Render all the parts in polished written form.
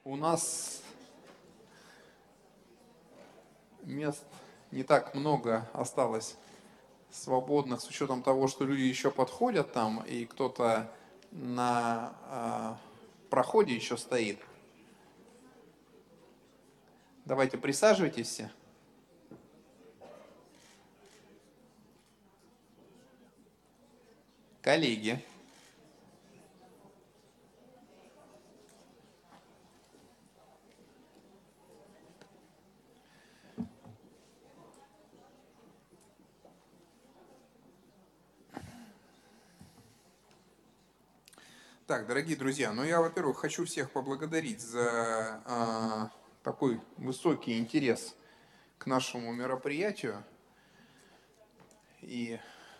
У нас мест не так много осталось свободных, с учетом того, что люди еще подходят там, и кто-то на проходе еще стоит. Давайте присаживайтесь все. Коллеги. Так, дорогие друзья, ну я, во-первых, хочу всех поблагодарить за такой высокий интерес к нашему мероприятию и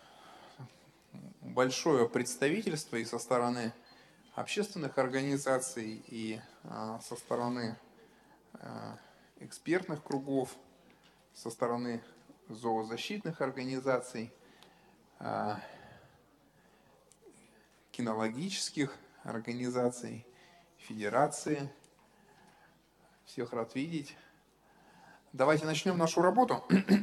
большое представительство и со стороны общественных организаций, и со стороны экспертных кругов, со стороны зоозащитных организаций, кинологических организаций, федерации. Всех рад видеть. Давайте начнем нашу работу.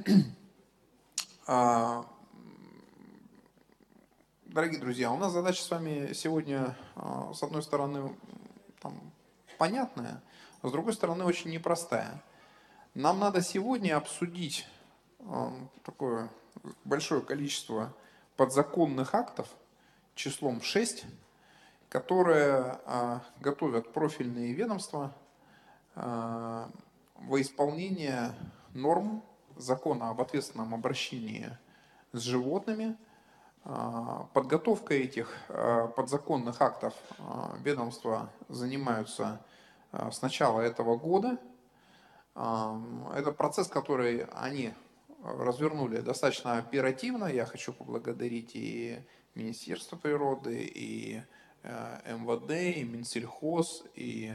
Дорогие друзья, у нас задача с вами сегодня, с одной стороны, понятная, а с другой стороны, очень непростая. Нам надо сегодня обсудить такое большое количество подзаконных актов числом 6, которые готовят профильные ведомства во исполнение норм закона об ответственном обращении с животными. Подготовкой этих подзаконных актов ведомства занимаются с начала этого года. Это процесс, который они развернули достаточно оперативно. Я хочу поблагодарить и Министерство природы, и МВД, и Минсельхоз, и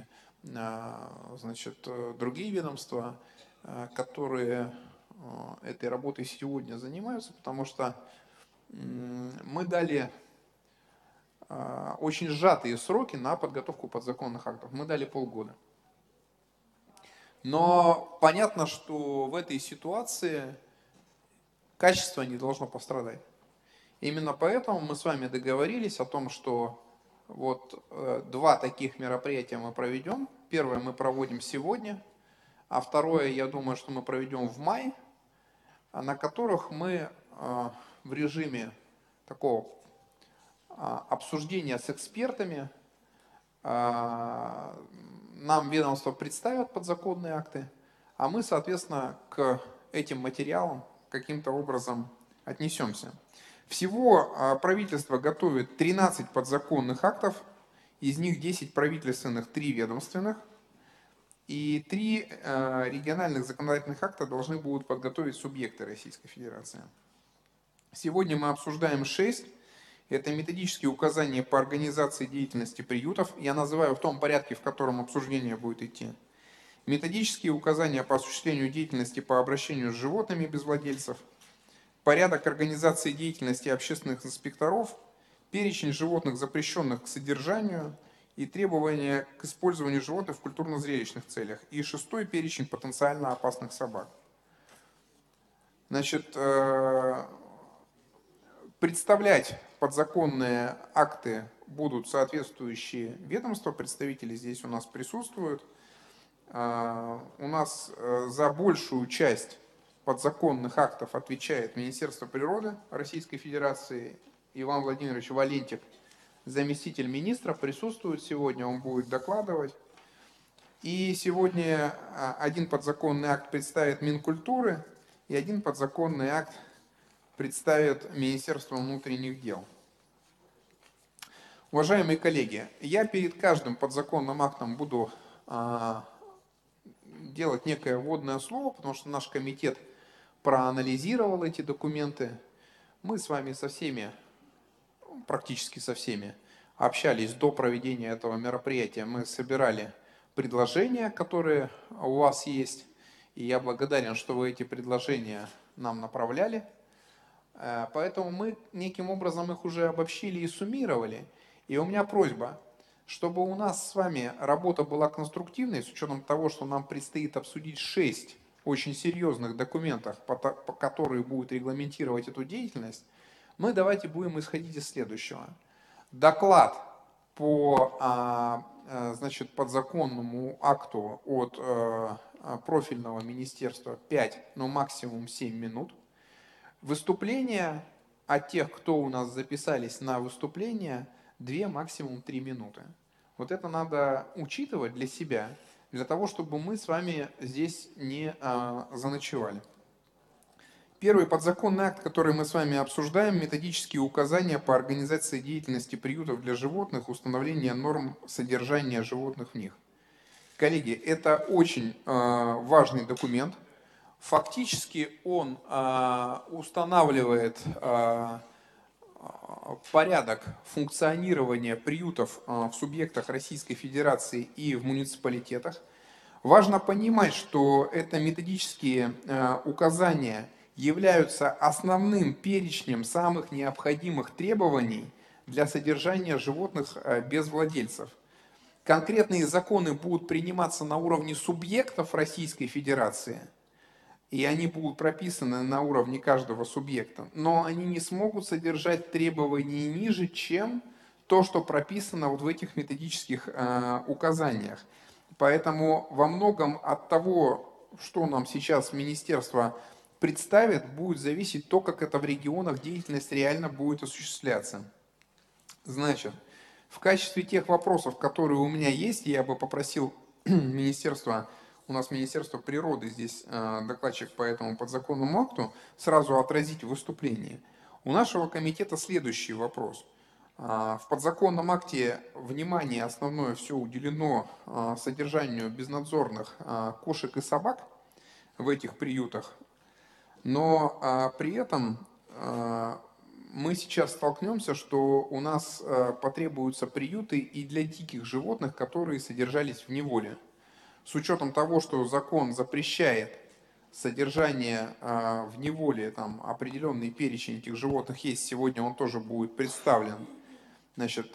другие ведомства, которые этой работой сегодня занимаются, потому что мы дали очень сжатые сроки на подготовку подзаконных актов. Мы дали полгода. Но понятно, что в этой ситуации качество не должно пострадать. Именно поэтому мы с вами договорились о том, что вот два таких мероприятия мы проведем. Первое мы проводим сегодня, а второе, я думаю, что мы проведем в мае, на которых мы в режиме такого обсуждения с экспертами нам ведомство представят подзаконные акты, а мы, соответственно, к этим материалам каким-то образом отнесемся. Всего правительство готовит 13 подзаконных актов, из них 10 правительственных, 3 ведомственных, и 3 региональных законодательных акта должны будут подготовить субъекты Российской Федерации. Сегодня мы обсуждаем 6. Это методические указания по организации деятельности приютов. Я называю в том порядке, в котором обсуждение будет идти. Методические указания по осуществлению деятельности по обращению с животными без владельцев. Порядок организации деятельности общественных инспекторов. Перечень животных, запрещенных к содержанию. И требования к использованию животных в культурно-зрелищных целях. И 6-й перечень потенциально опасных собак. Представлять подзаконные акты будут соответствующие ведомства, представители здесь у нас присутствуют. У нас за большую часть подзаконных актов отвечает Министерство природы Российской Федерации. Иван Владимирович Валентик, заместитель министра, присутствует сегодня, он будет докладывать. И сегодня один подзаконный акт представит Минкультуры, и один подзаконный акт представит Министерство внутренних дел. Уважаемые коллеги, я перед каждым подзаконным актом буду делать некое вводное слово, потому что наш комитет проанализировал эти документы. Мы с вами со всеми, практически со всеми, общались до проведения этого мероприятия. Мы собирали предложения, которые у вас есть, и я благодарен, что вы эти предложения нам направляли. Поэтому мы неким образом их уже обобщили и суммировали. И у меня просьба, Чтобы у нас с вами работа была конструктивной, с учетом того, что нам предстоит обсудить 6 очень серьезных документов, которые будут регламентировать эту деятельность, мы давайте будем исходить из следующего. Доклад по значит, подзаконному акту от профильного министерства 5, но максимум 7 минут. Выступление от тех, кто у нас записались на выступление, 2, максимум 3 минуты. Вот это надо учитывать для себя, для того, чтобы мы с вами здесь не заночевали. Первый подзаконный акт, который мы с вами обсуждаем, методические указания по организации деятельности приютов для животных, установление норм содержания животных в них. Коллеги, это очень важный документ. Фактически он устанавливает порядок функционирования приютов в субъектах Российской Федерации и в муниципалитетах. Важно понимать, что это методические указания являются основным перечнем самых необходимых требований для содержания животных без владельцев. Конкретные законы будут приниматься на уровне субъектов Российской Федерации, и они будут прописаны на уровне каждого субъекта, но они не смогут содержать требований ниже, чем то, что прописано вот в этих методических указаниях. Поэтому во многом от того, что нам сейчас министерство представит, будет зависеть то, как это в регионах деятельность реально будет осуществляться. Значит, в качестве тех вопросов, которые у меня есть, я бы попросил министерство, у нас Министерство природы здесь докладчик по этому подзаконному акту, сразу отразить в выступлении. У нашего комитета следующий вопрос. В подзаконном акте внимание основное все уделено содержанию безнадзорных кошек и собак в этих приютах, но при этом мы сейчас столкнемся, что у нас потребуются приюты и для диких животных, которые содержались в неволе. С учетом того, что закон запрещает содержание в неволе, там определенный перечень этих животных есть, сегодня он тоже будет представлен. Значит,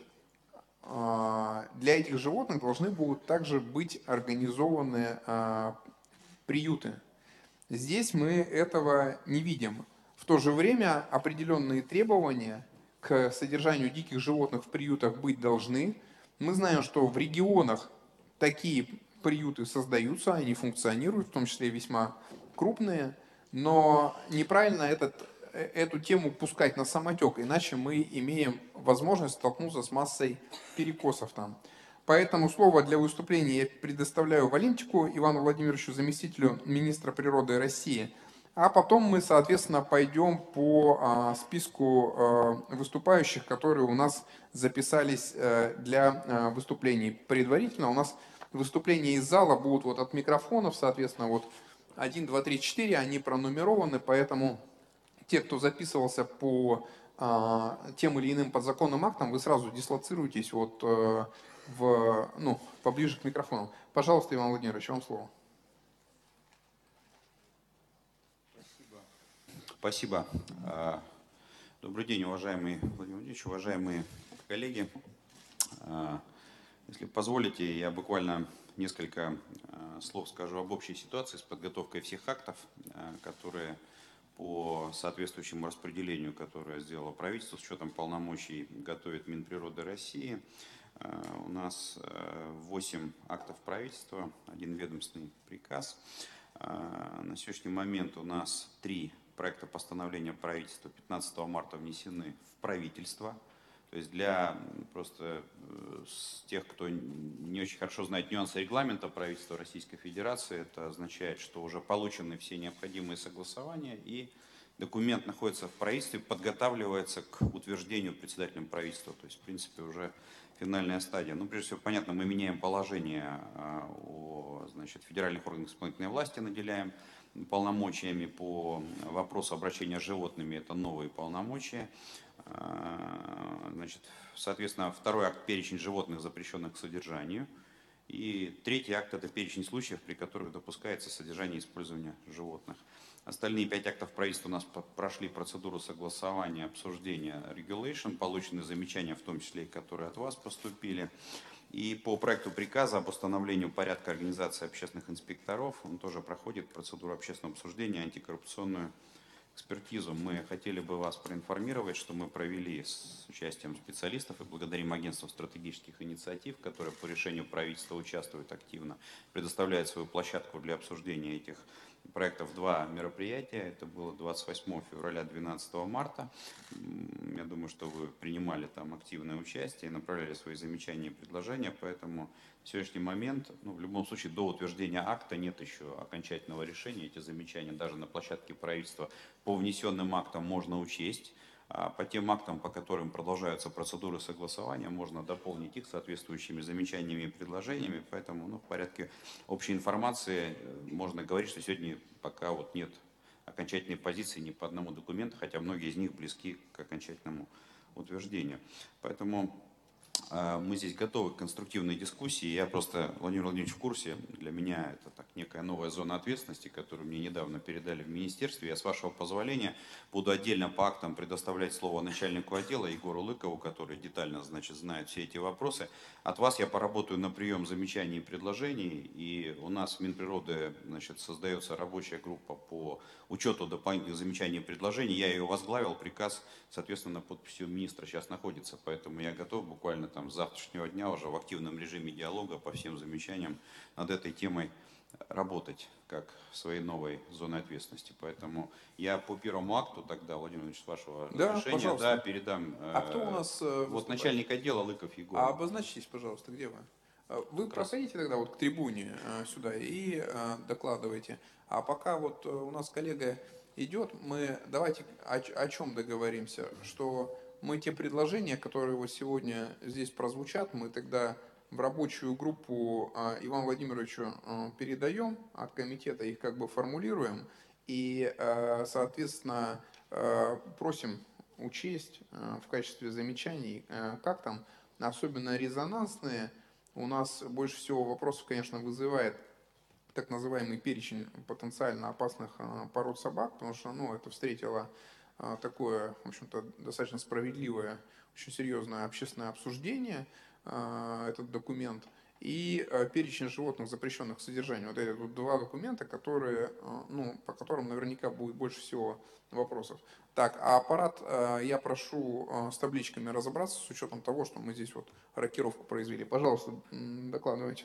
для этих животных должны будут также быть организованы приюты. Здесь мы этого не видим. В то же время определенные требования к содержанию диких животных в приютах быть должны. Мы знаем, что в регионах такие приюты создаются, они функционируют, в том числе весьма крупные, но неправильно эту тему пускать на самотек, иначе мы имеем возможность столкнуться с массой перекосов там. Поэтому слово для выступления я предоставляю Валентику Ивану Владимировичу, заместителю министра природы России. А потом мы, соответственно, пойдем по списку выступающих, которые у нас записались для выступлений. Предварительно у нас выступления из зала будут вот от микрофонов, соответственно, вот 1, 2, 3, 4, они пронумерованы, поэтому те, кто записывался по тем или иным подзаконным актам, вы сразу дислоцируетесь вот поближе к микрофону. Пожалуйста, Иван Владимирович, вам слово. Спасибо. Добрый день, уважаемый Владимир Владимирович, уважаемые коллеги. Если позволите, я буквально несколько слов скажу об общей ситуации с подготовкой всех актов, которые по соответствующему распределению, которое сделало правительство с учетом полномочий, готовит Минприроды России. У нас 8 актов правительства, 1 ведомственный приказ. На сегодняшний момент у нас 3 проекта постановления правительства 15 марта внесены в правительство. То есть для просто тех, кто не очень хорошо знает нюансы регламента правительства Российской Федерации, это означает, что уже получены все необходимые согласования и документ находится в правительстве, подготавливается к утверждению председателем правительства. То есть, в принципе, уже финальная стадия. Ну, прежде всего, понятно, мы меняем положение о федеральных органах исполнительной власти, наделяем полномочиями по вопросу обращения с животными, это новые полномочия. Соответственно, второй акт – перечень животных, запрещенных к содержанию. И третий акт – это перечень случаев, при которых допускается содержание и использование животных. Остальные 5 актов правительства у нас прошли процедуру согласования, обсуждения, regulation, получены замечания, в том числе и которые от вас поступили. И по проекту приказа об установлении порядка организации общественных инспекторов, он тоже проходит процедуру общественного обсуждения, антикоррупционную экспертизу. Мы хотели бы вас проинформировать, что мы провели с участием специалистов и благодарим агентству стратегических инициатив, которое по решению правительства участвует активно, предоставляет свою площадку для обсуждения этих проектов. Два мероприятия. Это было 28 февраля, 12 марта. Я думаю, что вы принимали там активное участие и направляли свои замечания и предложения, поэтому в сегодняшний момент, в любом случае, до утверждения акта нет еще окончательного решения. Эти замечания даже на площадке правительства по внесенным актам можно учесть. А по тем актам, по которым продолжаются процедуры согласования, можно дополнить их соответствующими замечаниями и предложениями. Поэтому в порядке общей информации можно говорить, что сегодня пока нет окончательной позиции ни по одному документу, хотя многие из них близки к окончательному утверждению. Поэтому мы здесь готовы к конструктивной дискуссии. Я просто, Владимир Владимирович, в курсе. Для меня это некая новая зона ответственности, которую мне недавно передали в министерстве. Я, с вашего позволения, буду отдельно по актам предоставлять слово начальнику отдела Егору Лыкову, который детально, знает все эти вопросы. От вас я поработаю на прием замечаний и предложений. И у нас в Минприроды, создается рабочая группа по учету дополнительных замечаний и предложений. Я ее возглавил, приказ, соответственно, на подписью министра сейчас находится. Поэтому я готов буквально с завтрашнего дня уже в активном режиме диалога по всем замечаниям над этой темой работать как своей новой зоной ответственности. Поэтому я по первому акту тогда, Владимир Владимирович, с вашего разрешения, передам. А кто у нас начальник отдела Лыков Егор. А обозначьтесь, пожалуйста, где вы? Вы проходите тогда к трибуне сюда и докладывайте. А пока у нас коллега идет, мы давайте о чем договоримся, что мы те предложения, которые сегодня здесь прозвучат, мы тогда в рабочую группу Ивану Владимировичу передаем, от комитета их формулируем и, соответственно, просим учесть в качестве замечаний, как там, особенно резонансные. У нас больше всего вопросов, конечно, вызывает так называемый перечень потенциально опасных пород собак, потому что это встретило такое, в общем-то, достаточно справедливое, очень серьезное общественное обсуждение, этот документ, и перечень животных, запрещенных к содержанию. Вот эти два документа, которые, по которым наверняка будет больше всего вопросов. Так, а аппарат я прошу с табличками разобраться с учетом того, что мы здесь рокировку произвели. Пожалуйста, докладывайте.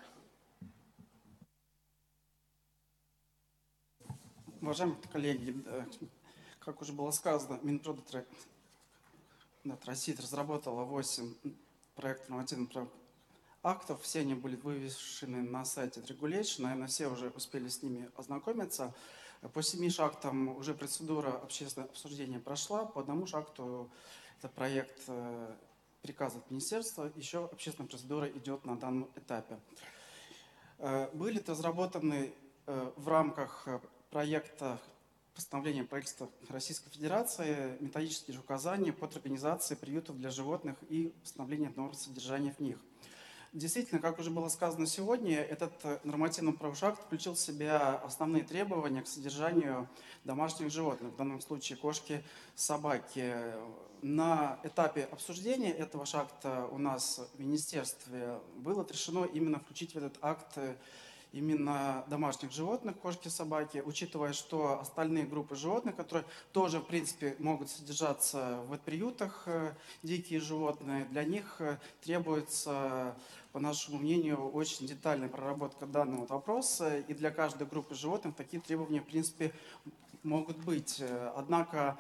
Уважаемые коллеги, как уже было сказано, Минприроды России разработала 8 проектов нормативных актов. Все они были вывешены на сайте Regulation. Наверное, все уже успели с ними ознакомиться. По 7 шагам уже процедура общественного обсуждения прошла. По одному шагу это проект приказа от министерства. Еще общественная процедура идет на данном этапе. Были разработаны в рамках проекта постановления правительства Российской Федерации методические указания под организации приютов для животных и установление норм содержания в них. Действительно, как уже было сказано сегодня, этот нормативно-правовой акт включил в себя основные требования к содержанию домашних животных, в данном случае кошки, собаки. На этапе обсуждения этого акта у нас в министерстве было решено именно включить в этот акт именно домашних животных, кошки, собаки, учитывая, что остальные группы животных, которые тоже, в принципе, могут содержаться в приютах, дикие животные, для них требуется, по нашему мнению, очень детальная проработка данного вопроса, и для каждой группы животных такие требования, в принципе, могут быть. Однако,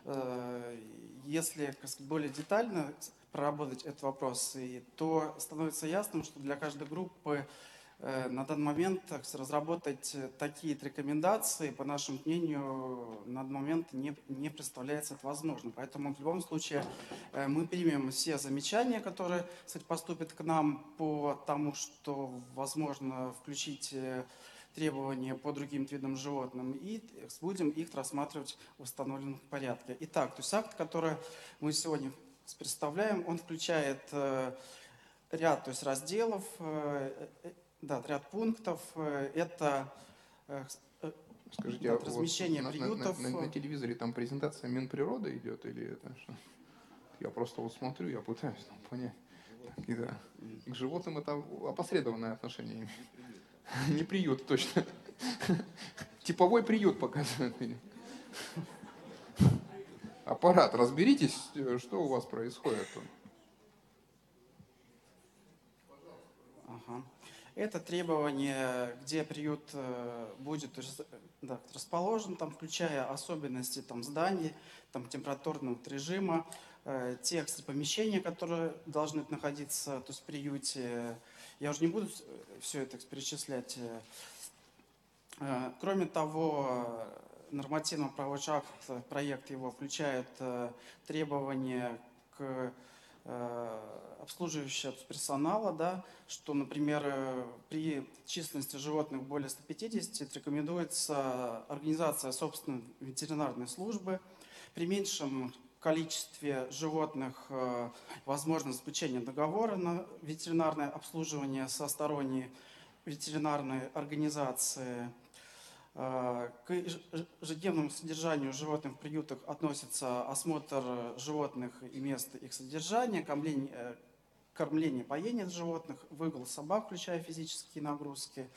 если более детально проработать этот вопрос, то становится ясным, что для каждой группы на данный момент разработать такие рекомендации, по нашему мнению, на данный момент не представляется это возможным. Поэтому в любом случае мы примем все замечания, которые, кстати, поступят к нам по тому, что возможно включить требования по другим видам животным, и будем их рассматривать в установленном порядке. Итак, то есть акт, который мы сегодня представляем, он включает ряд разделов, ряд пунктов. Это Скажите, размещение приютов. На телевизоре там презентация Минприроды идет или это что? Я просто смотрю, я пытаюсь понять. Да. К животным это опосредованное отношение имеет. Не приют, точно. Типовой приют показывает. Аппарат, разберитесь, что у вас происходит тут. Ага. Это требование, где приют будет расположен, там, включая особенности там, зданий, там, температурного режима, тексты помещения, которые должны находиться, то есть в приюте. Я уже не буду все это перечислять. Кроме того, нормативно-правовой акт, проект его включает требования к обслуживающего персонала, да, что, например, при численности животных более 150 рекомендуется организация собственной ветеринарной службы. При меньшем количестве животных возможно заключение договора на ветеринарное обслуживание со сторонней ветеринарной организации. К ежедневному содержанию животных в приютах относится осмотр животных и место их содержания, кормление, поение животных, выгул собак, включая физические нагрузки.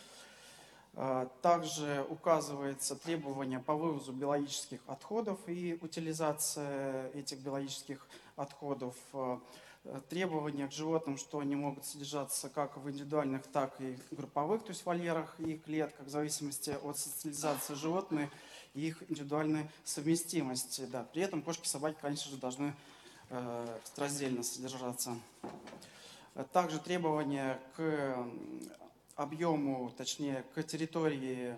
Также указывается требование по вывозу биологических отходов и утилизация этих биологических отходов. Требования к животным, что они могут содержаться как в индивидуальных, так и групповых, то есть вольерах и клетках, в зависимости от социализации животных и их индивидуальной совместимости. Да. При этом кошки и собаки, конечно же, должны раздельно содержаться. Также требования к объему, точнее, к территории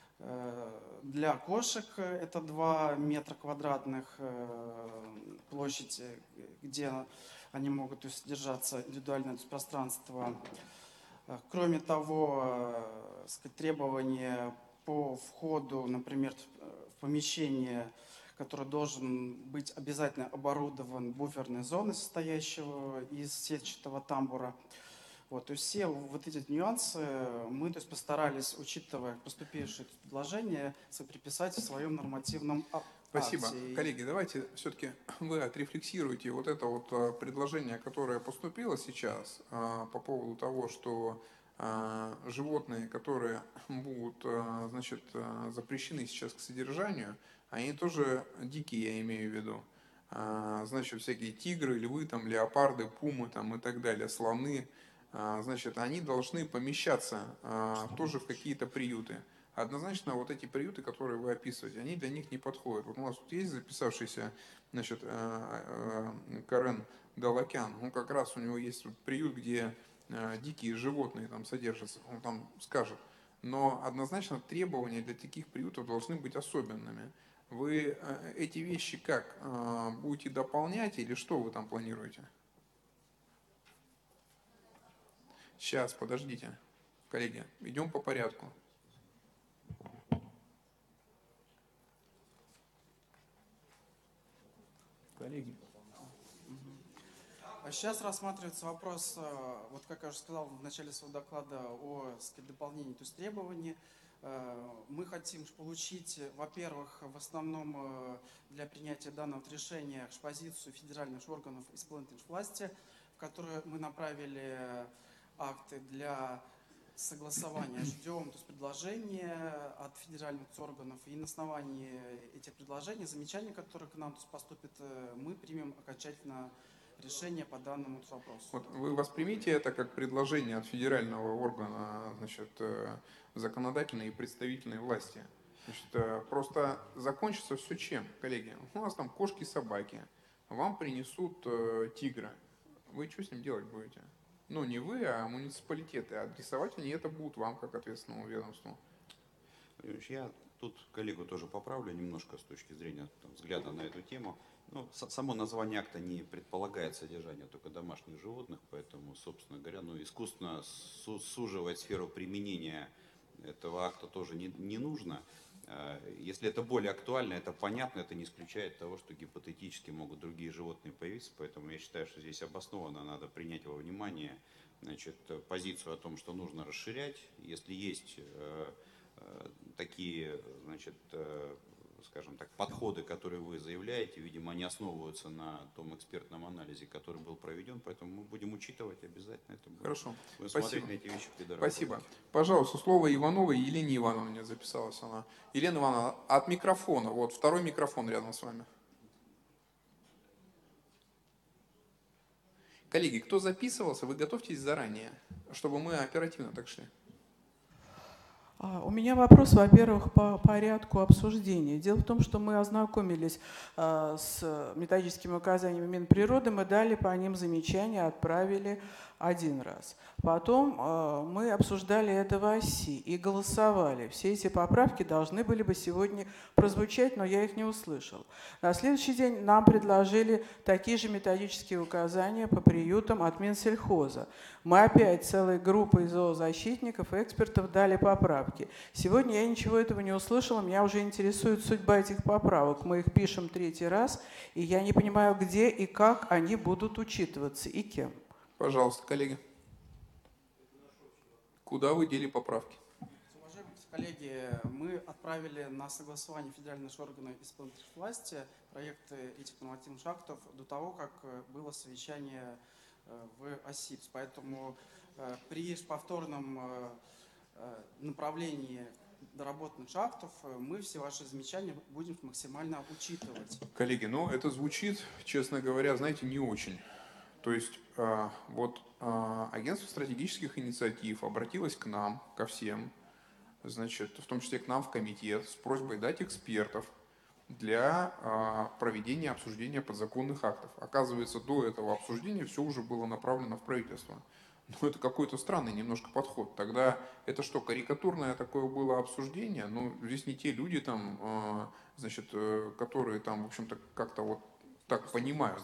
для кошек, это 2 метра квадратных площади, где они могут содержаться, индивидуальное пространство. Кроме того, требования по входу, например, в помещение, которое должен быть обязательно оборудован буферной зоной, состоящего из сетчатого тамбура. Вот, то есть все вот эти нюансы мы постарались, учитывая поступившие предложения, приписать в своем нормативном акте. Спасибо. Коллеги, давайте все-таки вы отрефлексируете вот это вот предложение, которое поступило сейчас по поводу того, что животные, которые будут, значит, запрещены сейчас к содержанию, они тоже дикие, я имею в виду. Значит, всякие тигры, львы, там, леопарды, пумы там, и так далее, слоны. Значит, они должны помещаться тоже в какие-то приюты. Однозначно вот эти приюты, которые вы описываете, они для них не подходят. Вот у нас тут есть записавшийся, значит, Карен Галакян, он как раз у него есть вот приют, где дикие животные там содержатся, он там скажет. Но однозначно требования для таких приютов должны быть особенными. Вы эти вещи как, будете дополнять или что вы там планируете? Сейчас, подождите, коллеги, идем по порядку. Коллеги. Сейчас рассматривается вопрос, вот как я уже сказал в начале своего доклада, о дополнении, то есть требований. Мы хотим получить, во-первых, в основном для принятия данного решения позицию федеральных органов исполнительной власти, в которые мы направили акты для согласования. Ждем, то есть предложения от федеральных органов, и на основании этих предложений, замечаний, которые к нам поступят, мы примем окончательно решение по данному вопросу. Вот вы воспримите это как предложение от федерального органа, значит, законодательной и представительной власти. Значит, просто закончится все чем, коллеги? У нас там кошки, собаки, вам принесут тигра. Вы что с ним делать будете? Ну, не вы, а муниципалитеты. Адресовать они это будут вам, как ответственному ведомству. Я тут коллегу тоже поправлю немножко с точки зрения взгляда на эту тему. Ну, само название акта не предполагает содержание только домашних животных, поэтому, собственно говоря, искусственно суживать сферу применения этого акта тоже не нужно. Если это более актуально, это понятно, это не исключает того, что гипотетически могут другие животные появиться, поэтому я считаю, что здесь обоснованно надо принять во внимание, значит, позицию о том, что нужно расширять. Если есть такие, значит, скажем так, подходы, которые вы заявляете, видимо, они основываются на том экспертном анализе, который был проведен, поэтому мы будем учитывать обязательно это. Хорошо. Будем Спасибо. смотреть на эти вещи при доработке. Спасибо. Пожалуйста, слово Ивановой Елене Ивановне записалась она. Елена Ивановна, от микрофона, вот второй микрофон рядом с вами. Коллеги, кто записывался, вы готовьтесь заранее, чтобы мы оперативно так шли. У меня вопрос, во-первых, по порядку обсуждения. Дело в том, что мы ознакомились с методическими указаниями Минприроды, мы дали по ним замечания, отправили один раз. Потом мы обсуждали это в ОСИ и голосовали. Все эти поправки должны были бы сегодня прозвучать, но я их не услышал. На следующий день нам предложили такие же методические указания по приютам от Минсельхоза. Мы опять целой группой зоозащитников и экспертов дали поправки. Сегодня я ничего этого не услышала, меня уже интересует судьба этих поправок. Мы их пишем третий раз, и я не понимаю, где и как они будут учитываться и кем. Пожалуйста, коллеги. Куда вы дели поправки? Уважаемые коллеги, мы отправили на согласование федеральных органов исполнительной власти проекты этих нормативных актов до того, как было совещание в ОСИПС. Поэтому при повторном направлении доработанных актов мы все ваши замечания будем максимально учитывать. Коллеги, ну это звучит, честно говоря, знаете, не очень. То есть агентство стратегических инициатив обратилось к нам, ко всем, значит, в том числе к нам в комитет, с просьбой дать экспертов для проведения обсуждения подзаконных актов. Оказывается, до этого обсуждения все уже было направлено в правительство. Но это какой-то странный немножко подход. Тогда это что, карикатурное такое было обсуждение? Ну, здесь не те люди там, значит, которые там, в общем-то, как-то вот так понимают.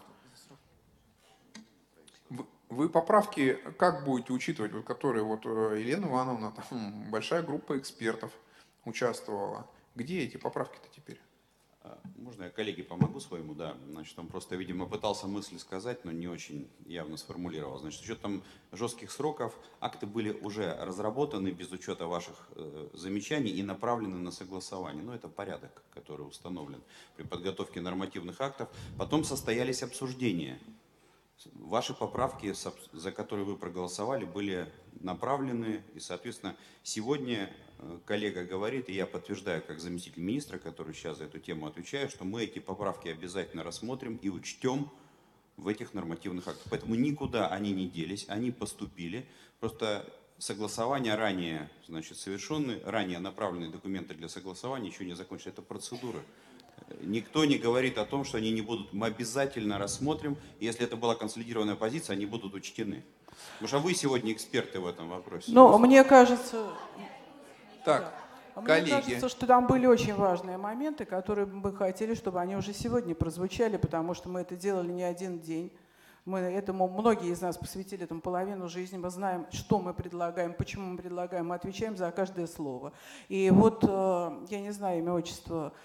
Вы поправки как будете учитывать, вот, которые вот Елена Ивановна, там большая группа экспертов участвовала. Где эти поправки-то теперь? Можно я коллеге помогу своему? Да, значит, он просто, видимо, пытался мысли сказать, но не очень явно сформулировал. Значит, с учетом жестких сроков акты были уже разработаны без учета ваших замечаний и направлены на согласование. Ну, это порядок, который установлен при подготовке нормативных актов. Потом состоялись обсуждения. Ваши поправки, за которые вы проголосовали, были направлены, и, соответственно, сегодня коллега говорит, и я подтверждаю, как заместитель министра, который сейчас за эту тему отвечает, что мы эти поправки обязательно рассмотрим и учтем в этих нормативных актах. Поэтому никуда они не делись, они поступили. Просто согласования ранее, значит, совершены, ранее направленные документы для согласования еще не закончены. Это процедура. Никто не говорит о том, что они не будут. Мы обязательно рассмотрим. Если это была консолидированная позиция, они будут учтены. Потому что вы сегодня эксперты в этом вопросе. Но мне кажется... Так, да. коллеги. Мне кажется, что там были очень важные моменты, которые мы хотели, чтобы они уже сегодня прозвучали, потому что мы это делали не один день. Мы этому, многие из нас посвятили этому половину жизни, мы знаем, что мы предлагаем, почему мы предлагаем, мы отвечаем за каждое слово. И вот, я не знаю имя, отчество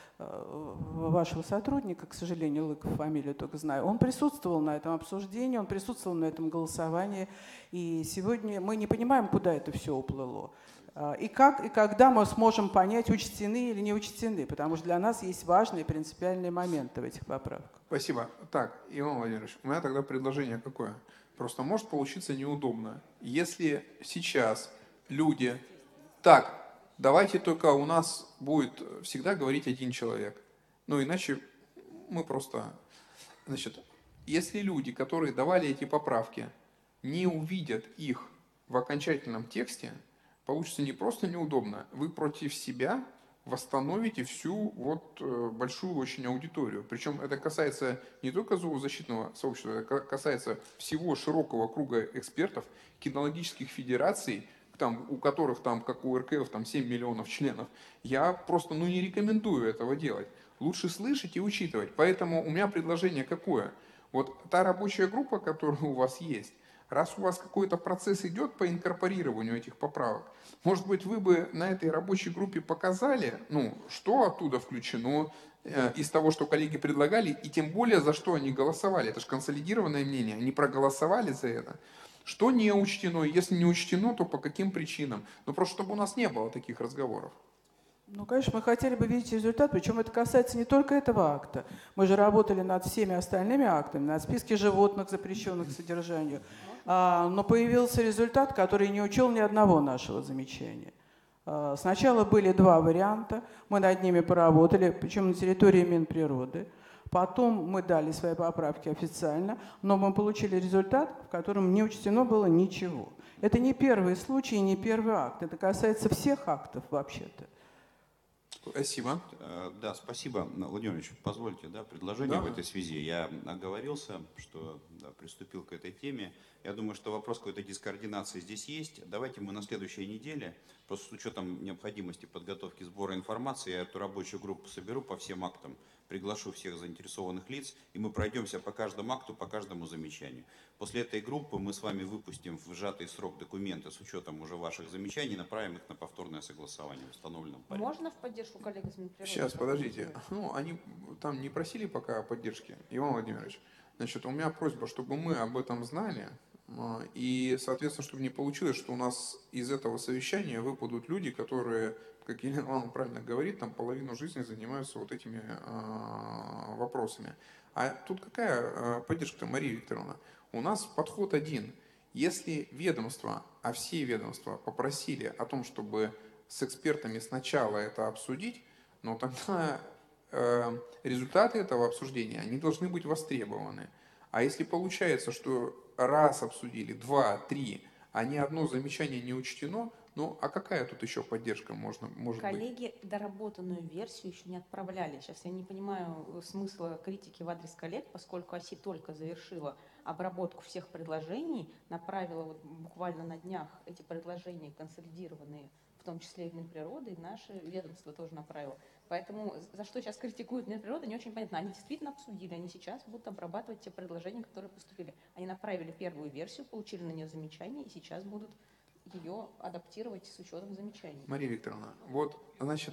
вашего сотрудника, к сожалению, Лыков, фамилию только знаю, он присутствовал на этом обсуждении, он присутствовал на этом голосовании, и сегодня мы не понимаем, куда это все уплыло. И как и когда мы сможем понять, учтены или не учтены, потому что для нас есть важные принципиальные моменты в этих поправках. Спасибо. Так, Иван Владимирович, у меня тогда предложение какое? Просто может получиться неудобно. Если сейчас люди... Так, давайте только у нас будет всегда говорить один человек. Ну, иначе мы просто... Значит, если люди, которые давали эти поправки, не увидят их в окончательном тексте, получится не просто неудобно, вы против себя восстановите всю вот большую очень аудиторию. Причем это касается не только зоозащитного сообщества, это касается всего широкого круга экспертов, кинологических федераций, там, у которых, там, как у РКФ, там 7 миллионов членов. Я просто не рекомендую этого делать. Лучше слышать и учитывать. Поэтому у меня предложение какое? Вот та рабочая группа, которая у вас есть, раз у вас какой-то процесс идет по инкорпорированию этих поправок, может быть, вы бы на этой рабочей группе показали, что оттуда включено из того, что коллеги предлагали, и тем более, за что они голосовали. Это же консолидированное мнение, они проголосовали за это. Что не учтено, если не учтено, то по каким причинам. Просто чтобы у нас не было таких разговоров. Ну, конечно, мы хотели бы видеть результат, причем это касается не только этого акта. Мы же работали над всеми остальными актами, над списке животных, запрещенных к содержанию. Но появился результат, который не учел ни одного нашего замечания. Сначала были два варианта, мы над ними поработали, причем на территории Минприроды. Потом мы дали свои поправки официально, но мы получили результат, в котором не учтено было ничего. Это не первый случай, не первый акт. Это касается всех актов вообще-то. Спасибо. Да, спасибо. Владимир Ильич, позвольте, предложение в этой связи. Я оговорился, что приступил к этой теме. Я думаю, что вопрос какой-то дискоординации здесь есть. Давайте мы на следующей неделе, просто с учетом необходимости подготовки сбора информации, я эту рабочую группу соберу по всем актам, приглашу всех заинтересованных лиц, и мы пройдемся по каждому акту, по каждому замечанию. После этой группы мы с вами выпустим в сжатый срок документы с учетом уже ваших замечаний, направим их на повторное согласование в установленном порядке. Можно в поддержку коллег из Минприроды? Сейчас, подождите. Ну, они там не просили пока поддержки. Иван Владимирович, значит, у меня просьба, чтобы мы об этом знали, и, соответственно, чтобы не получилось, что у нас из этого совещания выпадут люди, которые, как Елена Ивановна правильно говорит, там половину жизни занимаются вот этими вопросами. А тут какая поддержка-то, Мария Викторовна? У нас подход один. Если ведомство, а все ведомства попросили о том, чтобы с экспертами сначала это обсудить, но тогда результаты этого обсуждения, они должны быть востребованы. А если получается, что раз обсудили, два, три, а ни одно замечание не учтено, ну а какая тут еще поддержка может быть? Коллеги доработанную версию еще не отправляли. Сейчас я не понимаю смысла критики в адрес коллег, поскольку ОСИ только завершила обработку всех предложений, направила вот буквально на днях эти предложения консолидированные, в том числе и в Минприроды, и наше ведомство тоже направило. Поэтому за что сейчас критикуют Минприроды, не очень понятно. Они действительно обсудили, они сейчас будут обрабатывать те предложения, которые поступили. Они направили первую версию, получили на нее замечания, и сейчас будут ее адаптировать с учетом замечаний. Мария Викторовна, вот, значит,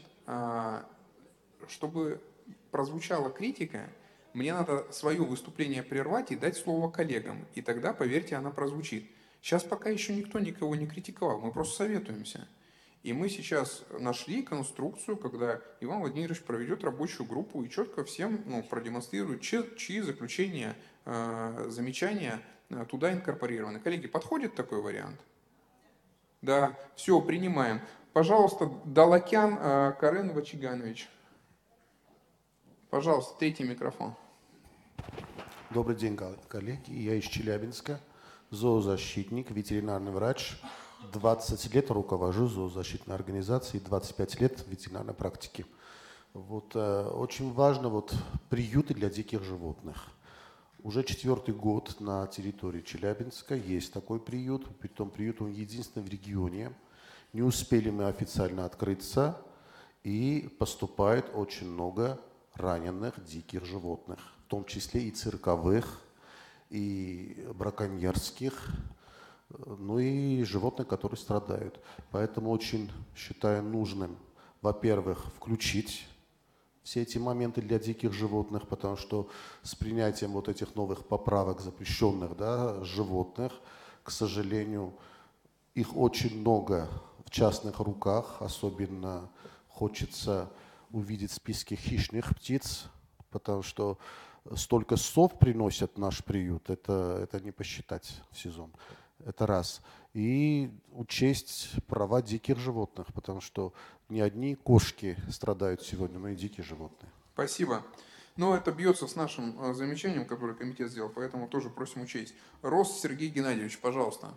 чтобы прозвучала критика, мне надо свое выступление прервать и дать слово коллегам, и тогда, поверьте, она прозвучит. Сейчас пока еще никто никого не критиковал, мы просто советуемся. И мы сейчас нашли конструкцию, когда Иван Владимирович проведет рабочую группу и четко всем продемонстрирует, чьи заключения, замечания туда инкорпорированы. Коллеги, подходит такой вариант? Да, все, принимаем. Пожалуйста, Далакян Карен Вачиганович. Пожалуйста, третий микрофон. Добрый день, коллеги. Я из Челябинска, зоозащитник, ветеринарный врач. 20 лет руковожу зоозащитной организацией, 25 лет ветеринарной практики. Вот, очень важно приюты для диких животных. Уже 4-й год на территории Челябинска есть такой приют. Притом приют он единственный в регионе. Не успели мы официально открыться, и поступает очень много раненых диких животных, в том числе и цирковых, и браконьерских, ну и животных, которые страдают. Поэтому очень считаю нужным, во-первых, включить все эти моменты для диких животных, потому что с принятием вот этих новых поправок, запрещенных животных, к сожалению, их очень много в частных руках. Особенно хочется увидеть списки хищных птиц, потому что столько сов приносят в наш приют, это не посчитать в сезон. Это раз. И учесть права диких животных, потому что не одни кошки страдают сегодня, но и дикие животные. Спасибо. Но это бьется с нашим замечанием, которое комитет сделал, поэтому тоже просим учесть. Рост Сергей Геннадьевич, пожалуйста.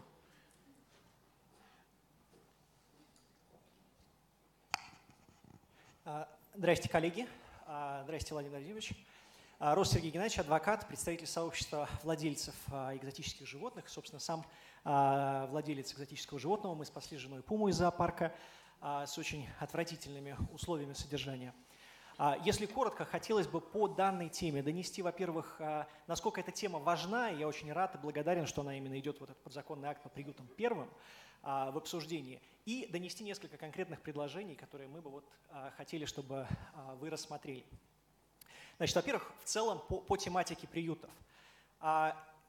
Здравствуйте, коллеги. Здравствуйте, Владимир Владимирович. Рост Сергей Геннадьевич, адвокат, представитель сообщества владельцев экзотических животных. Собственно, сам владелец экзотического животного. Мы спасли с женой пуму из зоопарка с очень отвратительными условиями содержания. Если коротко, хотелось бы по данной теме донести, во-первых, насколько эта тема важна. Я очень рад и благодарен, что она именно идет, вот этот подзаконный акт по приютам первым в обсуждении, и донести несколько конкретных предложений, которые мы бы хотели, чтобы вы рассмотрели. Значит, во-первых, в целом по тематике приютов.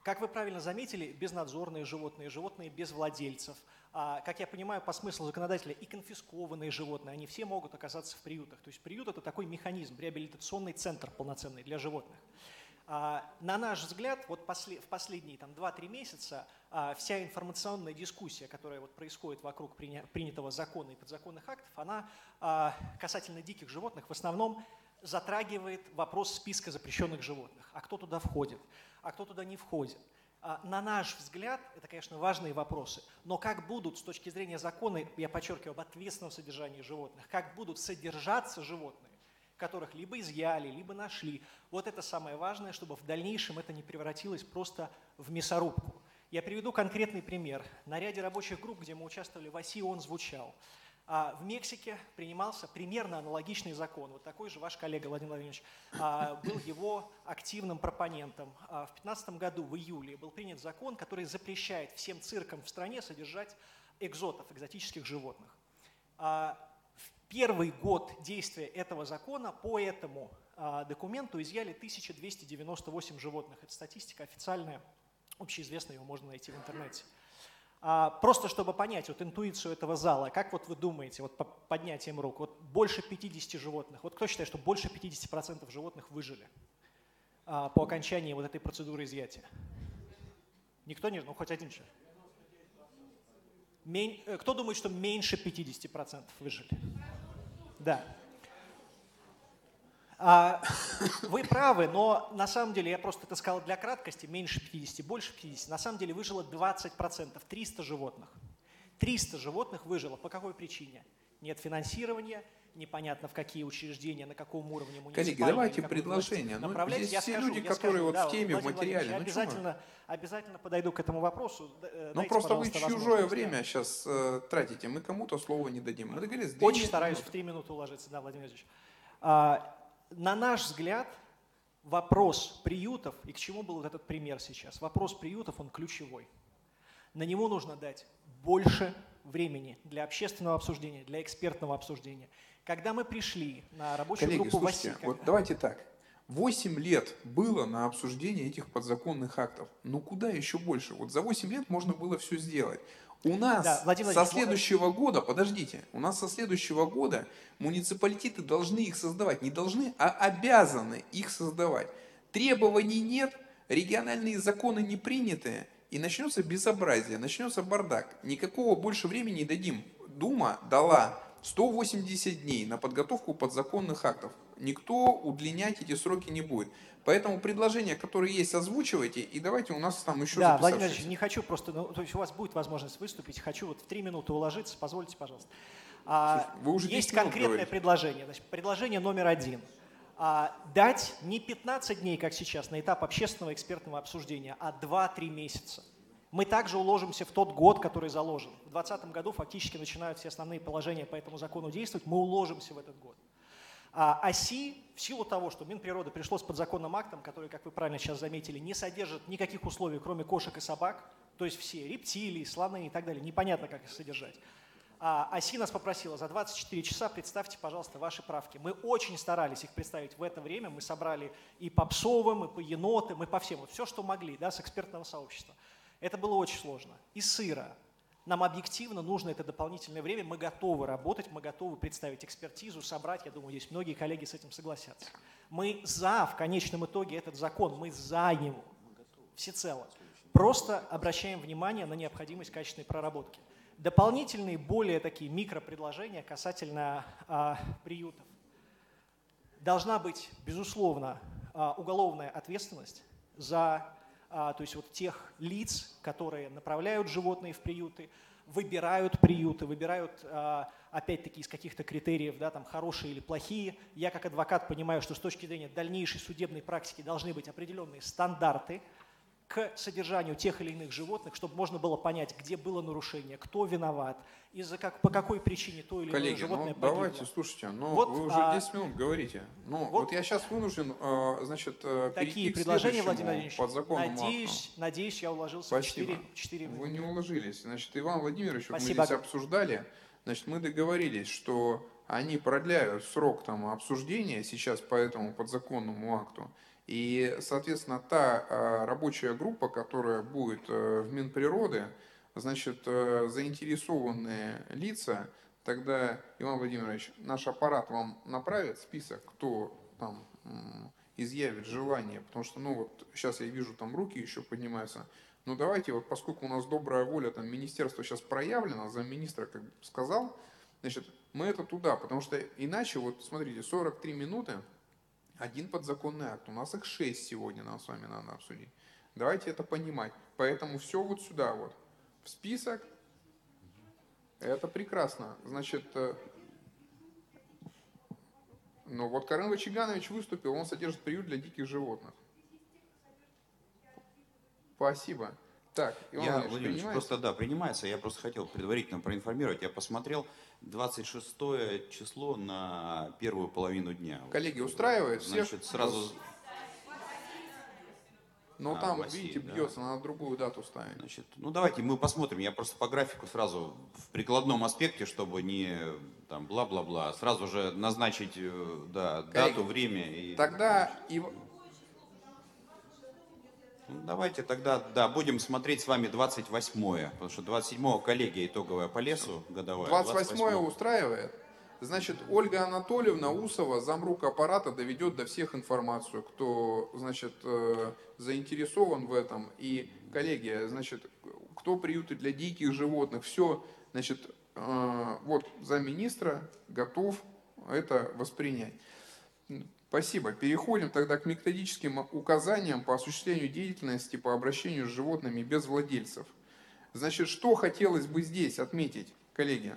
Как вы правильно заметили, безнадзорные животные, животные без владельцев, как я понимаю, по смыслу законодателя, и конфискованные животные, они все могут оказаться в приютах. То есть приют – это такой механизм, реабилитационный центр полноценный для животных. На наш взгляд, вот в последние 2-3 месяца вся информационная дискуссия, которая вот происходит вокруг принятого закона и подзаконных актов, она касательно диких животных в основном затрагивает вопрос списка запрещенных животных. А кто туда входит, а кто туда не входит. На наш взгляд, это, конечно, важные вопросы, но как будут с точки зрения закона, я подчеркиваю, об ответственном содержании животных, как будут содержаться животные, которых либо изъяли, либо нашли. Вот это самое важное, чтобы в дальнейшем это не превратилось просто в мясорубку. Я приведу конкретный пример. На ряде рабочих групп, где мы участвовали, в ОСИ он звучал. В Мексике принимался примерно аналогичный закон. Вот такой же ваш коллега Владимир Владимирович был его активным пропонентом. В 2015 году, в июле, был принят закон, который запрещает всем циркам в стране содержать экзотов, экзотических животных. В первый год действия этого закона по этому документу изъяли 1298 животных. Это статистика официальная, общеизвестная, ее можно найти в интернете. Просто чтобы понять вот интуицию этого зала, как вот вы думаете, вот по поднятием рук, вот больше 50 животных, вот кто считает, что больше 50% животных выжили по окончании вот этой процедуры изъятия? Никто не, ну хоть один человек. Кто думает, что меньше 50% выжили? Да. Вы правы, но на самом деле, я просто это сказал для краткости, меньше 50, больше 50, на самом деле выжило 20%, 300 животных. 300 животных выжило. По какой причине? Нет финансирования, непонятно в какие учреждения, на каком уровне муниципальные. Коллеги, давайте предложения. Ну, здесь все люди, которые вот в теме, в материале. Обязательно подойду к этому вопросу. Ну просто вы чужое время сейчас тратите, мы кому-то слова не дадим. Мы договорились. Очень стараюсь в 3 минуты уложиться, да, Владимир Владимирович. На наш взгляд, вопрос приютов, и к чему был вот этот пример сейчас, вопрос приютов, он ключевой. На него нужно дать больше времени для общественного обсуждения, для экспертного обсуждения. Когда мы пришли на рабочую группу в ОСИ… Вот давайте так. 8 лет было на обсуждение этих подзаконных актов. Ну куда еще больше? Вот за 8 лет можно было все сделать. У нас со следующего года, подождите, у нас со следующего года муниципалитеты должны их создавать. Не должны, а обязаны их создавать. Требований нет, региональные законы не приняты, и начнется безобразие, начнется бардак. Никакого больше времени не дадим. Дума дала 180 дней на подготовку подзаконных актов. Никто удлинять эти сроки не будет. Поэтому предложения, которые есть, озвучивайте, и давайте у нас там еще Да, Владимир Владимирович, не хочу просто, то есть у вас будет возможность выступить, хочу вот в 3 минуты уложиться, позвольте, пожалуйста. Вы уже есть конкретное предложение. Значит, предложение номер 1. Дать не 15 дней, как сейчас, на этап общественного экспертного обсуждения, а 2-3 месяца. Мы также уложимся в тот год, который заложен. В 2020 году фактически начинают все основные положения по этому закону действовать, мы уложимся в этот год. ОСИ, в силу того, что Минприроды пришло с подзаконным актом, который, как вы правильно сейчас заметили, не содержит никаких условий, кроме кошек и собак, то есть все рептилии, слоны и так далее, непонятно, как их содержать. ОСИ нас попросила за 24 часа, представьте, пожалуйста, ваши правки. Мы очень старались их представить в это время, мы собрали и по псовым, и по енотам, и по всем, вот все, что могли, да, с экспертного сообщества. Это было очень сложно. И сыро. Нам объективно нужно это дополнительное время, мы готовы работать, мы готовы представить экспертизу, собрать, я думаю, здесь многие коллеги с этим согласятся. Мы за, в конечном итоге, этот закон, мы за него, всецело. Просто обращаем внимание на необходимость качественной проработки. Дополнительные, более такие микропредложения касательно приютов. Должна быть, безусловно, уголовная ответственность за то есть вот тех лиц, которые направляют животные в приюты, выбирают приюты, выбирают, опять-таки, из каких-то критериев, да, там, хорошие или плохие. Я как адвокат понимаю, что с точки зрения дальнейшей судебной практики должны быть определенные стандарты к содержанию тех или иных животных, чтобы можно было понять, где было нарушение, кто виноват, по какой причине то или иное животное погибло. Давайте, слушайте, вот, вы уже 10 минут говорите. Вот я сейчас вынужден, значит, перейти к следующему подзаконному акту. Надеюсь, я уложился в 4 минуты. Вы не уложились. Значит, Иван Владимирович, мы здесь обсуждали, значит, мы договорились, что они продляют срок там обсуждения сейчас по этому подзаконному акту. И, соответственно, та рабочая группа, которая будет в Минприроды, значит, заинтересованные лица, тогда, Иван Владимирович, наш аппарат вам направит список, кто там изъявит желание, потому что, ну вот, сейчас я вижу, там руки еще поднимаются. Ну давайте, вот поскольку у нас добрая воля, там, министерство сейчас проявлено, замминистра как бы сказал, значит, мы это туда, потому что иначе, вот смотрите, 43 минуты, один подзаконный акт, у нас их 6 сегодня нам с вами надо обсудить. Давайте это понимать. Поэтому все вот сюда вот, в список, это прекрасно. Значит, ну вот Карен Вачиганович выступил, он содержит приют для диких животных. Спасибо. Так, Иван Я, Владимирович, Владимирович, принимаете? просто да, принимается. Я просто хотел предварительно проинформировать. Я посмотрел 26 число на первую половину дня. Коллеги, устраивает всех? Значит, сразу... Но А, там, Василий, видите, да. бьется, надо другую дату ставить. Значит, ну давайте мы посмотрим. Я просто по графику сразу в прикладном аспекте, чтобы не там бла-бла-бла, сразу же назначить да, Коллеги, дату, время. И... Тогда Ну, давайте тогда, да, будем смотреть с вами 28-е, потому что 27-го коллегия итоговая по лесу годовая. 28-е устраивает? Значит, Ольга Анатольевна Усова, замрук аппарата, доведет до всех информацию, кто, значит, заинтересован в этом. И, коллеги, значит, кто приюты для диких животных, все, значит, вот замминистра готов это воспринять. Спасибо. Переходим тогда к методическим указаниям по осуществлению деятельности по обращению с животными без владельцев. Значит, что хотелось бы здесь отметить, коллеги?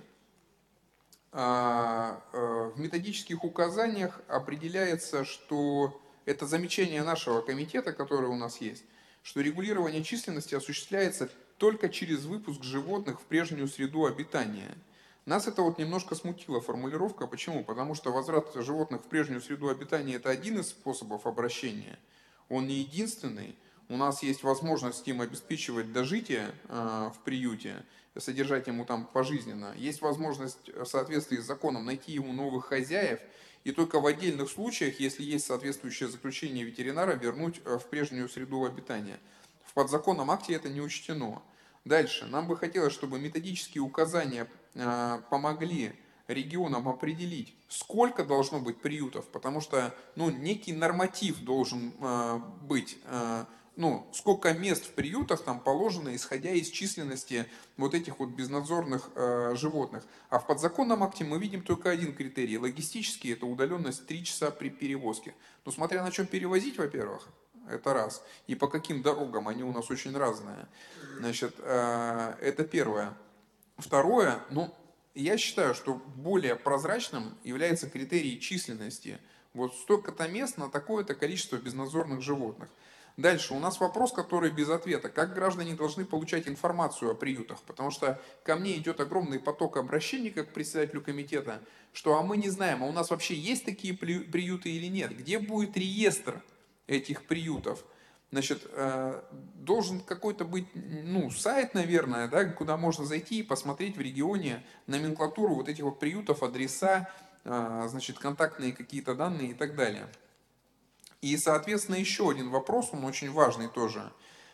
В методических указаниях определяется, что это замечание нашего комитета, которое у нас есть, что регулирование численности осуществляется только через выпуск животных в прежнюю среду обитания. Нас это вот немножко смутила формулировка. Почему? Потому что возврат животных в прежнюю среду обитания – это один из способов обращения. Он не единственный. У нас есть возможность им обеспечивать дожитие в приюте, содержать ему там пожизненно. Есть возможность в соответствии с законом найти ему новых хозяев. И только в отдельных случаях, если есть соответствующее заключение ветеринара, вернуть в прежнюю среду обитания. В подзаконном акте это не учтено. Дальше. Нам бы хотелось, чтобы методические указания помогли регионам определить, сколько должно быть приютов, потому что ну, некий норматив должен быть, ну, сколько мест в приютах там положено, исходя из численности вот этих вот безнадзорных животных. А в подзаконном акте мы видим только один критерий. Логистический – это удаленность 3 часа при перевозке. Ну, смотря на чем перевозить, во-первых, это раз. И по каким дорогам, они у нас очень разные. Значит, это первое. Второе, ну, я считаю, что более прозрачным является критерий численности. Вот столько-то мест на такое-то количество безнадзорных животных. Дальше у нас вопрос, который без ответа. Как граждане должны получать информацию о приютах? Потому что ко мне идет огромный поток обращений, как председателю комитета, что а мы не знаем, а у нас вообще есть такие приюты или нет? Где будет реестр этих приютов? Значит, должен какой-то быть, ну, сайт, наверное, да, куда можно зайти и посмотреть в регионе номенклатуру вот этих вот приютов, адреса, значит, контактные какие-то данные и так далее. И, соответственно, еще один вопрос, он очень важный тоже,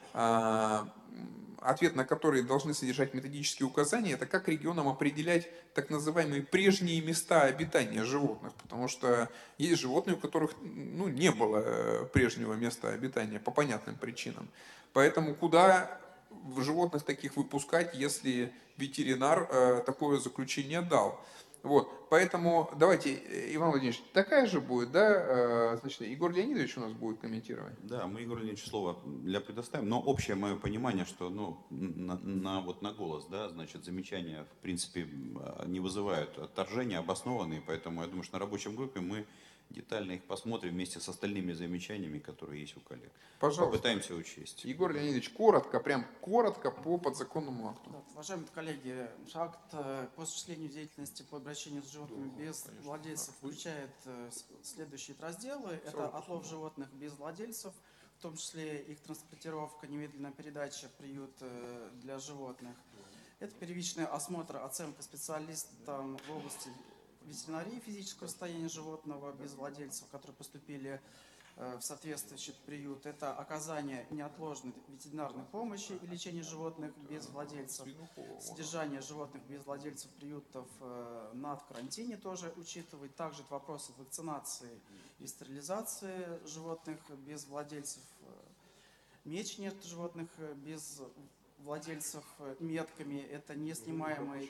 ответ на который должны содержать методические указания, это как регионам определять так называемые прежние места обитания животных, потому что есть животные, у которых ну, не было прежнего места обитания по понятным причинам. Поэтому куда животных таких выпускать, если ветеринар такое заключение дал? Вот, поэтому давайте, Иван Владимирович, такая же будет, да, значит, Егор Леонидович у нас будет комментировать. Да, мы Егору Леонидовичу слово для предоставим, но общее мое понимание, что ну, вот на голос, да, значит, замечания, в принципе, не вызывают отторжения, обоснованные, поэтому я думаю, что на рабочем группе мы детально их посмотрим вместе с остальными замечаниями, которые есть у коллег. Пожалуйста. Попытаемся учесть. Егор Леонидович, коротко, прям коротко по подзаконному акту. Да, уважаемые коллеги, акт по осуществлению деятельности по обращению с животными без владельцев включает следующие разделы. Это отлов животных без владельцев, в том числе их транспортировка, немедленная передача в приют для животных. Это первичный осмотр, оценка специалистам в области ветеринарии физического состояния животного без владельцев, которые поступили в соответствующий приют. Это оказание неотложной ветеринарной помощи и лечение животных без владельцев, содержание животных без владельцев приютов на карантине тоже учитывать. Также вопросы вакцинации и стерилизации животных без владельцев, мечения животных без владельцев метками. Это несмываемые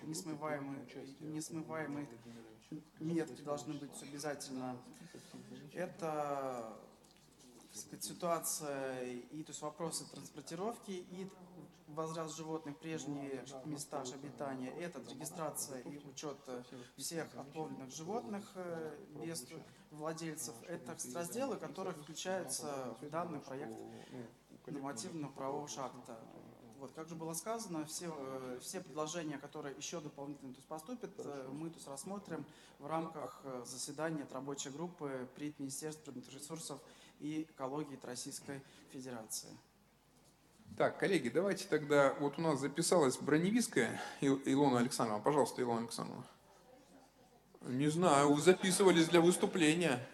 метки должны быть обязательно. Это, так сказать, ситуация и то есть вопросы транспортировки и возврат животных в прежние места обитания. Это регистрация и учет всех отловленных животных без владельцев. Это разделы, которые включаются в данный проект нормативного правового акта. Вот, как же было сказано, все предложения, которые еще дополнительно поступят, мы рассмотрим в рамках заседания рабочей группы при Министерстве природных ресурсов и экологии Российской Федерации. Так, коллеги, давайте тогда, вот у нас записалась Броневицкая Илона Александровна. Пожалуйста, Илона Александровна. Не знаю, вы записывались для выступления.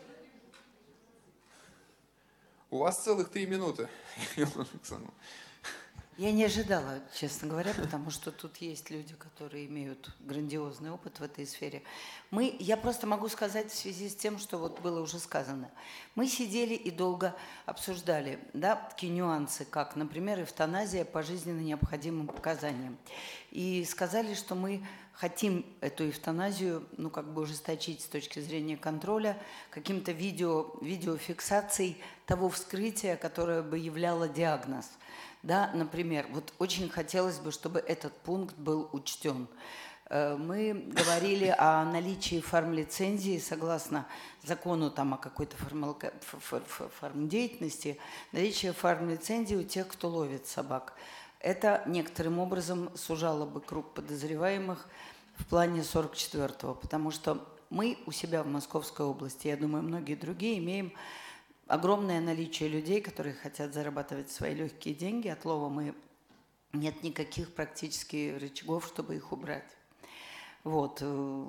У вас целых 3 минуты, Илона Александровна. Я не ожидала, честно говоря, потому что тут есть люди, которые имеют грандиозный опыт в этой сфере. Я просто могу сказать в связи с тем, что вот было уже сказано. Мы сидели и долго обсуждали, да, такие нюансы, как, например, эвтаназия по жизненно необходимым показаниям. И сказали, что мы хотим эту эвтаназию, ужесточить с точки зрения контроля, каким-то видеофиксацией того вскрытия, которое бы являло диагноз. Да, например, вот очень хотелось бы, чтобы этот пункт был учтен. Мы говорили о наличии фармлицензии согласно закону о какой-то фармдеятельности, наличие фармлицензии у тех, кто ловит собак. Это некоторым образом сужало бы круг подозреваемых в плане 44-го, потому что мы у себя в Московской области, я думаю, многие другие, имеем огромное наличие людей, которые хотят зарабатывать свои легкие деньги. От лова нет никаких практически рычагов, чтобы их убрать. Вот.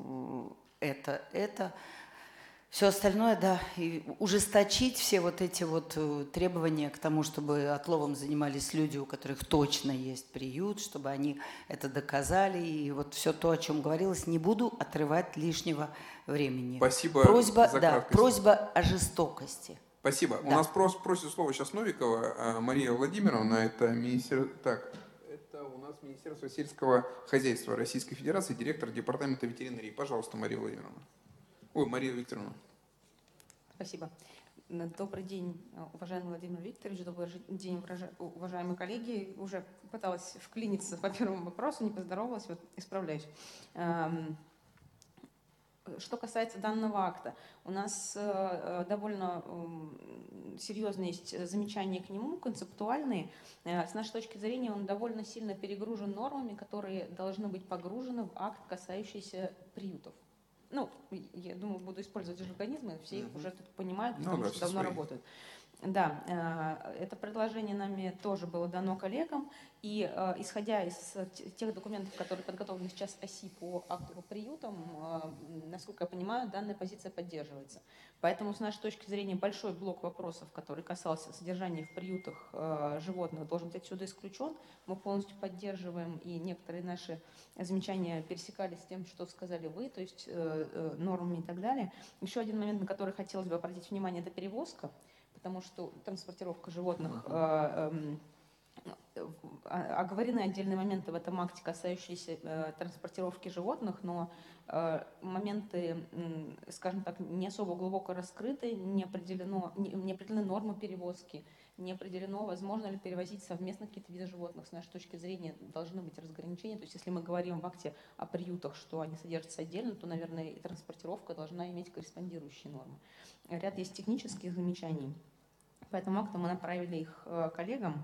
Это. Все остальное, да, и ужесточить все вот эти вот требования к тому, чтобы отловом занимались люди, у которых точно есть приют, чтобы они это доказали. И вот все то, о чем говорилось, не буду отрывать лишнего времени. Спасибо просьба, за да, краткость. просьба о жестокости. Спасибо. Да. У нас просит слово сейчас Новикова Мария Владимировна. Это у нас Министерство сельского хозяйства Российской Федерации, директор департамента ветеринарии. Пожалуйста, Мария Владимировна. Мария Викторовна. Спасибо. Добрый день, уважаемый Владимир Викторович, добрый день, уважаемые коллеги. Уже пыталась вклиниться по первому вопросу, не поздоровалась, вот исправляюсь. Что касается данного акта, у нас довольно серьезные есть замечания к нему, концептуальные. С нашей точки зрения он довольно сильно перегружен нормами, которые должны быть погружены в акт, касающийся приютов. Я думаю, буду использовать жаргонизмы, все их уже тут понимают, потому что давно работают. Да, это предложение нами тоже было дано коллегам, и исходя из тех документов, которые подготовлены сейчас ОСИ по акту по приютам, насколько я понимаю, данная позиция поддерживается. Поэтому с нашей точки зрения большой блок вопросов, который касался содержания в приютах животных, должен быть отсюда исключен. Мы полностью поддерживаем, и некоторые наши замечания пересекались с тем, что сказали вы, то есть нормами и так далее. Еще один момент, на который хотелось бы обратить внимание, это перевозка. Потому что транспортировка животных, оговорены отдельные моменты в этом акте, касающиеся транспортировки животных, но моменты, скажем так, не особо глубоко раскрыты, не определены нормы перевозки, не определено, возможно ли перевозить совместно какие-то виды животных. С нашей точки зрения должны быть разграничения. То есть если мы говорим в акте о приютах, что они содержатся отдельно, то, наверное, и транспортировка должна иметь корреспондирующие нормы. Ряд есть технических замечаний. По этому акту мы направили их коллегам,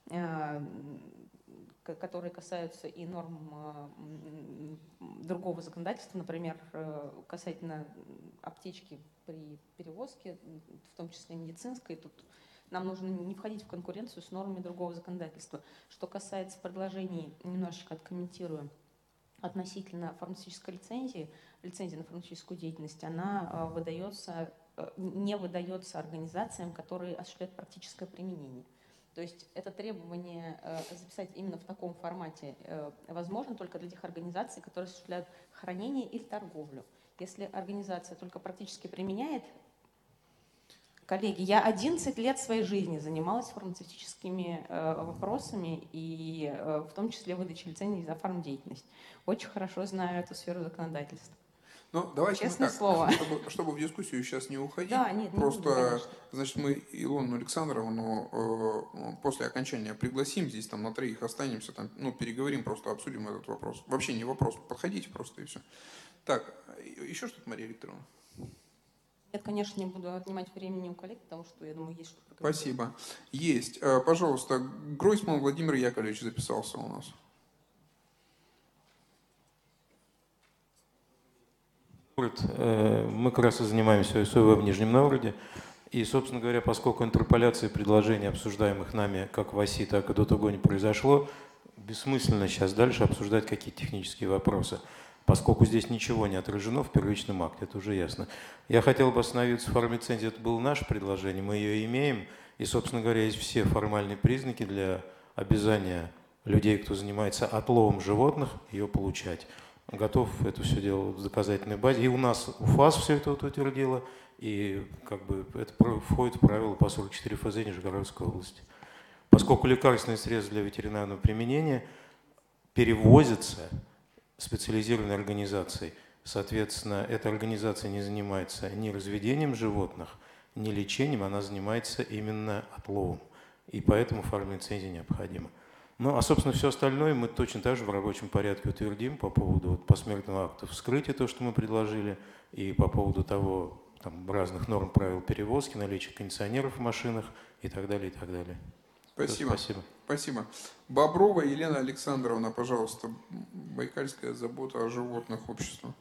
которые касаются и норм другого законодательства, например, касательно аптечки при перевозке, в том числе медицинской. Тут нам нужно не входить в конкуренцию с нормами другого законодательства. Что касается предложений, немножечко откомментирую, относительно фармацевтической лицензии, лицензия на фармацевтическую деятельность, она не выдается организациям, которые осуществляют практическое применение. То есть это требование записать именно в таком формате возможно только для тех организаций, которые осуществляют хранение или торговлю. Если организация только практически применяет, коллеги, я 11 лет своей жизни занималась фармацевтическими вопросами и в том числе выдачей лицензий за фармдеятельность. Очень хорошо знаю эту сферу законодательства. Ну, давайте Честное мы так, слово. чтобы в дискуссию сейчас не уходить. Да, нет, просто, не буду, конечно. значит, мы Илону Александровну после окончания пригласим, здесь там на 3 останемся, там, ну, переговорим, просто обсудим этот вопрос. Вообще не вопрос, подходите просто и все. Так, еще что-то, Мария Викторовна? Я, конечно, не буду отнимать времени у коллег, потому что, я думаю, есть что прокомментировать. Спасибо. Есть. Пожалуйста, Гройсман Владимир Яковлевич записался у нас. Мы как раз и занимаемся СОВ в Нижнем Новгороде. И, собственно говоря, поскольку интерполяции предложений, обсуждаемых нами как в ОСИ, так и до того не произошло, бессмысленно сейчас дальше обсуждать какие-то технические вопросы, поскольку здесь ничего не отражено в первичном акте, это уже ясно. Я хотел бы остановиться в фармлицензии, это было наше предложение, мы ее имеем, и, собственно говоря, есть все формальные признаки для обязания людей, кто занимается отловом животных, ее получать. Готов это все дело в доказательной базе. И у нас УФАС все это утвердило, и как бы это входит в правила по 44 ФЗ Нижегородской области. Поскольку лекарственные средства для ветеринарного применения перевозятся специализированной организацией, соответственно, эта организация не занимается ни разведением животных, ни лечением, она занимается именно отловом. И поэтому фармлицензия необходима. Ну, а, собственно, все остальное мы точно так же в рабочем порядке утвердим по поводу посмертного акта вскрытия, то, что мы предложили, и по поводу того, там, разных норм правил перевозки, наличия кондиционеров в машинах и так далее, и так далее. Спасибо. Спасибо. Спасибо. Боброва Елена Александровна, пожалуйста, Байкальская забота о животных общества.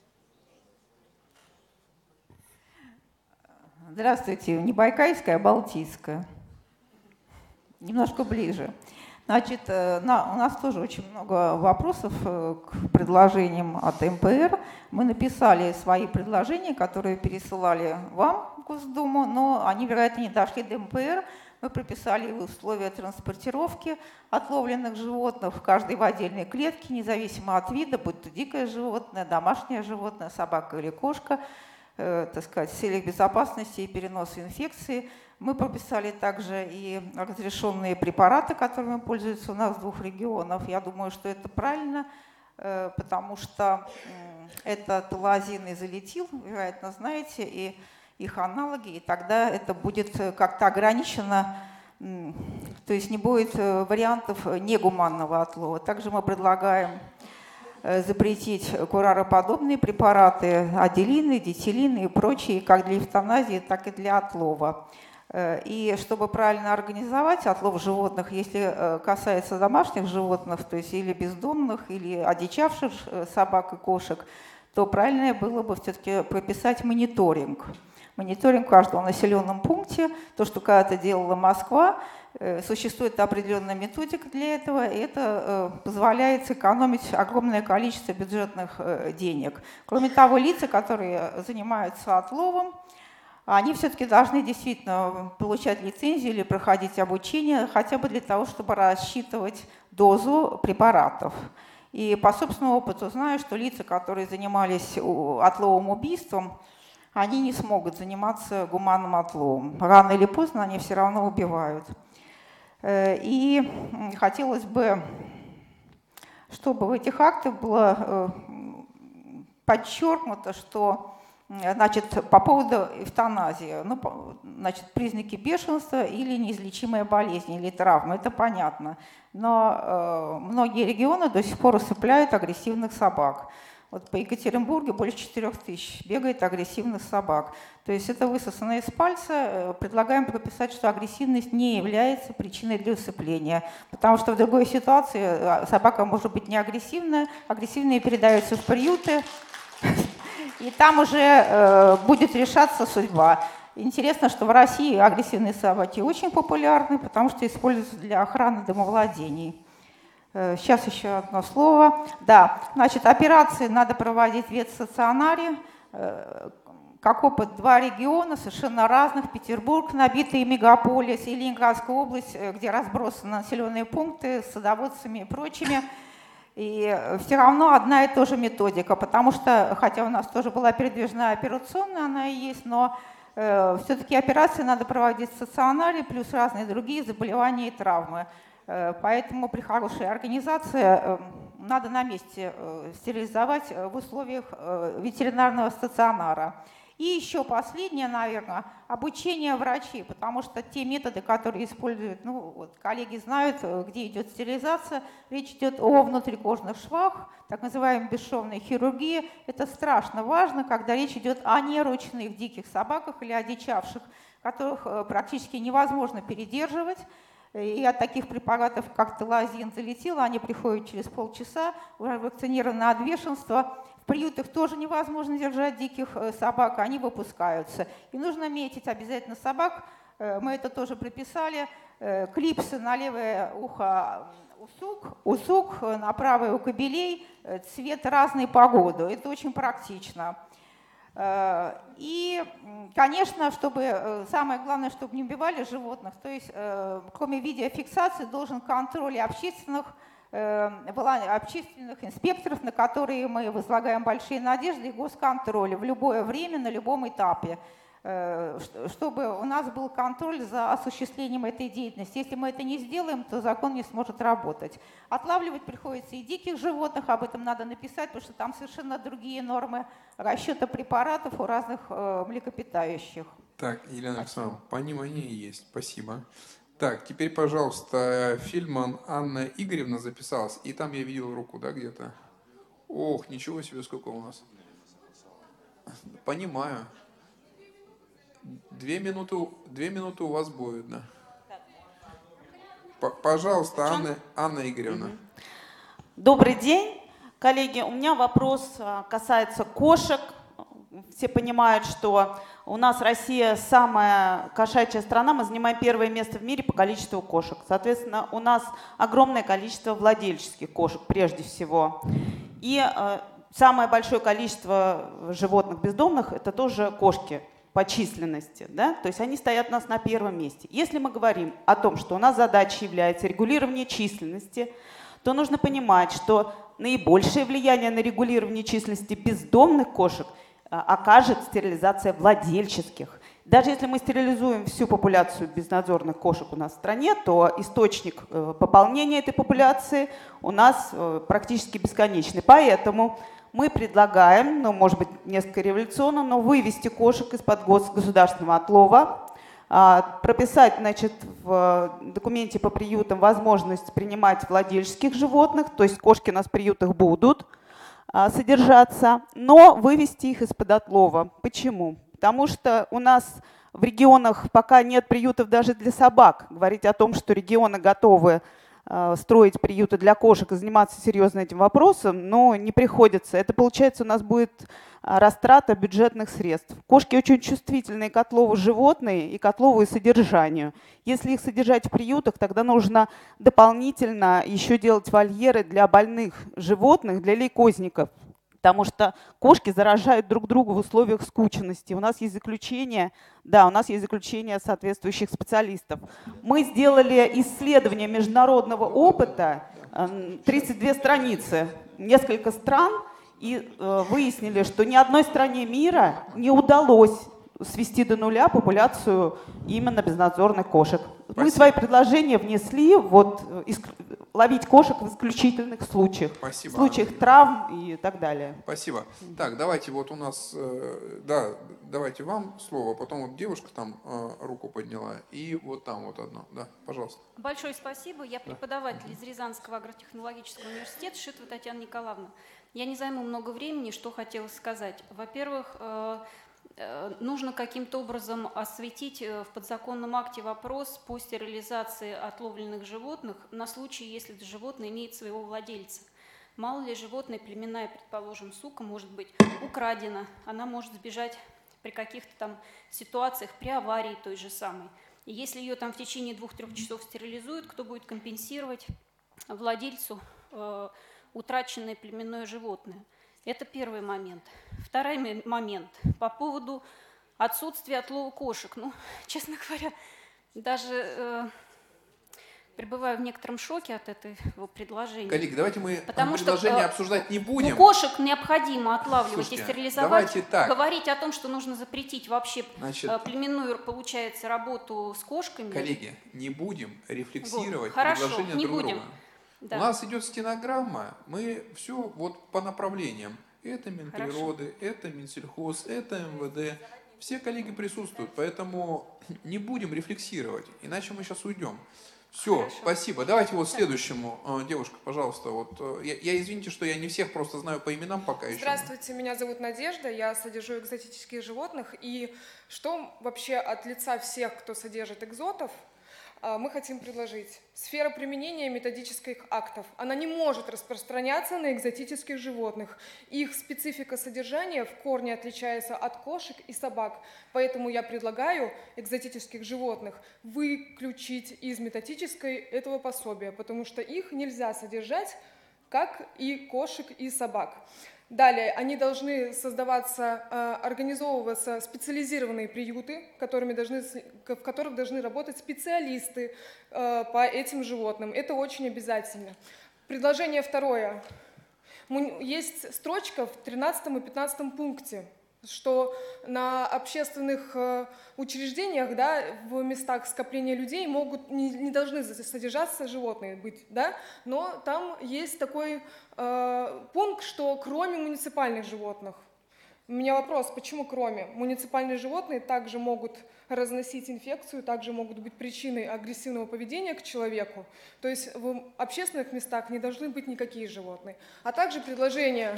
Здравствуйте. Не Байкальская, а Балтийская. Немножко ближе. Значит, у нас тоже очень много вопросов к предложениям от МПР. Мы написали свои предложения, которые пересылали вам в Госдуму, но они, вероятно, не дошли до МПР. Мы прописали условия транспортировки отловленных животных, в каждой в отдельной клетке, независимо от вида, будь то дикое животное, домашнее животное, собака или кошка, так сказать, в целях безопасности и переноса инфекции. Мы прописали также и разрешенные препараты, которыми пользуются у нас в 2 регионах. Я думаю, что это правильно, потому что это талазин и залетил, вероятно, знаете, и их аналоги, и тогда это будет как-то ограничено, то есть не будет вариантов негуманного отлова. Также мы предлагаем запретить курароподобные препараты, аделины, дитилины и прочие, как для эвтаназии, так и для отлова. И чтобы правильно организовать отлов животных, если касается домашних животных, то есть или бездомных, или одичавших собак и кошек, то правильнее было бы все-таки прописать мониторинг. Мониторинг в каждом населенном пункте, то, что когда-то делала Москва, существует определенная методика для этого, и это позволяет сэкономить огромное количество бюджетных денег. Кроме того, лица, которые занимаются отловом, они все-таки должны действительно получать лицензию или проходить обучение, хотя бы для того, чтобы рассчитывать дозу препаратов. И по собственному опыту знаю, что лица, которые занимались отловом, убийством, они не смогут заниматься гуманным отловом. Рано или поздно они все равно убивают. И хотелось бы, чтобы в этих актах было подчеркнуто, что, значит, по поводу эвтаназии, ну, значит, признаки бешенства или неизлечимая болезнь, или травма, это понятно. Но многие регионы до сих пор усыпляют агрессивных собак. Вот по Екатеринбургу больше 4000 бегает агрессивных собак. То есть это высосано из пальца. Предлагаем прописать, что агрессивность не является причиной для усыпления. Потому что в другой ситуации собака может быть не агрессивная. Агрессивные передаются в приюты. И там уже будет решаться судьба. Интересно, что в России агрессивные собаки очень популярны, потому что используются для охраны домовладений. Сейчас еще одно слово. Да, значит, операции надо проводить в ветстационаре. Как опыт, 2 региона совершенно разных. Петербург, набитый мегаполис, и Ленинградская область, где разбросаны населенные пункты с садоводцами и прочими. И все равно одна и та же методика, потому что, хотя у нас тоже была передвижная операционная, она и есть, но все-таки операции надо проводить в стационаре, плюс разные другие заболевания и травмы. Поэтому при хорошей организации надо на месте стерилизовать в условиях ветеринарного стационара. И еще последнее, наверное, обучение врачей, потому что те методы, которые используют, ну, вот, коллеги знают, где идет стерилизация, речь идет о внутрикожных швах, так называемой бесшовной хирургии. Это страшно важно, когда речь идет о неручных диких собаках или одичавших, которых практически невозможно передерживать. И от таких препаратов, как талазин, залетело, они приходят через полчаса, уже вакцинированы от бешенства. В приютах тоже невозможно держать диких собак, они выпускаются. И нужно метить обязательно собак, мы это тоже прописали, клипсы на левое ухо усук, на правое у кобелей, цвет разный погоду. Это очень практично. И, конечно, чтобы самое главное, чтобы не убивали животных, то есть кроме видеофиксации должен контроль общественных инспекторов, на которые мы возлагаем большие надежды, и госконтроль в любое время, на любом этапе, чтобы у нас был контроль за осуществлением этой деятельности. Если мы это не сделаем, то закон не сможет работать. Отлавливать приходится и диких животных, об этом надо написать, потому что там совершенно другие нормы расчета препаратов у разных млекопитающих. Так, Елена Александровна, понимание есть, спасибо. Так, теперь, пожалуйста, Фильман Анна Игоревна записалась, и там я видел руку, да, где-то? Ох, ничего себе, сколько у нас. Понимаю. 2 минуты у вас будет, да. Пожалуйста, Анна Игоревна. Добрый день, коллеги. У меня вопрос касается кошек. Все понимают, что у нас Россия самая кошачья страна, мы занимаем 1-е место в мире по количеству кошек. Соответственно, у нас огромное количество владельческих кошек прежде всего. И самое большое количество животных бездомных – это тоже кошки по численности, да? То есть они стоят у нас на 1-м месте. Если мы говорим о том, что у нас задачей является регулирование численности, то нужно понимать, что наибольшее влияние на регулирование численности бездомных кошек окажет стерилизация владельческих. Даже если мы стерилизуем всю популяцию безнадзорных кошек у нас в стране, то источник пополнения этой популяции у нас практически бесконечный. Поэтому мы предлагаем, ну, может быть, несколько революционно, но вывести кошек из-под государственного отлова, прописать, значит, в документе по приютам возможность принимать владельческих животных, то есть кошки у нас в приютах будут содержаться, но вывести их из-под отлова. Почему? Потому что у нас в регионах пока нет приютов даже для собак. Говорить о том, что регионы готовы строить приюты для кошек и заниматься серьезно этим вопросом, но не приходится. Это, получается, у нас будет растрата бюджетных средств. Кошки очень чувствительные к отлову животные и к отлову и содержанию. Если их содержать в приютах, тогда нужно дополнительно еще делать вольеры для больных животных, для лейкозников. Потому что кошки заражают друг друга в условиях скученности. У нас есть заключение, да, у нас есть заключение соответствующих специалистов. Мы сделали исследование международного опыта, 32 страницы, несколько стран, и выяснили, что ни одной стране мира не удалось свести до нуля популяцию именно безнадзорных кошек. Спасибо. Мы свои предложения внесли, вот, ловить кошек в исключительных случаях. Спасибо. В случаях травм и так далее. Спасибо. Так, давайте вот у нас, да, давайте вам слово, потом вот девушка там руку подняла, и вот там вот одно, да, пожалуйста. Большое спасибо. Я преподаватель из Рязанского агротехнологического университета, Шитова Татьяна Николаевна. Я не займу много времени, что хотела сказать. Во-первых, нужно каким-то образом осветить в подзаконном акте вопрос по стерилизации отловленных животных на случай, если это животное имеет своего владельца. Мало ли животное, племенная, предположим, сука, может быть украдена, она может сбежать при каких-то там ситуациях, при аварии той же самой. И если ее там в течение 2-3 часов стерилизуют, кто будет компенсировать владельцу утраченное племенное животное. Это первый момент. Второй момент по поводу отсутствия отлова кошек. Ну, честно говоря, даже пребываю в некотором шоке от этого предложения. Коллеги, давайте мы Потому предложение что, обсуждать не будем. Кошек необходимо отлавливать. Слушайте, и стерилизовать. давайте так. Говорить о том, что нужно запретить вообще Значит, племенную, получается, работу с кошками. Коллеги, не будем рефлексировать Хорошо, предложения не друг будем. друга. Да. У нас идет стенограмма, мы все вот по направлениям. Это Минприроды, это Минсельхоз, это МВД. Все коллеги присутствуют, поэтому не будем рефлексировать, иначе мы сейчас уйдем. Все, спасибо. Давайте вот следующему. Девушка, пожалуйста. Вот, я извините, что я не всех просто знаю по именам пока еще. Здравствуйте, меня зовут Надежда, я содержу экзотических животных. И что вообще от лица всех, кто содержит экзотов, мы хотим предложить? Сфера применения методических актов. Она не может распространяться на экзотических животных. Их специфика содержания в корне отличается от кошек и собак. Поэтому я предлагаю экзотических животных выключить из методической этого пособия, потому что их нельзя содержать, как и кошек и собак. Далее, они должны создаваться, организовываться специализированные приюты, в которых должны работать специалисты по этим животным. Это очень обязательно. Предложение второе. Есть строчка в 13 и 15 пункте, что на общественных учреждениях, да, в местах скопления людей не должны содержаться животные быть, да? Но там есть такой пункт, что кроме муниципальных животных. У меня вопрос, почему кроме? Муниципальные животные также могут разносить инфекцию, также могут быть причиной агрессивного поведения к человеку. То есть в общественных местах не должны быть никакие животные. А также предложение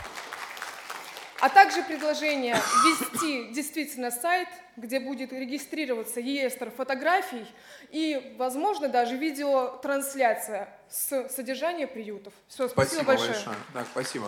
ввести действительно сайт, где будет регистрироваться реестр фотографий и, возможно, даже видеотрансляция с содержания приютов. Все, спасибо большое. Да, спасибо.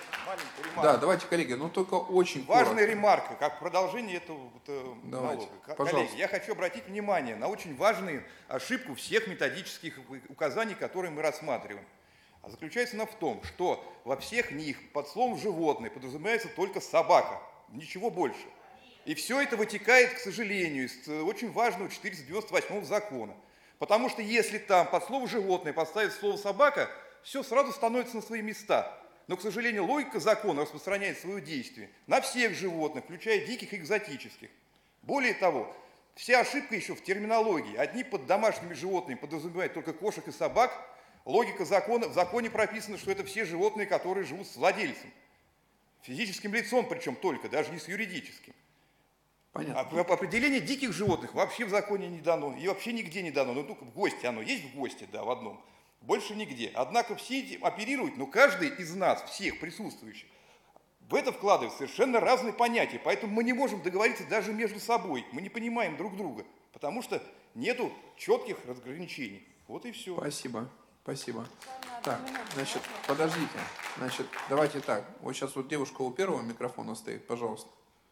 Да, давайте, коллеги, но только очень важная коротко. ремарка, как продолжение этого налога. Коллеги, я хочу обратить внимание на очень важную ошибку всех методических указаний, которые мы рассматриваем. А заключается она в том, что во всех них под словом «животное» подразумевается только собака, ничего больше. И все это вытекает, к сожалению, из очень важного 498 закона. Потому что если там под слово «животное» поставить слово «собака», все сразу становится на свои места. Но, к сожалению, логика закона распространяет свое действие на всех животных, включая диких и экзотических. Более того, вся ошибка еще в терминологии. Одни под домашними животными подразумевают только кошек и собак. Логика закона, в законе прописано, что это все животные, которые живут с владельцем. Физическим лицом причем только, даже не с юридическим. Понятно. Определение диких животных вообще в законе не дано, и вообще нигде не дано. Ну, только в гости оно есть, в гости, да, в одном. Больше нигде. Однако все эти оперируют, но каждый из нас, всех присутствующих, в это вкладывает совершенно разные понятия. Поэтому мы не можем договориться даже между собой. Мы не понимаем друг друга, потому что нету четких разграничений. Вот и все. Спасибо. Спасибо. Так, значит, подождите. Значит, давайте так. Вот сейчас вот девушка у первого микрофона стоит, пожалуйста.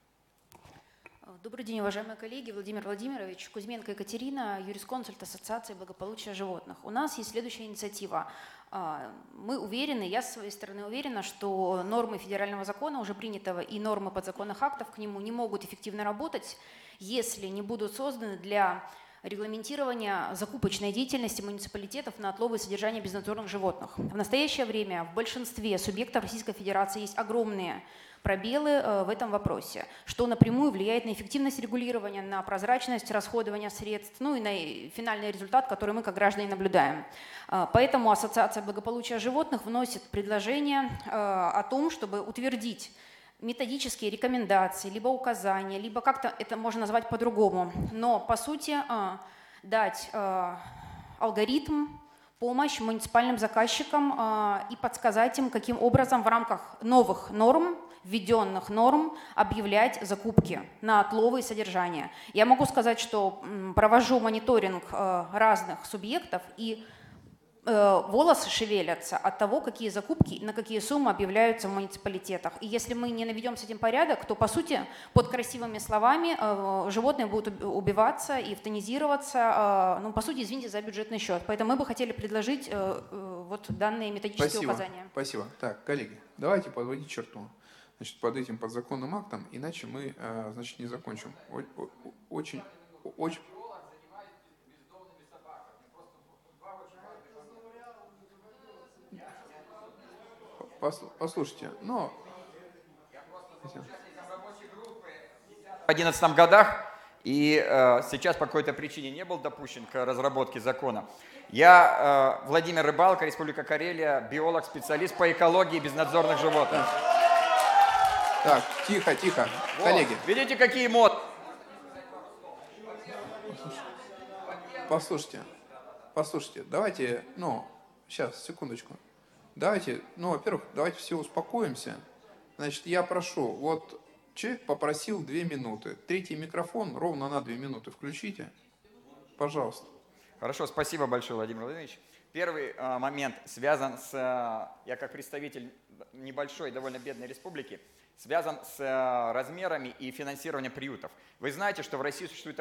Добрый день, уважаемые коллеги. Владимир Владимирович, Кузьменко Екатерина, юрисконсульт Ассоциации благополучия животных. У нас есть следующая инициатива. Мы уверены, я с своей стороны уверена, что нормы федерального закона, уже принятого, и нормы подзаконных актов к нему не могут эффективно работать, если не будут созданы для регламентирования закупочной деятельности муниципалитетов на отлов и содержание безнадзорных животных. В настоящее время в большинстве субъектов Российской Федерации есть огромные пробелы в этом вопросе, что напрямую влияет на эффективность регулирования, на прозрачность расходования средств, ну и на финальный результат, который мы как граждане наблюдаем. Поэтому Ассоциация благополучия животных вносит предложение о том, чтобы утвердить методические рекомендации, либо указания, либо как-то это можно назвать по-другому, но по сути дать алгоритм, помощь муниципальным заказчикам и подсказать им, каким образом в рамках новых норм, введенных норм, объявлять закупки на отловы и содержание. Я могу сказать, что провожу мониторинг разных субъектов, и волосы шевелятся от того, какие закупки, на какие суммы объявляются в муниципалитетах. И если мы не наведем с этим порядок, то, по сути, под красивыми словами животные будут убиваться и эвтанизироваться, ну, по сути, извините, за бюджетный счет. Поэтому мы бы хотели предложить вот данные методические указания. Спасибо. Так, коллеги, давайте подводить черту. Значит, под этим подзаконным актом, иначе мы, значит, не закончим. Очень. Послушайте, но... В 2011 годах и сейчас по какой-то причине не был допущен к разработке закона. Я Владимир Рыбалко, Республика Карелия, биолог, специалист по экологии безнадзорных животных. Так, тихо, вот, коллеги. Видите, какие моды? Послушайте, давайте, сейчас, секундочку. Давайте, во-первых, давайте все успокоимся. Значит, я прошу, вот человек попросил 2 минуты. Третий микрофон ровно на 2 минуты включите. Пожалуйста. Хорошо, спасибо большое, Владимир Владимирович. Первый момент связан с, я как представитель небольшой, довольно бедной республики, связан с размерами и финансированием приютов. Вы знаете, что в России существует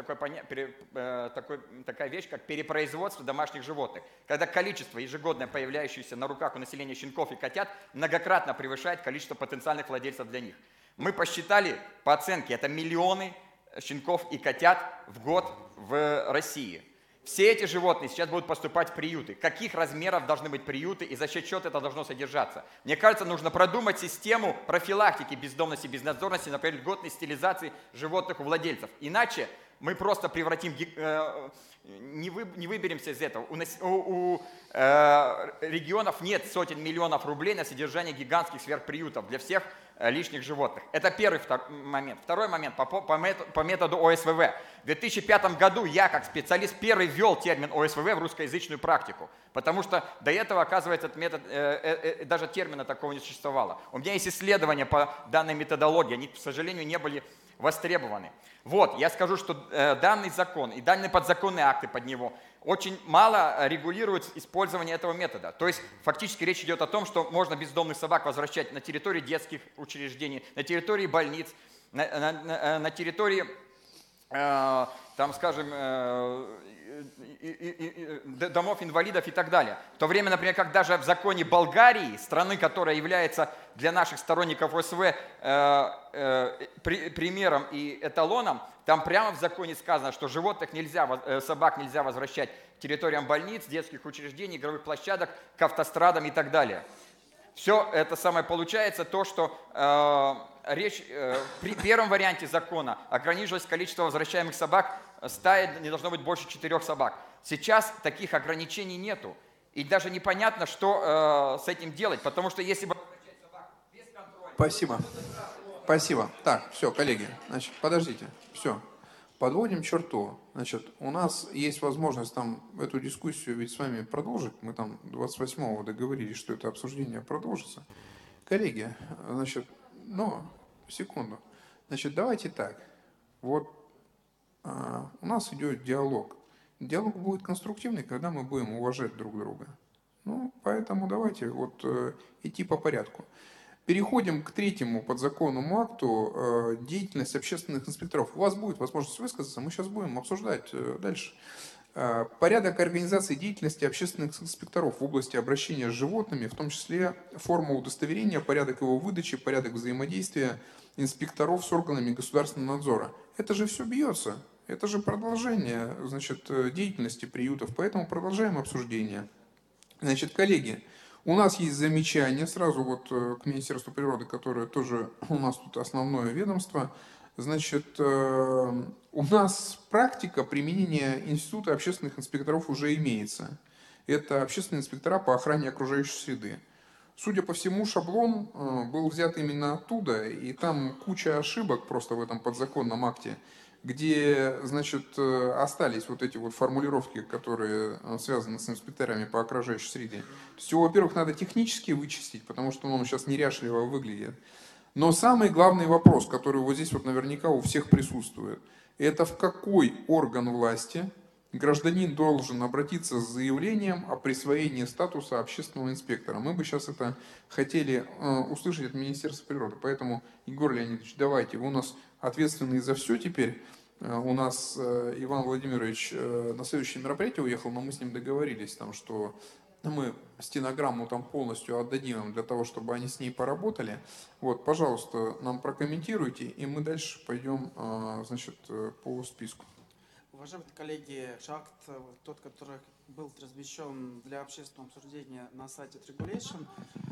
такая вещь, как перепроизводство домашних животных, когда количество ежегодно появляющихся на руках у населения щенков и котят многократно превышает количество потенциальных владельцев для них. Мы посчитали, по оценке, это миллионы щенков и котят в год в России. Все эти животные сейчас будут поступать в приюты. Каких размеров должны быть приюты и за счет чего это должно содержаться? Мне кажется, нужно продумать систему профилактики бездомности, безнадзорности, например, льготной стилизации животных у владельцев. Иначе мы просто превратим, не выберемся из этого. У регионов нет сотен миллионов рублей на содержание гигантских сверхприютов для всех лишних животных. Это первый момент. Второй момент по методу ОСВВ. В 2005 году я, как специалист, первый ввел термин ОСВВ в русскоязычную практику, потому что до этого, оказывается, этот метод, даже термина такого не существовало. У меня есть исследования по данной методологии, они, к сожалению, не были востребованы. Вот, я скажу, что данный закон и данные подзаконные акты под него очень мало регулируют использование этого метода. То есть фактически речь идет о том, что можно бездомных собак возвращать на территории детских учреждений, на территории больниц, на территории, там, скажем, домов инвалидов и так далее. В то время, например, как даже в законе Болгарии, страны, которая является для наших сторонников ОСВ примером и эталоном, там прямо в законе сказано, что животных нельзя, собак нельзя возвращать к территориям больниц, детских учреждений, игровых площадок, к автострадам и так далее. Все это самое получается то, что речь при первом варианте закона ограничивалось количество возвращаемых собак, стаи не должно быть больше 4 собак. Сейчас таких ограничений нету. И даже непонятно, что с этим делать, потому что если бы... Спасибо. Так, все, коллеги, значит, подождите, все. Подводим черту. Значит, у нас есть возможность там эту дискуссию ведь с вами продолжить. Мы там 28-го договорились, что это обсуждение продолжится. Коллеги, значит, секунду. Значит, давайте так. Вот у нас идет диалог. Диалог будет конструктивный, когда мы будем уважать друг друга. Поэтому давайте вот идти по порядку. Переходим к третьему подзаконному акту деятельность общественных инспекторов. У вас будет возможность высказаться, мы сейчас будем обсуждать дальше. Порядок организации деятельности общественных инспекторов в области обращения с животными, в том числе форма удостоверения, порядок его выдачи, порядок взаимодействия инспекторов с органами государственного надзора. Это же все бьется, это же продолжение, значит, деятельности приютов, поэтому продолжаем обсуждение. Значит, коллеги, у нас есть замечания сразу вот к Министерству природы, которое тоже у нас тут основное ведомство. Значит, у нас практика применения института общественных инспекторов уже имеется. Это общественные инспектора по охране окружающей среды. Судя по всему, шаблон был взят именно оттуда, и там куча ошибок просто в этом подзаконном акте, где, значит, остались вот эти вот формулировки, которые связаны с инспекторами по окружающей среде. То есть его, во-первых, надо технически вычистить, потому что он сейчас неряшливо выглядит. Но самый главный вопрос, который вот здесь вот наверняка у всех присутствует, это в какой орган власти гражданин должен обратиться с заявлением о присвоении статуса общественного инспектора. Мы бы сейчас это хотели услышать от Министерства природы. Поэтому, Егор Леонидович, давайте, вы у нас ответственный за все теперь. У нас Иван Владимирович на следующее мероприятие уехал, но мы с ним договорились, там, что мы стенограмму там полностью отдадим им для того, чтобы они с ней поработали. Вот, пожалуйста, нам прокомментируйте, и мы дальше пойдем, значит, по списку. Уважаемые коллеги, акт, тот, который был размещен для общественного обсуждения на сайте Regulation,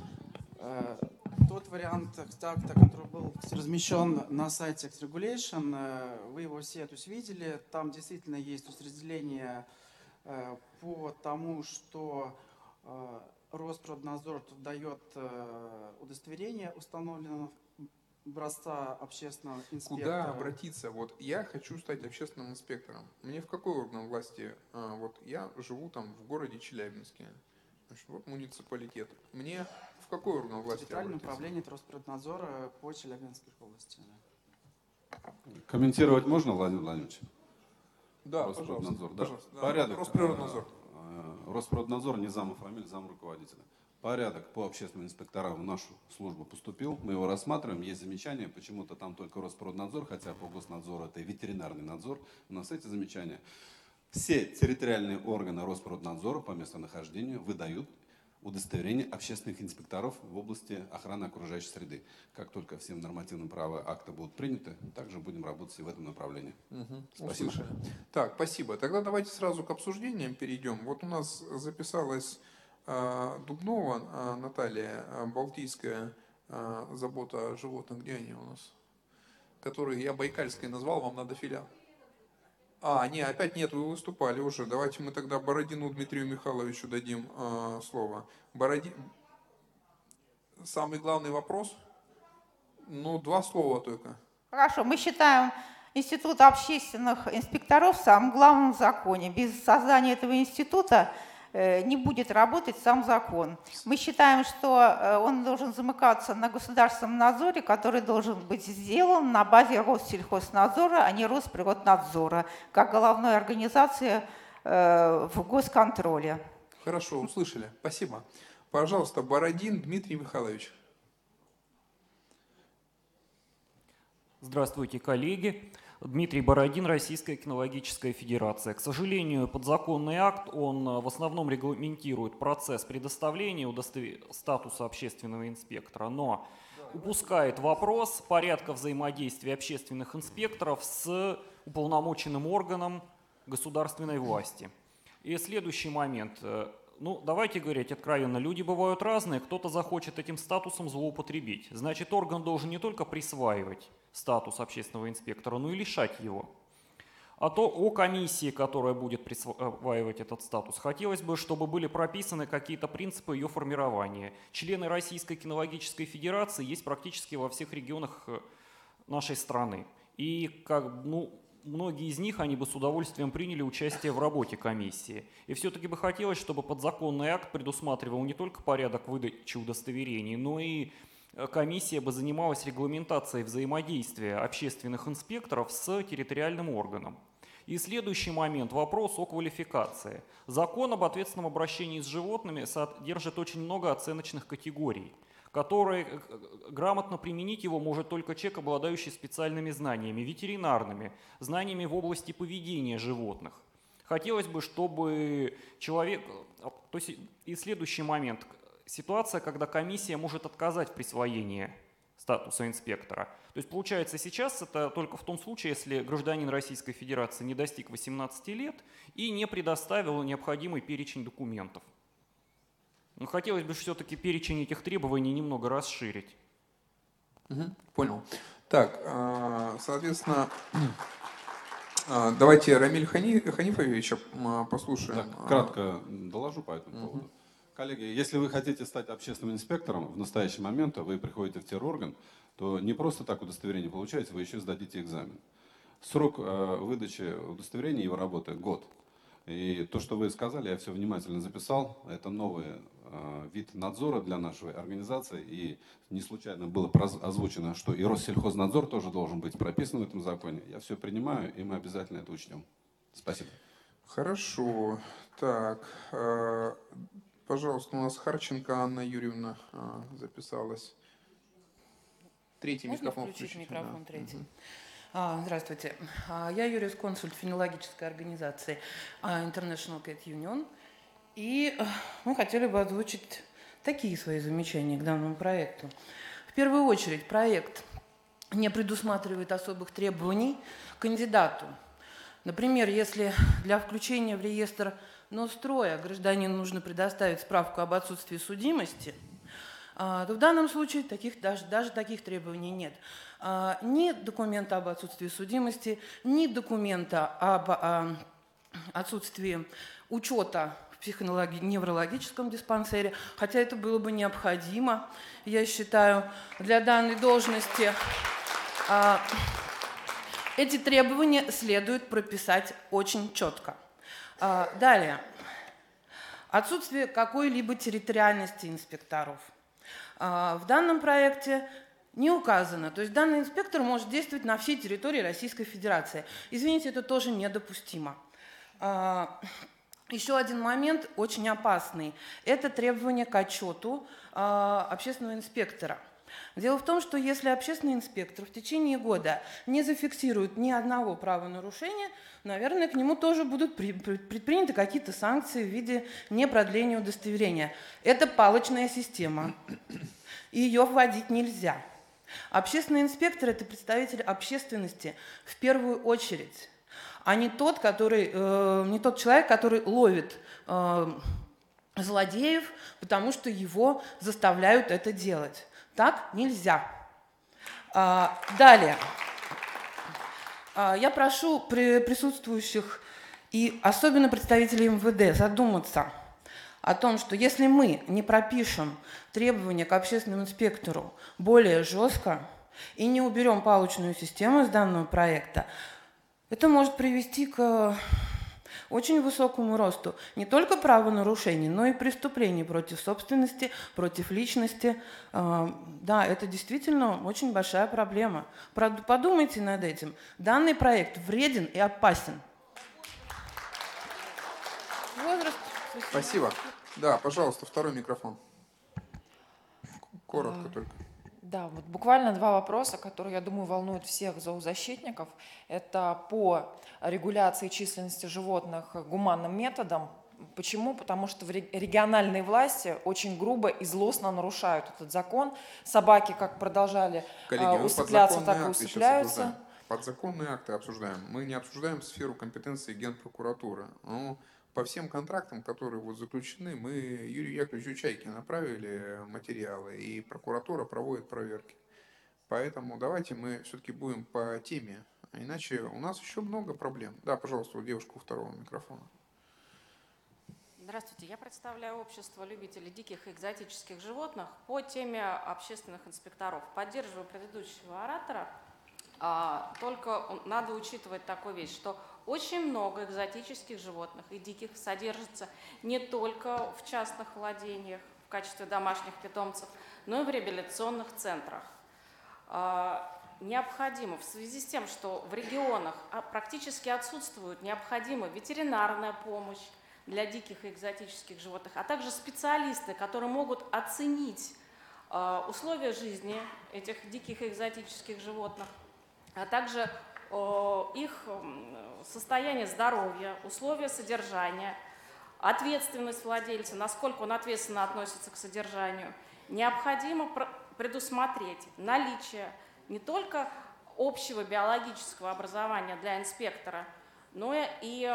тот вариант акта, который был размещен на сайте Regulation, вы его все видели, там действительно есть разделение по тому, что Росприроднадзор дает удостоверение установленного образца общественного инспектора. Куда обратиться? Вот я хочу стать общественным инспектором. Мне в какой орган власти? Вот я живу там в городе Челябинске. Значит, вот муниципалитет. Мне в какой орган власти? Федеральное управление Росприроднадзора по Челябинской области. Комментировать можно, Владимир Владимирович? Да, Росприроднадзор. Пожалуйста. Да. Порядок. Росприроднадзор. Росприроднадзор, не зам фамилии, зам руководителя. Порядок по общественным инспекторам в нашу службу поступил, мы его рассматриваем, есть замечания, почему-то там только Росприроднадзор, хотя по госнадзору это и ветеринарный надзор, у нас эти замечания. Все территориальные органы Росприроднадзора по местонахождению выдают удостоверение общественных инспекторов в области охраны окружающей среды. Как только все нормативные права акта будут приняты, также будем работать и в этом направлении. Спасибо. Услышали. Так, спасибо. Тогда давайте сразу к обсуждениям перейдем. Вот у нас записалась Дубнова Наталья, Балтийская забота о животных. Где они у нас? Которые я Байкальской назвал, вам надо филиал. Не, опять нет, вы выступали уже. Давайте мы тогда Бородину Дмитрию Михайловичу дадим слово. Самый главный вопрос? 2 слова только. Хорошо, мы считаем институт общественных инспекторов самым главным в законе. Без создания этого института не будет работать сам закон. Мы считаем, что он должен замыкаться на государственном надзоре, который должен быть сделан на базе Россельхознадзора, а не Росприроднадзора, как головной организации в госконтроле. Хорошо, услышали. Спасибо. Пожалуйста, Бородин Дмитрий Михайлович. Здравствуйте, коллеги. Дмитрий Бородин, Российская кинологическая федерация. К сожалению, подзаконный акт, он в основном регламентирует процесс предоставления статуса общественного инспектора, но упускает вопрос порядка взаимодействия общественных инспекторов с уполномоченным органом государственной власти. И следующий момент. Давайте говорить откровенно, люди бывают разные, кто-то захочет этим статусом злоупотребить. Значит, орган должен не только присваивать статус общественного инспектора, но и лишать его. А то о комиссии, которая будет присваивать этот статус, хотелось бы, чтобы были прописаны какие-то принципы ее формирования. Члены Российской кинологической федерации есть практически во всех регионах нашей страны. И многие из них, они бы с удовольствием приняли участие в работе комиссии. И все-таки бы хотелось, чтобы подзаконный акт предусматривал не только порядок выдачи удостоверений, но и комиссия бы занималась регламентацией взаимодействия общественных инспекторов с территориальным органом. И следующий момент – вопрос о квалификации. Закон об ответственном обращении с животными содержит очень много оценочных категорий, которые грамотно применить его может только человек, обладающий специальными знаниями, ветеринарными, знаниями в области поведения животных. Хотелось бы, чтобы человек… То есть и следующий момент. Ситуация, когда комиссия может отказать в присвоении статуса инспектора. То есть получается сейчас это только в том случае, если гражданин Российской Федерации не достиг 18 лет и не предоставил необходимый перечень документов. Но хотелось бы все-таки перечень этих требований немного расширить. Понял. Так, соответственно, давайте Рамиль Ханифовича послушаем. Так, кратко доложу по этому поводу. Коллеги, если вы хотите стать общественным инспектором в настоящий момент, вы приходите в терорган, то не просто так удостоверение получаете, вы еще сдадите экзамен. Срок выдачи удостоверения его работы – год. И то, что вы сказали, я все внимательно записал. Это новый вид надзора для нашей организации. И не случайно было озвучено, что и Россельхознадзор тоже должен быть прописан в этом законе. Я все принимаю, и мы обязательно это учтем. Спасибо. Хорошо. Так, пожалуйста, у нас Харченко Анна Юрьевна записалась. Третий Можно микрофон включить включите? микрофон Да. третий? Здравствуйте. Я юрисконсульт фенологической организации International Cat Union. И мы хотели бы озвучить такие свои замечания к данному проекту. В первую очередь, проект не предусматривает особых требований к кандидату. Например, если для включения в реестр Ностроя гражданину нужно предоставить справку об отсутствии судимости, то в данном случае даже таких требований нет. Ни документа об отсутствии судимости, ни документа об отсутствии учета в психоневрологическом диспансере, хотя это было бы необходимо, я считаю, для данной должности. Эти требования следует прописать очень четко. Далее. Отсутствие какой-либо территориальности инспекторов. В данном проекте не указано. То есть данный инспектор может действовать на всей территории Российской Федерации. Извините, это тоже недопустимо. Еще один момент очень опасный. Это требование к отчету общественного инспектора. Дело в том, что если общественный инспектор в течение года не зафиксирует ни одного правонарушения, наверное, к нему тоже будут предприняты какие-то санкции в виде непродления удостоверения. Это палочная система, и ее вводить нельзя. Общественный инспектор – это представитель общественности в первую очередь, а не тот человек, который ловит злодеев, потому что его заставляют это делать. Так нельзя. Далее. Я прошу присутствующих и особенно представителей МВД задуматься о том, что если мы не пропишем требования к общественному инспектору более жестко и не уберем палочную систему из данного проекта, это может привести к очень высокому росту не только правонарушений, но и преступлений против собственности, против личности. Да, это действительно очень большая проблема. Подумайте над этим. Данный проект вреден и опасен. Возраст. Спасибо. Да, пожалуйста, второй микрофон. Коротко только. Да, вот буквально два вопроса, которые, я думаю, волнуют всех зоозащитников. Это по регуляции численности животных гуманным методом. Почему? Потому что региональные власти очень грубо и злостно нарушают этот закон. Собаки как продолжали усыпляться, так и усыпляются. Подзаконные акты обсуждаем. Мы не обсуждаем сферу компетенции Генпрокуратуры. Ну, по всем контрактам, которые вот заключены, мы Юрию Яковлевичу Чайке направили материалы, и прокуратура проводит проверки. Поэтому давайте мы все-таки будем по теме, иначе у нас еще много проблем. Да, пожалуйста, девушку у второго микрофона. Здравствуйте, я представляю общество любителей диких и экзотических животных по теме общественных инспекторов. Поддерживаю предыдущего оратора, только надо учитывать такую вещь, что очень много экзотических животных и диких содержится не только в частных владениях в качестве домашних питомцев, но и в реабилитационных центрах. Необходимо в связи с тем, что в регионах практически отсутствует необходимая ветеринарная помощь для диких и экзотических животных, а также специалисты, которые могут оценить условия жизни этих диких и экзотических животных, а также их состояние здоровья, условия содержания, ответственность владельца, насколько он ответственно относится к содержанию. Необходимо предусмотреть наличие не только общего биологического образования для инспектора, но и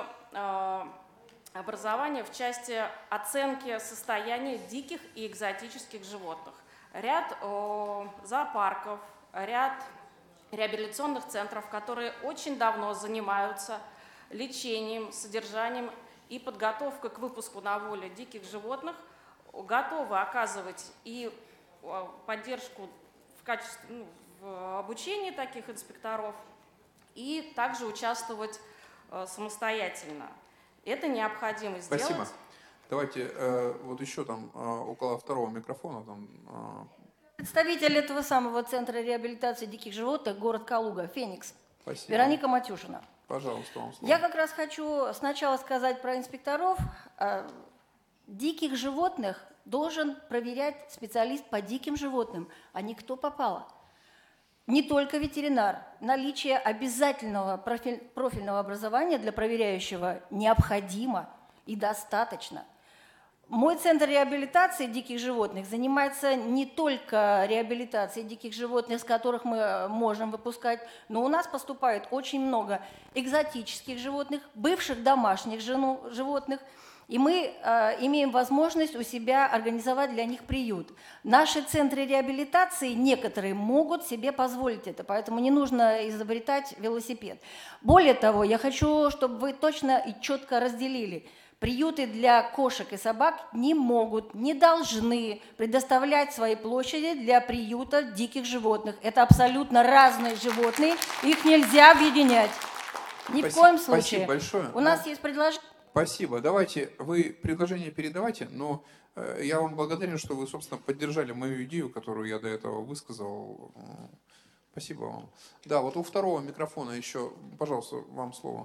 образования в части оценки состояния диких и экзотических животных. Ряд зоопарков, ряд реабилитационных центров, которые очень давно занимаются лечением, содержанием и подготовкой к выпуску на волю диких животных, готовы оказывать и поддержку в качестве, в обучении таких инспекторов и также участвовать самостоятельно. Это необходимо сделать. Спасибо. Давайте вот еще там около второго микрофона там. Представитель этого самого Центра реабилитации диких животных, город Калуга, Феникс. Спасибо. Вероника Матюшина. Пожалуйста, вам слово. Я как раз хочу сначала сказать про инспекторов. Диких животных должен проверять специалист по диким животным, а не кто попало. Не только ветеринар. Наличие обязательного профильного образования для проверяющего необходимо и достаточно. Мой центр реабилитации диких животных занимается не только реабилитацией диких животных, с которых мы можем выпускать, но у нас поступает очень много экзотических животных, бывших домашних животных, и мы имеем возможность у себя организовать для них приют. Наши центры реабилитации, некоторые, могут себе позволить это, поэтому не нужно изобретать велосипед. Более того, я хочу, чтобы вы точно и четко разделили. Приюты для кошек и собак не могут, не должны предоставлять свои площади для приюта диких животных. Это абсолютно разные животные, их нельзя объединять. Ни в коем случае. Спасибо большое. У нас есть предложение. Спасибо. Давайте, вы предложение передавайте, но я вам благодарен, что вы, собственно, поддержали мою идею, которую я до этого высказал. Спасибо вам. Да, вот у второго микрофона еще, пожалуйста, вам слово.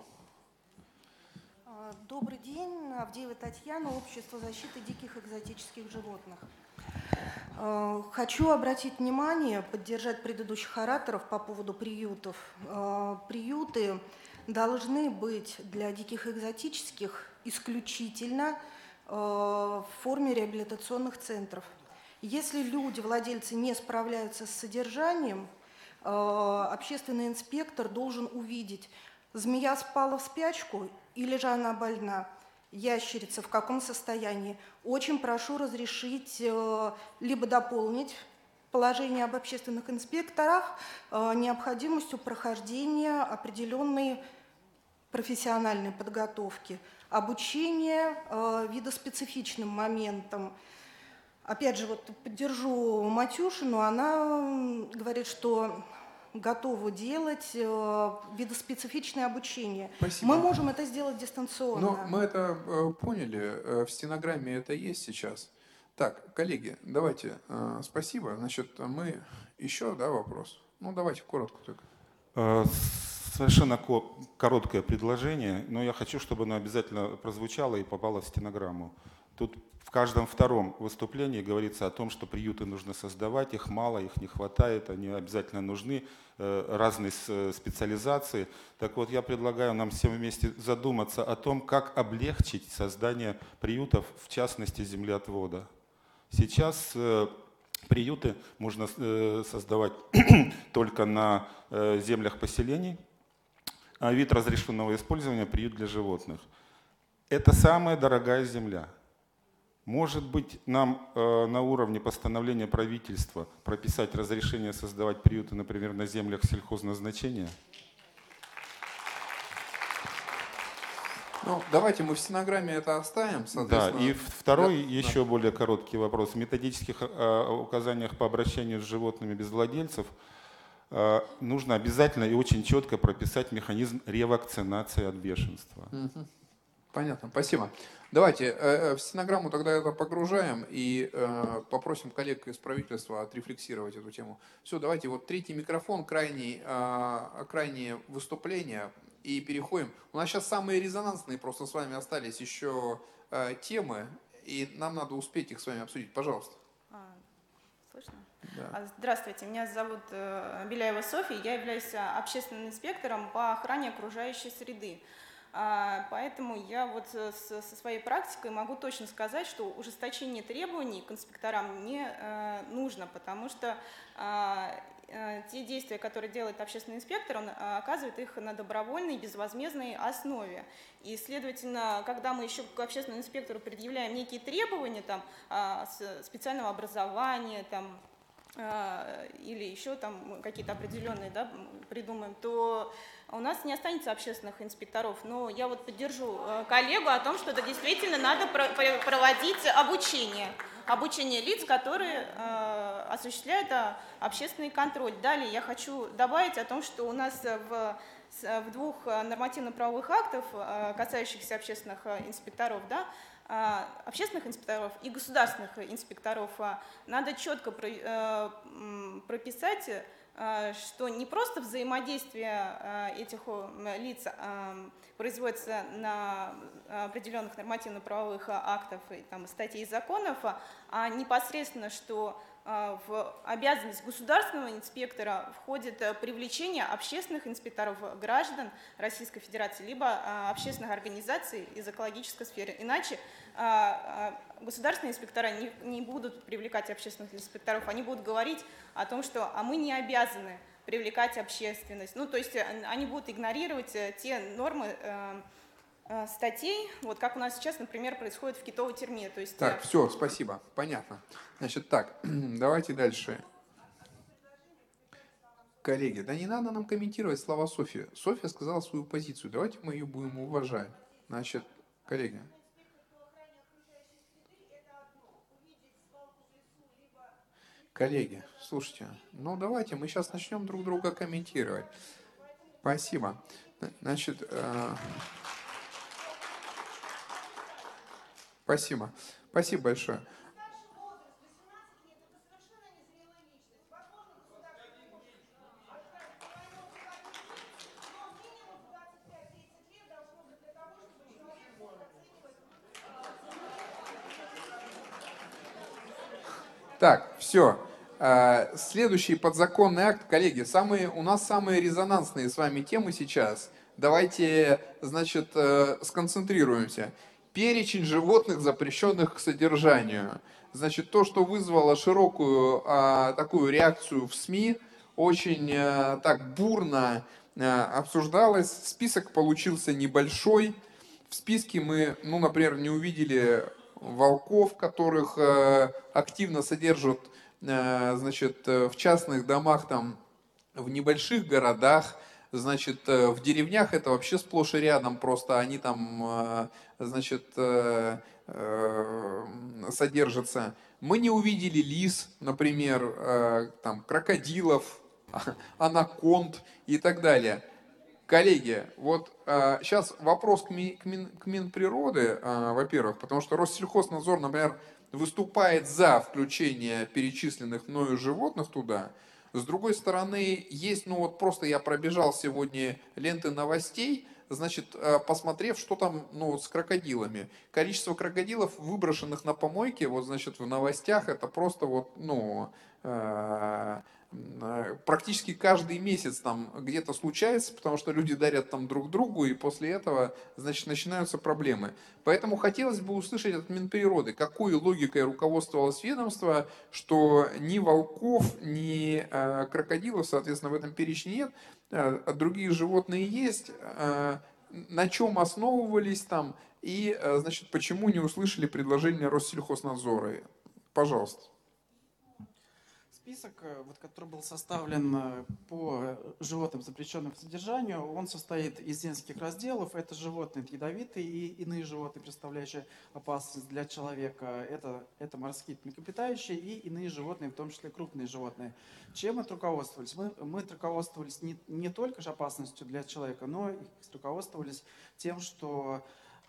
Добрый день, Авдеева Татьяна, Общество защиты диких экзотических животных. Хочу обратить внимание, поддержать предыдущих ораторов по поводу приютов. Приюты должны быть для диких экзотических исключительно в форме реабилитационных центров. Если люди, владельцы, не справляются с содержанием, общественный инспектор должен увидеть, змея спала в спячку или же она больна, ящерица в каком состоянии. Очень прошу разрешить либо дополнить положение об общественных инспекторах необходимостью прохождения определенной профессиональной подготовки, обучения видоспецифичным моментам. Опять же, вот поддержу Матюшину, она говорит, что готовы делать видоспецифичное обучение. Спасибо. Мы можем это сделать дистанционно. Но мы это поняли, в стенограмме это есть сейчас. Так, коллеги, давайте, спасибо. Значит, мы еще, да, вопрос? Ну, давайте коротко только. Совершенно короткое предложение, но я хочу, чтобы оно обязательно прозвучало и попало в стенограмму. Тут в каждом втором выступлении говорится о том, что приюты нужно создавать, их мало, их не хватает, они обязательно нужны, разные специализации. Так вот, я предлагаю нам всем вместе задуматься о том, как облегчить создание приютов, в частности, землеотвода. Сейчас приюты можно создавать только на землях поселений, а вид разрешенного использования – приют для животных. Это самая дорогая земля. Может быть, нам на уровне постановления правительства прописать разрешение создавать приюты, например, на землях сельхозназначения? Ну, давайте мы в стенограмме это оставим. Да, и второй, еще более короткий вопрос. В методических указаниях по обращению с животными без владельцев нужно обязательно и очень четко прописать механизм ревакцинации от бешенства. Понятно, спасибо. Давайте в стенограмму тогда это погружаем и попросим коллег из правительства отрефлексировать эту тему. Все, давайте вот третий микрофон, крайнее выступление, и переходим. У нас сейчас самые резонансные просто с вами остались еще темы, и нам надо успеть их с вами обсудить. Пожалуйста. Слышно? Да. Здравствуйте, меня зовут Беляева Софья, я являюсь общественным инспектором по охране окружающей среды. Поэтому я вот со своей практикой могу точно сказать, что ужесточение требований к инспекторам не нужно, потому что те действия, которые делает общественный инспектор, он оказывает их на добровольной, безвозмездной основе. И, следовательно, когда мы еще к общественному инспектору предъявляем некие требования там, специального образования, там, или еще там какие-то определенные, да, придумаем, то у нас не останется общественных инспекторов. Но я вот поддержу коллегу о том, что это действительно надо проводить обучение лиц, которые осуществляют общественный контроль. Далее я хочу добавить о том, что у нас в двух нормативно-правовых актах, касающихся общественных инспекторов, да, общественных инспекторов и государственных инспекторов, надо четко прописать что не просто взаимодействие этих лиц производится на определенных нормативно-правовых актов и там, статей и законов, а непосредственно, что в обязанность государственного инспектора входит привлечение общественных инспекторов граждан Российской Федерации, либо общественных организаций из экологической сферы. Иначе государственные инспектора не будут привлекать общественных инспекторов, они будут говорить о том, что мы не обязаны привлекать общественность. Ну, то есть они будут игнорировать те нормы статей, вот как у нас сейчас, например, происходит в китовой тюрьме. То есть, так, все, спасибо, понятно. Значит, так, давайте дальше. Коллеги, да не надо нам комментировать слова Софьи. Софья сказала свою позицию, давайте мы ее будем уважать. Значит, коллеги. Коллеги, слушайте, ну давайте мы сейчас начнем друг друга комментировать. Спасибо. Значит, спасибо. Спасибо большое. Так, все. Следующий подзаконный акт, коллеги, у нас самые резонансные с вами темы сейчас. Давайте, значит, сконцентрируемся. Перечень животных, запрещенных к содержанию. Значит, то, что вызвало широкую такую реакцию в СМИ, очень так бурно обсуждалось. Список получился небольшой. В списке мы, ну, например, не увидели волков, которых активно содержат, значит, в частных домах, там, в небольших городах, значит, в деревнях это вообще сплошь и рядом, просто они там, значит, содержатся. Мы не увидели лис, например, там, крокодилов, анаконд и так далее. Коллеги, вот сейчас вопрос к Минприроды, во-первых, потому что Россельхознадзор, например, выступает за включение перечисленных мною животных туда. С другой стороны, есть, ну вот просто я пробежал сегодня ленты новостей, значит, посмотрев, что там, ну, вот с крокодилами. Количество крокодилов, выброшенных на помойке, вот, значит, в новостях, это просто вот, ну, практически каждый месяц там где-то случается, потому что люди дарят там друг другу, и после этого, значит, начинаются проблемы. Поэтому хотелось бы услышать от Минприроды, какой логикой руководствовалось ведомство, что ни волков, ни крокодилов, соответственно, в этом перечне нет, а другие животные есть, на чем основывались там, и, значит, почему не услышали предложение Россельхознадзора. Пожалуйста. Список, вот, который был составлен по животным, запрещенным к содержанию, он состоит из нескольких разделов. Это животные ядовитые и иные животные, представляющие опасность для человека. Это морские млекопитающие и иные животные, в том числе крупные животные. Чем мы руководствовались? Мы руководствовались не только же опасностью для человека, но и руководствовались тем, что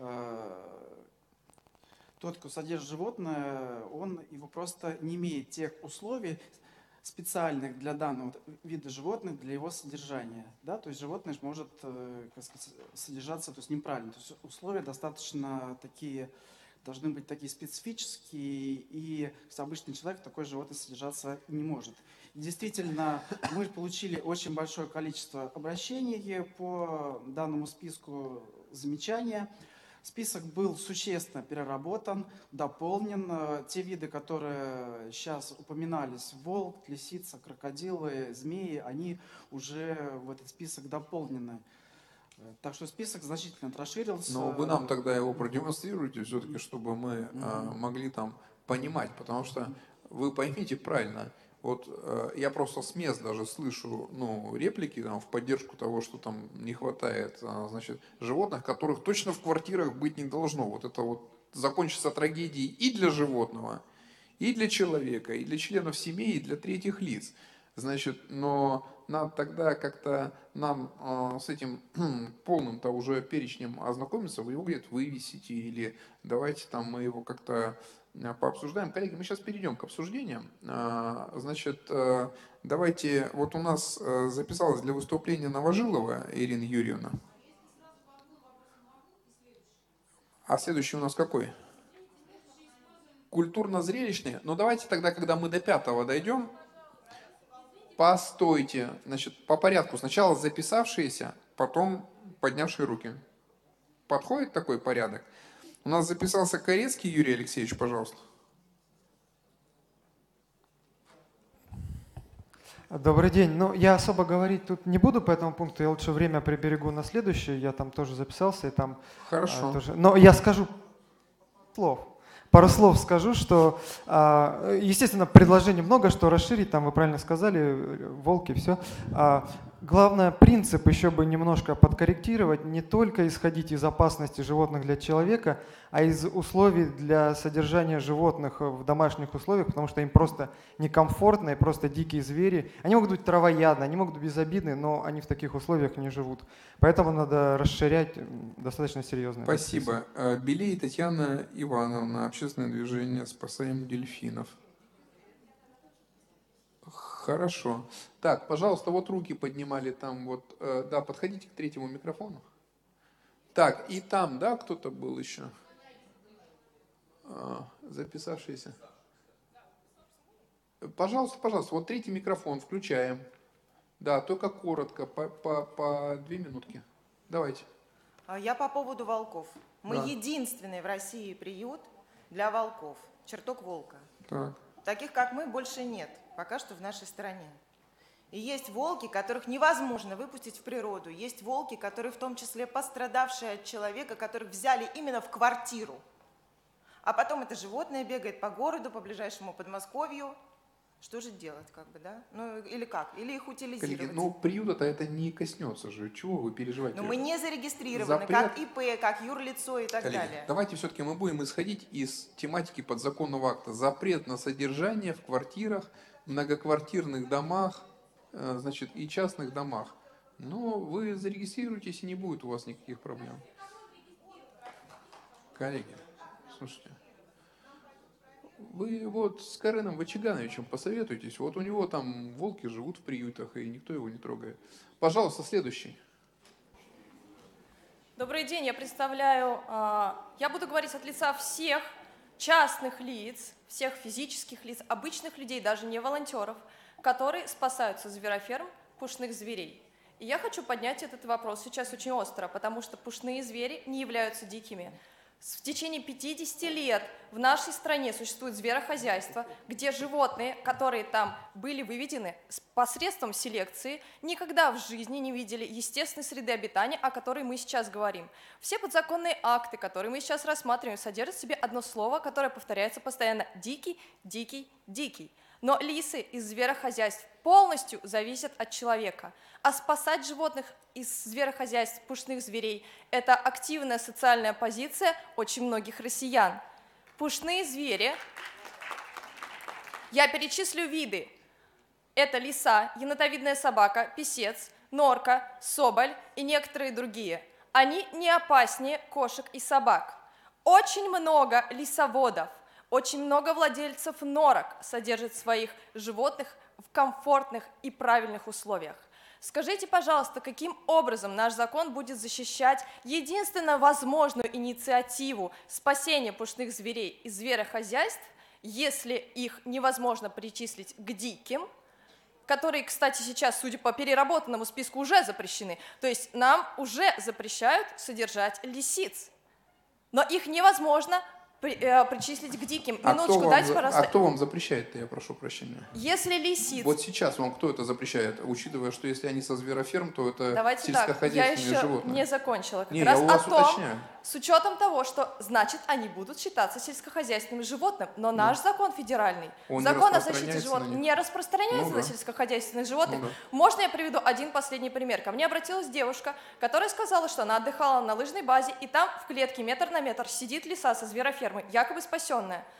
тот, кто содержит животное, он его просто не имеет тех условий специальных для данного вида животных, для его содержания. Да? То есть животное может, как сказать, содержаться, то есть неправильно. То есть условия достаточно такие, должны быть такие специфические, и обычный человек такое животное содержаться не может. И действительно, мы получили очень большое количество обращений по данному списку, замечания. Список был существенно переработан, дополнен. Те виды, которые сейчас упоминались, волк, лисица, крокодилы, змеи, они уже в этот список дополнены. Так что список значительно расширился. Но вы нам тогда его продемонстрируете все-таки, чтобы мы могли там понимать, потому что вы поймите правильно, вот я просто с мест даже слышу, ну, реплики там, в поддержку того, что там не хватает, значит, животных, которых точно в квартирах быть не должно. Вот это вот закончится трагедией и для животного, и для человека, и для членов семьи, и для третьих лиц. Значит, но надо тогда как-то нам с этим полным-то уже перечнем ознакомиться, вы его где-то вывесите, или давайте там мы его как-то пообсуждаем. Коллеги, мы сейчас перейдем к обсуждениям. Значит, давайте, вот у нас записалась для выступления Новожилова Ирина Юрьевна. А следующий у нас какой? Культурно-зрелищный. Ну давайте тогда, когда мы до 5-го дойдем, постойте. Значит, по порядку. Сначала записавшиеся, потом поднявшие руки. Подходит такой порядок? У нас записался Корецкий Юрий Алексеевич, пожалуйста. Добрый день. Ну, я особо говорить тут не буду по этому пункту, я лучше время приберегу на следующий. Я там тоже записался и там... Хорошо. Тоже... Но я скажу пару слов скажу, что, естественно, предложений много, что расширить, там вы правильно сказали, волки, все. Главное, принцип еще бы немножко подкорректировать, не только исходить из опасности животных для человека, а из условий для содержания животных в домашних условиях, потому что им просто некомфортно, и просто дикие звери. Они могут быть травоядны, они могут быть безобидны, но они в таких условиях не живут. Поэтому надо расширять достаточно серьезно. Спасибо. Белей Татьяна Ивановна, общественное движение «Спасаем дельфинов». Хорошо. Так, пожалуйста, вот руки поднимали там, вот, да, подходите к третьему микрофону. Так, и там, да, кто-то был еще? Записавшийся. Пожалуйста, пожалуйста, вот третий микрофон включаем. Да, только коротко, по 2 минутки. Давайте. Я по поводу волков. Мы Да. единственный в России приют для волков. Чертог волка. Так. Таких, как мы, больше нет. Пока что в нашей стране. И есть волки, которых невозможно выпустить в природу. Есть волки, которые в том числе пострадавшие от человека, которых взяли именно в квартиру. А потом это животное бегает по городу, по ближайшему Подмосковью. Что же делать, как бы, да? Ну, или как? Или их утилизировать? Коллеги, ну, приюта-то это не коснется же. Чего вы переживаете? Но мы не зарегистрированы, Запрет... как ИП, как юрлицо и так Коллеги, далее. давайте все-таки мы будем исходить из тематики подзаконного акта. Запрет на содержание в квартирах, многоквартирных домах, значит, и частных домах. Но вы зарегистрируетесь, и не будет у вас никаких проблем. Коллеги, слушайте, вы вот с Кареном Вачигановичем посоветуйтесь. Вот у него там волки живут в приютах, и никто его не трогает. Пожалуйста, следующий. Добрый день, я представляю, я буду говорить от лица всех частных лиц, всех физических лиц, обычных людей, даже не волонтеров, которые спасают со звероферм пушных зверей. И я хочу поднять этот вопрос сейчас очень остро, потому что пушные звери не являются дикими. В течение 50 лет в нашей стране существует зверохозяйство, где животные, которые там были выведены посредством селекции, никогда в жизни не видели естественной среды обитания, о которой мы сейчас говорим. Все подзаконные акты, которые мы сейчас рассматриваем, содержат в себе одно слово, которое повторяется постоянно – дикий, дикий, дикий. Но лисы из зверохозяйств полностью зависят от человека. А спасать животных из зверохозяйств, пушных зверей – это активная социальная позиция очень многих россиян. Пушные звери, я перечислю виды. Это лиса, енотовидная собака, писец, норка, соболь и некоторые другие. Они не опаснее кошек и собак. Очень много лисоводов, очень много владельцев норок содержат своих животных в комфортных и правильных условиях. Скажите, пожалуйста, каким образом наш закон будет защищать единственно возможную инициативу спасения пушных зверей из зверохозяйств, если их невозможно причислить к диким, которые, кстати, сейчас, судя по переработанному списку, уже запрещены. То есть нам уже запрещают содержать лисиц, но их невозможно причислить к диким. Минуточку, дайте, пожалуйста. А кто вам запрещает-то, я прошу прощения? Если лисиц... Вот сейчас вам кто это запрещает, учитывая, что если они со звероферм, то это Давайте так, я сельскохозяйственные еще животные? не закончила. Как Не, раз я у вас о том, уточняю. с учетом того, что значит они будут считаться сельскохозяйственным животным, но наш закон федеральный, Он закон не о защите распространяется животных на них. не распространяется Ну на да. сельскохозяйственных животных. Ну да. Можно я приведу один последний пример? Ко мне обратилась девушка, которая сказала, что она отдыхала на лыжной базе, и там в клетке метр на метр сидит лиса со зверофермы, якобы спасенная.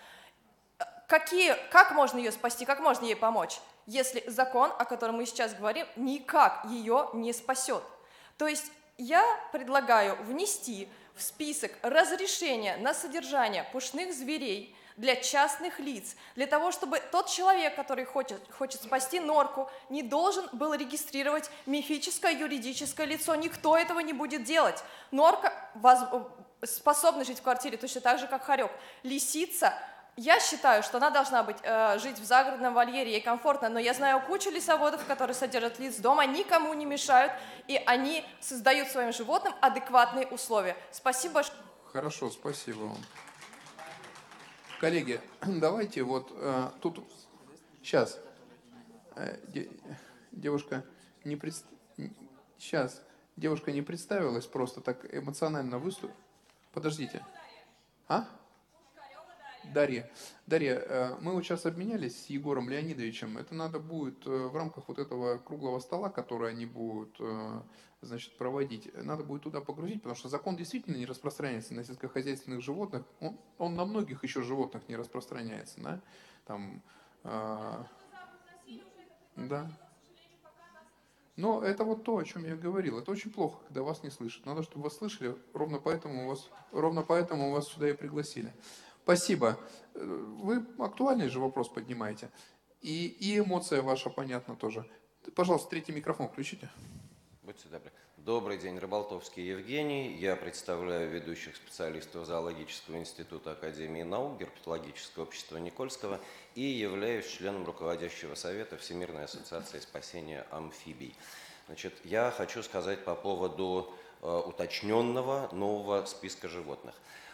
Как можно ее спасти, как можно ей помочь, если закон, о котором мы сейчас говорим, никак ее не спасет? То есть я предлагаю внести в список разрешения на содержание пушных зверей для частных лиц, для того, чтобы тот человек, который хочет спасти норку, не должен был регистрировать мифическое юридическое лицо. Никто этого не будет делать. Норка способна жить в квартире точно так же, как хорек. Лисица, я считаю, что она должна жить в загородном вольере, ей комфортно, но я знаю кучу лесоводов, которые содержат лиц дома, никому не мешают, и они создают своим животным адекватные условия. Спасибо большое. Хорошо, спасибо вам. Коллеги, давайте вот тут... Сейчас. Девушка не представилась, просто так эмоционально выступила. Подождите. А? Дарья, мы вот сейчас обменялись с Егором Леонидовичем. Это надо будет в рамках вот этого круглого стола, который они будут, значит, проводить, надо будет туда погрузить, потому что закон действительно не распространяется на сельскохозяйственных животных. Он на многих еще животных не распространяется, да? Там, да. Но это вот то, о чем я говорил. Это очень плохо, когда вас не слышат. Надо, чтобы вас слышали, ровно поэтому вас сюда и пригласили. Спасибо. Вы актуальный же вопрос поднимаете. И эмоция ваша понятна тоже. Пожалуйста, третий микрофон включите. Будьте добры. Добрый день, Рыболтовский Евгений. Я представляю ведущих специалистов Зоологического института Академии наук, Герпетологического общества Никольского и являюсь членом руководящего совета Всемирной ассоциации спасения амфибий. Значит, я хочу сказать по поводу уточненного нового списка животных.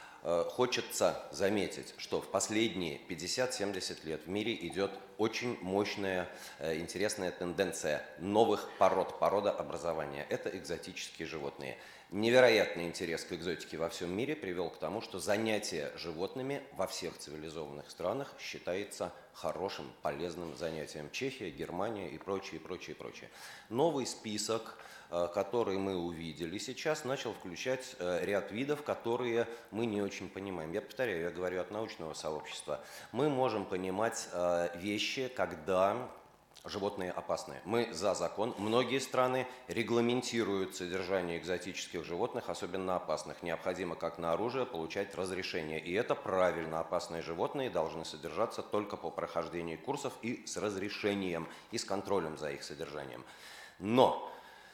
Хочется заметить, что в последние 50-70 лет в мире идет очень мощная, интересная тенденция новых породообразования. Это экзотические животные. Невероятный интерес к экзотике во всем мире привел к тому, что занятие животными во всех цивилизованных странах считается хорошим, полезным занятием. Чехия, Германия и прочее, прочее, прочее. Новый список, который мы увидели сейчас, начал включать ряд видов, которые мы не очень понимаем. Я повторяю, я говорю от научного сообщества. Мы можем понимать вещи, когда животные опасные. Мы за закон. Многие страны регламентируют содержание экзотических животных, особенно опасных. Необходимо, как на оружие, получать разрешение. И это правильно. Опасные животные должны содержаться только по прохождении курсов и с разрешением, и с контролем за их содержанием. Но,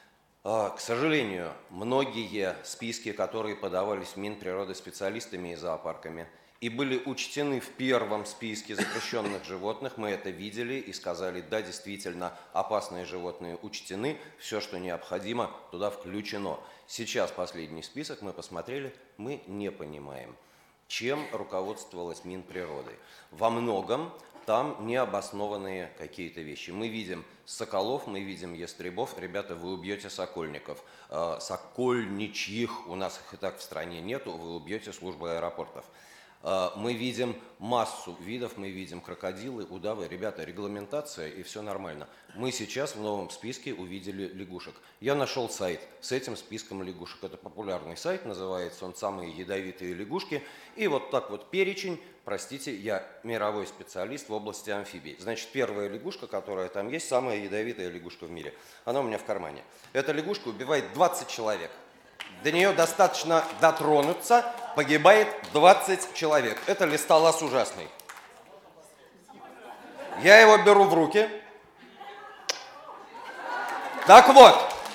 к сожалению, многие списки, которые подавались в Минприроды специалистами и зоопарками, и были учтены в первом списке запрещенных животных, мы это видели и сказали, да, действительно, опасные животные учтены, все, что необходимо, туда включено. Сейчас последний список мы посмотрели, мы не понимаем, чем руководствовалась Минприроды. Во многом там необоснованные какие-то вещи. Мы видим соколов, мы видим ястребов. Ребята, вы убьете сокольников. Сокольничьих, у нас их и так в стране нету, вы убьете службу аэропортов. Мы видим массу видов, мы видим крокодилы, удавы. Ребята, регламентация и все нормально. Мы сейчас в новом списке увидели лягушек. Я нашел сайт с этим списком лягушек. Это популярный сайт, называется он «Самые ядовитые лягушки». И вот так вот перечень, простите, я мировой специалист в области амфибий. Значит, первая лягушка, которая там есть, самая ядовитая лягушка в мире. Она у меня в кармане. Эта лягушка убивает 20 человек. До нее достаточно дотронуться, погибает 20 человек. Это листолаз ужасный. Я его беру в руки. Так вот,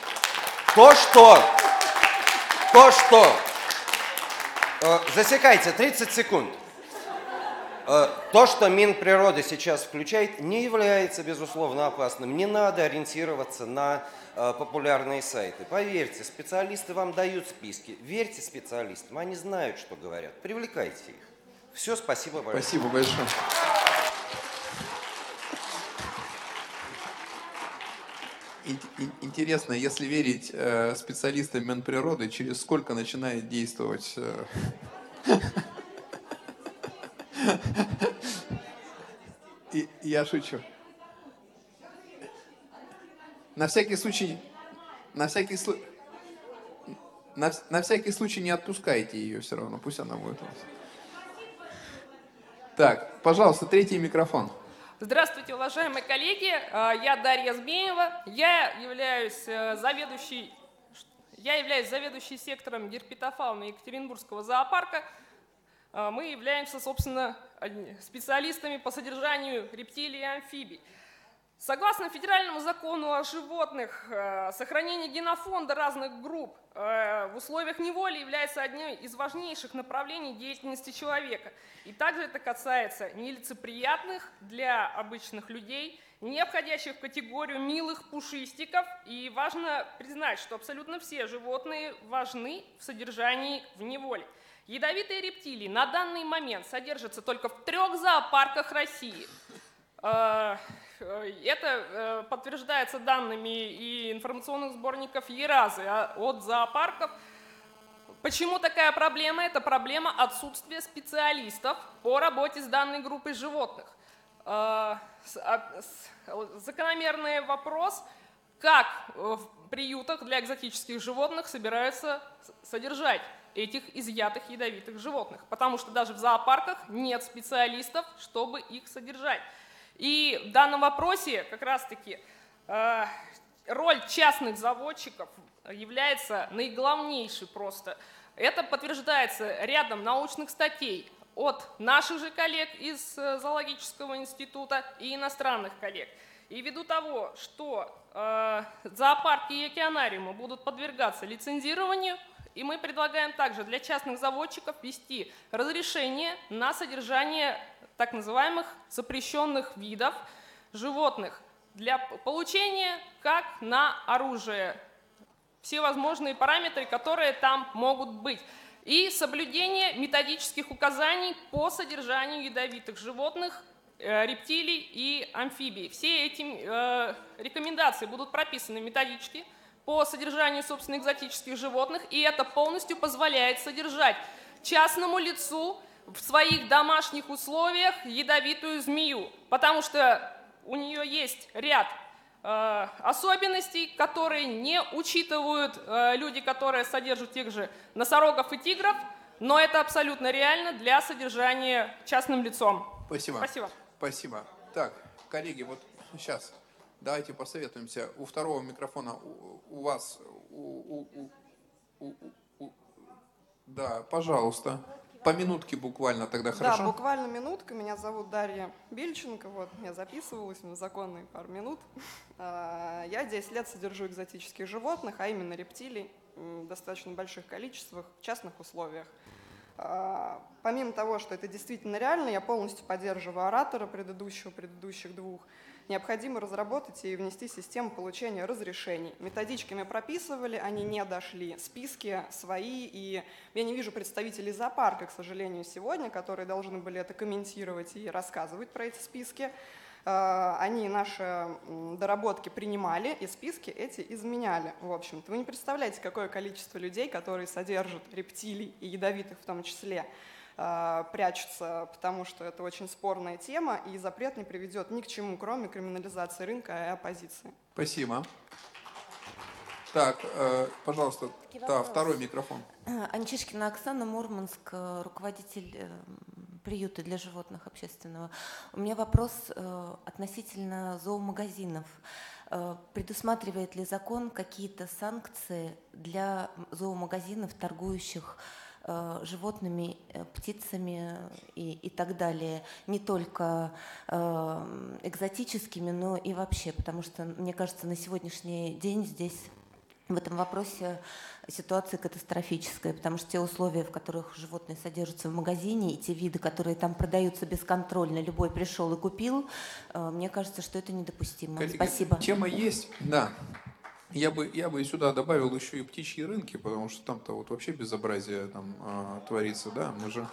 засекайте, 30 секунд. То, что Минприроды сейчас включает, не является, безусловно, опасным. Не надо ориентироваться на популярные сайты. Поверьте, специалисты вам дают списки. Верьте специалистам, они знают, что говорят. Привлекайте их. Все, спасибо большое. Спасибо большое. Интересно, если верить специалистам Минприроды, через сколько начинает действовать... Я шучу. На всякий случай не отпускайте ее все равно, пусть она будет у вас. Так, пожалуйста, третий микрофон. Здравствуйте, уважаемые коллеги. Я Дарья Змеева. Я являюсь заведующей сектором герпетофауны Екатеринбургского зоопарка. мы являемся, собственно, специалистами по содержанию рептилий и амфибий. Согласно федеральному закону о животных, сохранение генофонда разных групп в условиях неволи является одним из важнейших направлений деятельности человека. И также это касается нелицеприятных для обычных людей, не входящих в категорию милых пушистиков. И важно признать, что абсолютно все животные важны в содержании в неволе. Ядовитые рептилии на данный момент содержатся только в 3 зоопарках России. Это подтверждается данными и информационных сборников ЕРАЗы от зоопарков. Почему такая проблема? Это проблема отсутствия специалистов по работе с данной группой животных. Закономерный вопрос, как в приютах для экзотических животных собираются содержать этих изъятых ядовитых животных, потому что даже в зоопарках нет специалистов, чтобы их содержать. И в данном вопросе как раз-таки роль частных заводчиков является наиглавнейшей просто. Это подтверждается рядом научных статей от наших же коллег из зоологического института и иностранных коллег. И ввиду того, что зоопарки и океанариумы будут подвергаться лицензированию, и мы предлагаем также для частных заводчиков ввести разрешение на содержание так называемых запрещенных видов животных для получения как на оружие все возможные параметры, которые там могут быть, и соблюдение методических указаний по содержанию ядовитых животных, рептилий и амфибий. Все эти рекомендации будут прописаны методически по содержанию, собственно, экзотических животных, и это полностью позволяет содержать частному лицу в своих домашних условиях ядовитую змею, потому что у нее есть ряд особенностей, которые не учитывают люди, которые содержат тех же носорогов и тигров, но это абсолютно реально для содержания частным лицом. Спасибо. Спасибо. Спасибо. Так, коллеги, вот сейчас давайте посоветуемся. У второго микрофона у вас, да, пожалуйста. По минутке буквально тогда, хорошо? Да, буквально минутка. Меня зовут Дарья Бельченко. Вот, я записывалась на законные пару минут. Я 10 лет содержу экзотических животных, а именно рептилий в достаточно больших количествах в частных условиях. Помимо того, что это действительно реально, я полностью поддерживаю оратора предыдущих двух. Необходимо разработать и внести систему получения разрешений. Методички мы прописывали, они не дошли. Списки свои, и я не вижу представителей зоопарка, к сожалению, сегодня, которые должны были это комментировать и рассказывать про эти списки. Они наши доработки принимали, и списки эти изменяли. В общем-то, вы не представляете, какое количество людей, которые содержат рептилий и ядовитых в том числе, прячутся, потому что это очень спорная тема, и запрет не приведет ни к чему, кроме криминализации рынка и оппозиции. Спасибо. Так, пожалуйста, да, второй микрофон. Анчишкина Оксана, Мурманск, руководитель приюта для животных общественного. У меня вопрос относительно зоомагазинов. Предусматривает ли закон какие-то санкции для зоомагазинов, торгующих животными, птицами и так далее, не только экзотическими, но и вообще, потому что, мне кажется, на сегодняшний день здесь в этом вопросе ситуация катастрофическая, потому что те условия, в которых животные содержатся в магазине, и те виды, которые там продаются бесконтрольно, любой пришел и купил, мне кажется, что это недопустимо. Коллеги, спасибо. Тема есть, да. Я бы и сюда добавил еще и птичьи рынки, потому что там-то вот вообще безобразие там творится, да, мы же...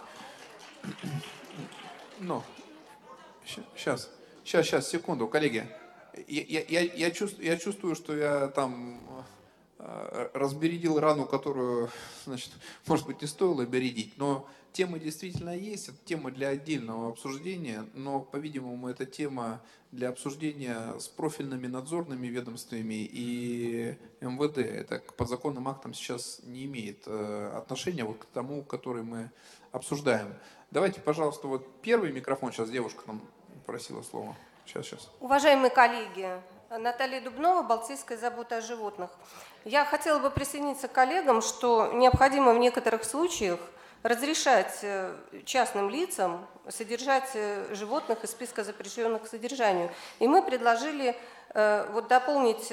Ну, сейчас, секунду, коллеги. Я чувствую, что я там разбередил рану, которую, значит, может быть, не стоило бередить, но тема действительно есть, это тема для отдельного обсуждения, но, по-видимому, это тема для обсуждения с профильными надзорными ведомствами и МВД. Это к подзаконным актам сейчас не имеет отношения вот к тому, который мы обсуждаем. Давайте, пожалуйста, вот первый микрофон, сейчас девушка нам просила слово. Сейчас. Уважаемые коллеги, Наталья Дубнова, Балтийская забота о животных. Я хотела бы присоединиться к коллегам, что необходимо в некоторых случаях разрешать частным лицам содержать животных из списка запрещенных к содержанию. И мы предложили вот дополнить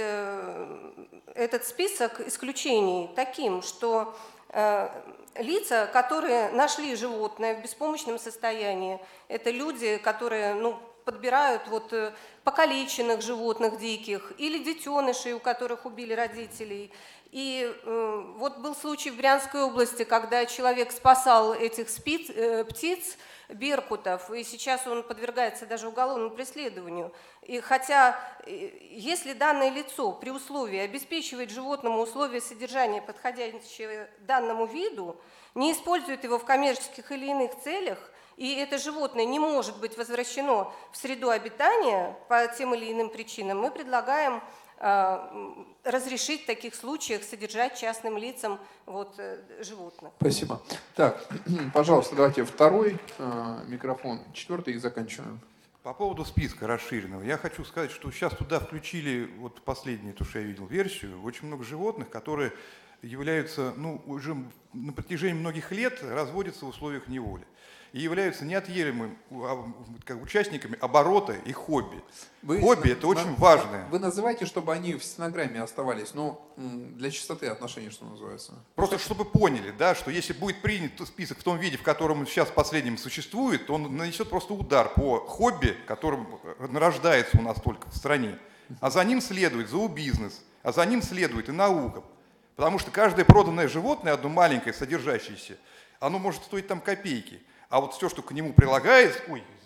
этот список исключений таким, что лица, которые нашли животное в беспомощном состоянии, это люди, которые подбирают покалеченных животных диких или детенышей, у которых убили родителей. И вот был случай в Брянской области, когда человек спасал этих птиц, беркутов, и сейчас он подвергается даже уголовному преследованию. И хотя, если данное лицо при условии обеспечивает животному условия содержания, подходящие данному виду, не использует его в коммерческих или иных целях, и это животное не может быть возвращено в среду обитания по тем или иным причинам, мы предлагаем разрешить в таких случаях содержать частным лицам животных. Спасибо. Так, пожалуйста, давайте второй микрофон, четвертый и заканчиваем. По поводу списка расширенного, я хочу сказать, что сейчас туда включили, вот последнюю, то, что я видел, версию, очень много животных, которые являются, уже на протяжении многих лет разводятся в условиях неволи и являются неотъемлемыми участниками оборота и хобби. Хобби – это очень важное. Вы называете, чтобы они в стенограмме оставались, для чистоты отношений, что называется. Просто чтобы поняли, да, что если будет принят список в том виде, в котором он сейчас последним существует, то он нанесет просто удар по хобби, которым нарождается у нас только в стране. А за ним следует зообизнес, а за ним следует и наука. Потому что каждое проданное животное, одно маленькое, содержащееся, оно может стоить там копейки. А вот все, что к нему прилагается,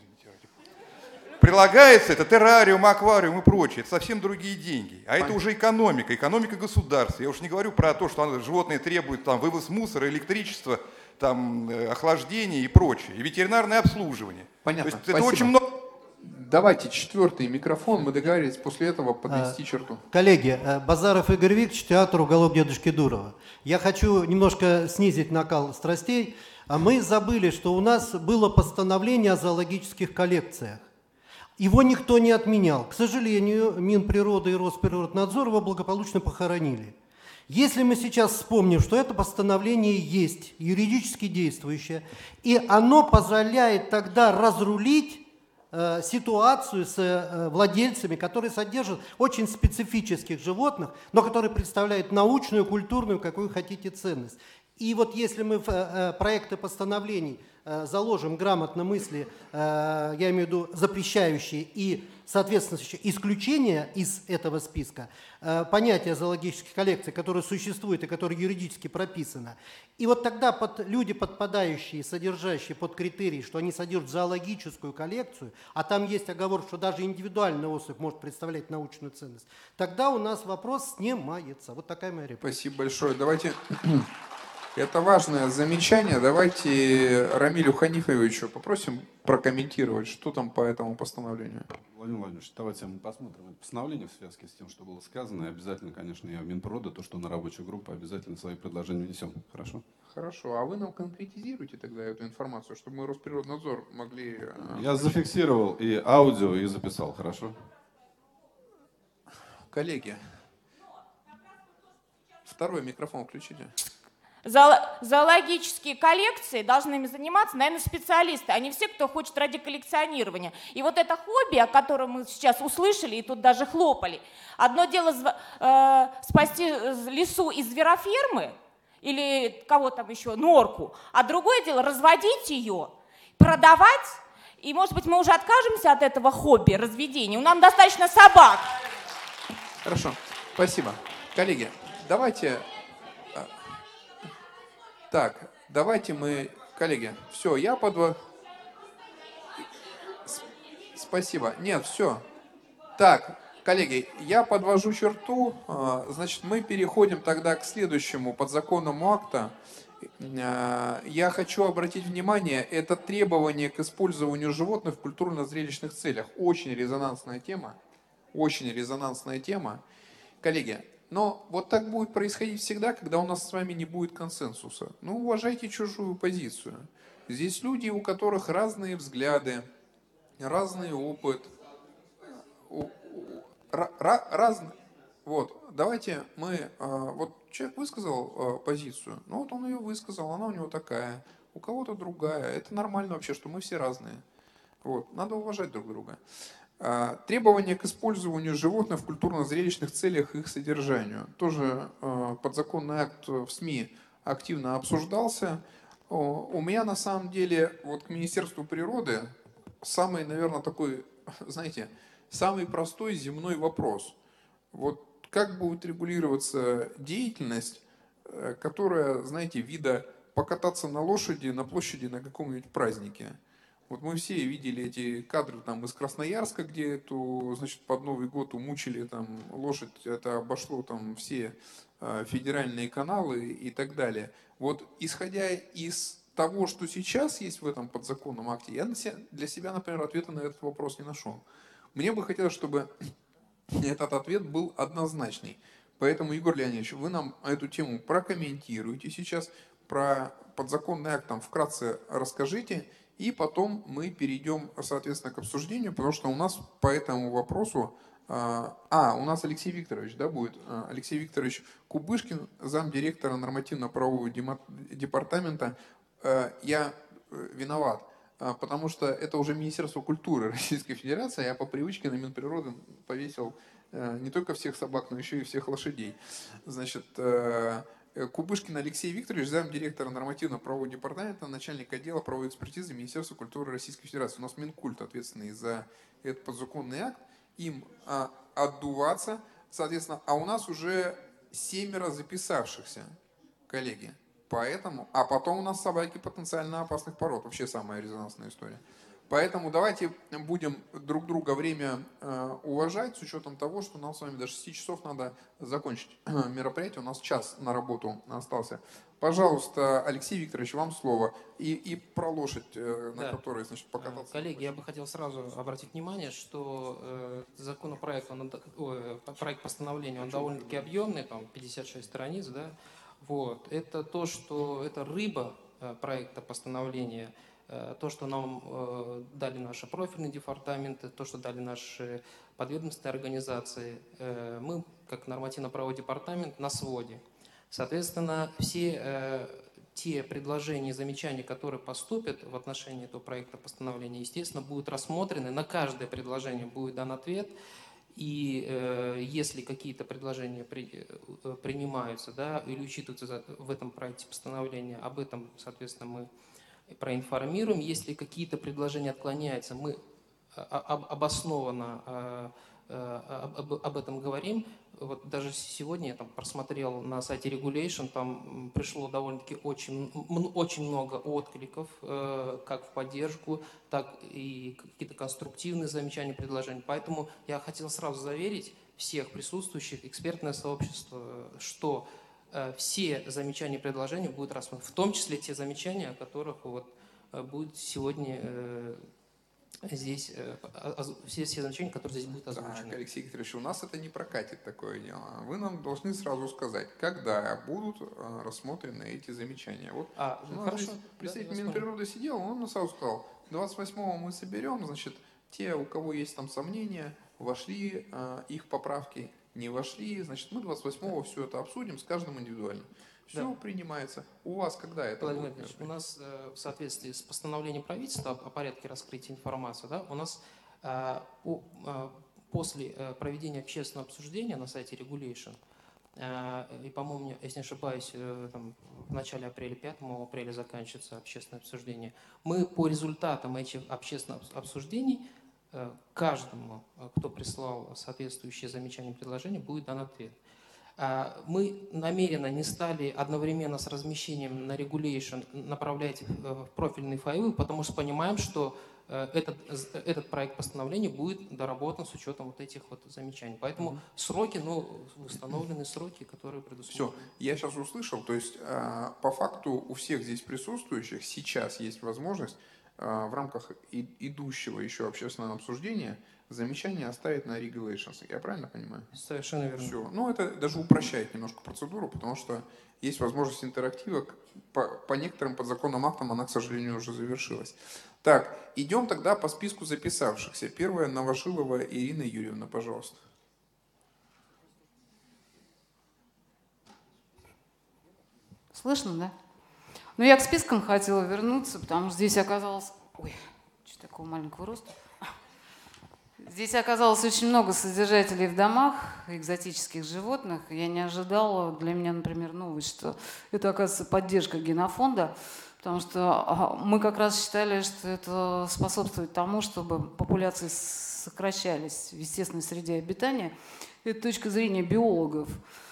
прилагается, это террариум, аквариум и прочее, это совсем другие деньги. А это уже экономика государства. Я уж не говорю про то, что животные требуют вывоз мусора, электричество, охлаждение и прочее, и ветеринарное обслуживание. Понятно, то есть это очень много. Давайте четвертый микрофон, мы договорились после этого подвести черту. Коллеги, Базаров Игорь Викторович, театр «Уголок дедушки Дурова». Я хочу немножко снизить накал страстей. Мы забыли, что у нас было постановление о зоологических коллекциях. Его никто не отменял. К сожалению, Минприроды и Росприроднадзор его благополучно похоронили. Если мы сейчас вспомним, что это постановление есть, юридически действующее, и оно позволяет тогда разрулить ситуацию с владельцами, которые содержат очень специфических животных, но которые представляют научную, культурную, какую хотите, ценность. И вот если мы в проекты постановлений заложим грамотно мысли, я имею в виду запрещающие и соответствующие исключения из этого списка, понятие зоологических коллекций, которое существует и которое юридически прописано, и вот тогда люди, подпадающие, содержащие под критерий, что они содержат зоологическую коллекцию, а там есть оговорка, что даже индивидуальная особь может представлять научную ценность, тогда у нас вопрос снимается. Вот такая моя реплика. Спасибо большое. Давайте... Это важное замечание. Давайте Рамилю Ханифовичу попросим прокомментировать, что там по этому постановлению. Владимир Владимирович, давайте мы посмотрим это постановление в связке с тем, что было сказано. И обязательно, конечно, я в Минприроды, то, что на рабочую группу, обязательно свои предложения внесем. Хорошо? Хорошо. А вы нам конкретизируйте тогда эту информацию, чтобы мы Росприроднадзор могли... Я зафиксировал и аудио, и записал. Хорошо? Коллеги, второй микрофон включите. Зоологические коллекции должны ими заниматься, наверное, специалисты, а не все, кто хочет ради коллекционирования. И вот это хобби, о котором мы сейчас услышали, и тут даже хлопали. Одно дело спасти лису из зверофермы, или кого там еще, норку, а другое дело разводить ее, продавать, и, может быть, мы уже откажемся от этого хобби, разведения. Нам достаточно собак. Хорошо, спасибо. Коллеги, давайте... Так, давайте мы, коллеги, все, я Спасибо. Нет, все. Так, коллеги, я подвожу черту. Значит, мы переходим тогда к следующему подзаконному акту. Я хочу обратить внимание, это требование к использованию животных в культурно-зрелищных целях. Очень резонансная тема. Очень резонансная тема. Коллеги, но вот так будет происходить всегда, когда у нас с вами не будет консенсуса. Ну, уважайте чужую позицию. Здесь люди, у которых разные взгляды, разный опыт. Вот, давайте мы... Вот человек высказал позицию, ну вот он ее высказал, она у него такая. у кого-то другая. Это нормально вообще, что мы все разные. Вот. Надо уважать друг друга. Требования к использованию животных в культурно-зрелищных целях и их содержанию. Тоже подзаконный акт в СМИ активно обсуждался. У меня на самом деле вот к Министерству природы самый, наверное, такой, знаете, самый простой земной вопрос. Вот как будет регулироваться деятельность, которая, знаете, вида покататься на лошади на площади на каком-нибудь празднике. Вот мы все видели эти кадры там из Красноярска, где эту, значит, под Новый год умучили там лошадь, это обошло там все федеральные каналы и так далее. Вот исходя из того, что сейчас есть в этом подзаконном акте, я для себя, например, ответа на этот вопрос не нашел. Мне бы хотелось, чтобы этот ответ был однозначный. Поэтому, Егор Леонидович, вы нам эту тему прокомментируете сейчас, про подзаконный акт там вкратце расскажите, и потом мы перейдем, соответственно, к обсуждению, потому что у нас по этому вопросу... у нас Алексей Викторович, да, будет? Алексей Викторович Кубышкин, замдиректора нормативно-правового департамента. Я виноват, потому что это уже Министерство культуры Российской Федерации, я по привычке на Минприроды повесил не только всех собак, но еще и всех лошадей. Значит, Кубышкин Алексей Викторович, замдиректора нормативно-правового департамента, начальник отдела правовой экспертизы Министерства культуры Российской Федерации. У нас Минкульт ответственный за этот подзаконный акт. Им отдуваться, соответственно, а у нас уже 7 записавшихся, коллеги. Поэтому, а потом у нас собаки потенциально опасных пород, вообще самая резонансная история. Поэтому давайте будем друг друга время уважать, с учетом того, что нам с вами до 6 часов надо закончить мероприятие. У нас час на работу остался. Пожалуйста, Алексей Викторович, вам слово. И про лошадь, на которой, значит, покататься. Коллеги, я бы хотел сразу обратить внимание, что законопроект, проект постановления, он довольно-таки объемный, там 56 страниц, да. Вот. Это то, что это рыба проекта постановления, то, что нам дали наши профильные департаменты, то, что дали наши подведомственные организации. Мы, как нормативно-правовой департамент, на своде. Соответственно, все те предложения и замечания, которые поступят в отношении этого проекта постановления, естественно, будут рассмотрены. На каждое предложение будет дан ответ. И если какие-то предложения принимаются, да, или учитываются в этом проекте постановления, об этом, соответственно, мы проинформируем. Если какие-то предложения отклоняются, мы обоснованно об этом говорим. Вот даже сегодня я там просмотрел на сайте Regulation, там пришло довольно-таки очень много откликов, как в поддержку, так и какие-то конструктивные замечания, предложения. Поэтому я хотел сразу заверить всех присутствующих, экспертное сообщество, что все замечания и предложения будут рассмотрены, в том числе те замечания, о которых вот будет сегодня здесь, все замечания, которые здесь будут озвучены. Так, Алексей Викторович, у нас это не прокатит такое дело. Вы нам должны сразу сказать, когда будут рассмотрены эти замечания. Вот хорошо. Представитель Минприроды сидел, он нам сразу сказал, 28-го мы соберем, значит, те, у кого есть там сомнения, вошли их поправки, не вошли, значит, мы 28-го все это обсудим с каждым индивидуально. Все принимается. У вас когда это будет? У нас в соответствии с постановлением правительства о порядке раскрытия информации, да, у нас после проведения общественного обсуждения на сайте Regulation, и, по-моему, если не ошибаюсь, там, в начале апреля, 5 апреля заканчивается общественное обсуждение, мы по результатам этих общественных обсуждений каждому, кто прислал соответствующие замечания и предложения, будет дан ответ. Мы намеренно не стали одновременно с размещением на Regulation направлять в профильные файлы, потому что понимаем, что этот проект постановления будет доработан с учетом вот этих вот замечаний. Поэтому сроки, установлены сроки, которые предусмотрены. Все, я сейчас услышал, то есть по факту у всех здесь присутствующих сейчас есть возможность в рамках идущего еще общественного обсуждения замечания оставить на Regulations. Я правильно понимаю? Совершенно верно. Все. Ну, это даже упрощает немножко процедуру, потому что есть возможность интерактива. По некоторым подзаконным актам она, к сожалению, уже завершилась. Так, идем тогда по списку записавшихся. Первая — Новошилова Ирина Юрьевна, пожалуйста. Слышно, да? Но я к спискам хотела вернуться, потому что здесь оказалось... Ой, что такого маленького роста? Здесь оказалось очень много содержателей в домах экзотических животных. Я не ожидала, для меня, например, новость, что это, оказывается, поддержка генофонда, потому что мы как раз считали, что это способствует тому, чтобы популяции сокращались в естественной среде обитания. Это точка зрения биологов.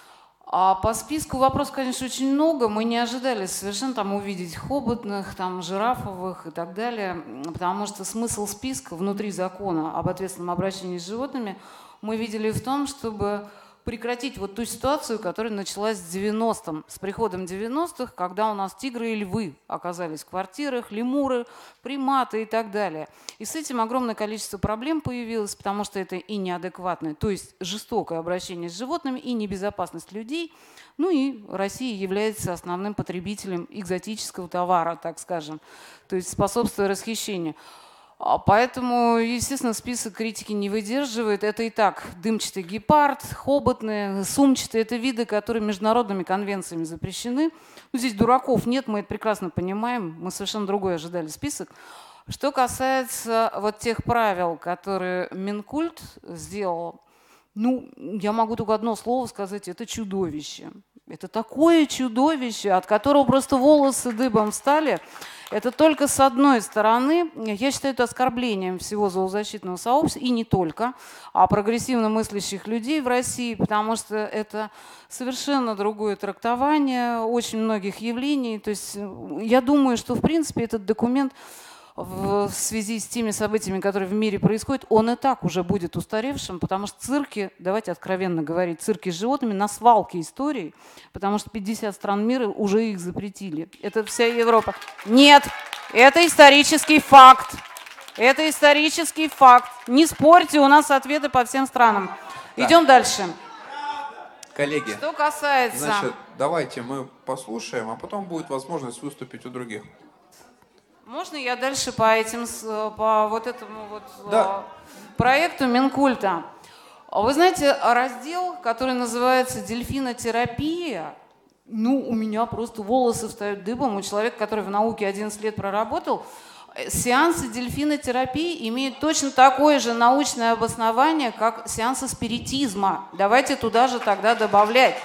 А по списку вопросов, конечно, очень много. Мы не ожидали совершенно там увидеть хоботных, там, жирафовых и так далее, потому что смысл списка внутри закона об ответственном обращении с животными мы видели в том, чтобы прекратить вот ту ситуацию, которая началась с 90-м, с приходом 90-х, когда у нас тигры и львы оказались в квартирах, лемуры, приматы и так далее. И с этим огромное количество проблем появилось, потому что это и неадекватное, то есть жестокое обращение с животными, и небезопасность людей. Ну и Россия является основным потребителем экзотического товара, так скажем, то есть способствуя расхищению. Поэтому, естественно, список критики не выдерживает. Это и так дымчатый гепард, хоботные, сумчатые. Это виды, которые международными конвенциями запрещены. Ну, здесь дураков нет, мы это прекрасно понимаем. Мы совершенно другой ожидали список. Что касается вот тех правил, которые Минкульт сделал, ну, я могу только одно слово сказать, это чудовище. Это такое чудовище, от которого просто волосы дыбом встали. Это только с одной стороны, я считаю это оскорблением всего зоозащитного сообщества, и не только, а прогрессивно мыслящих людей в России, потому что это совершенно другое трактование очень многих явлений. То есть я думаю, что в принципе этот документ в связи с теми событиями, которые в мире происходят, он и так уже будет устаревшим, потому что цирки, давайте откровенно говорить, цирки с животными на свалке истории, потому что 50 стран мира уже их запретили. Это вся Европа. Нет, это исторический факт. Это исторический факт. Не спорьте, у нас ответы по всем странам. Да. Идем дальше. Коллеги, Что касается... значит, давайте мы послушаем, а потом будет возможность выступить у других. Можно я дальше по вот этому вот Да. проекту Минкульта? Вы знаете, раздел, который называется «Дельфинотерапия», ну, у меня просто волосы встают дыбом. У человека, который в науке 11 лет проработал, сеансы дельфинотерапии имеют точно такое же научное обоснование, как сеансы спиритизма. Давайте туда же тогда добавлять.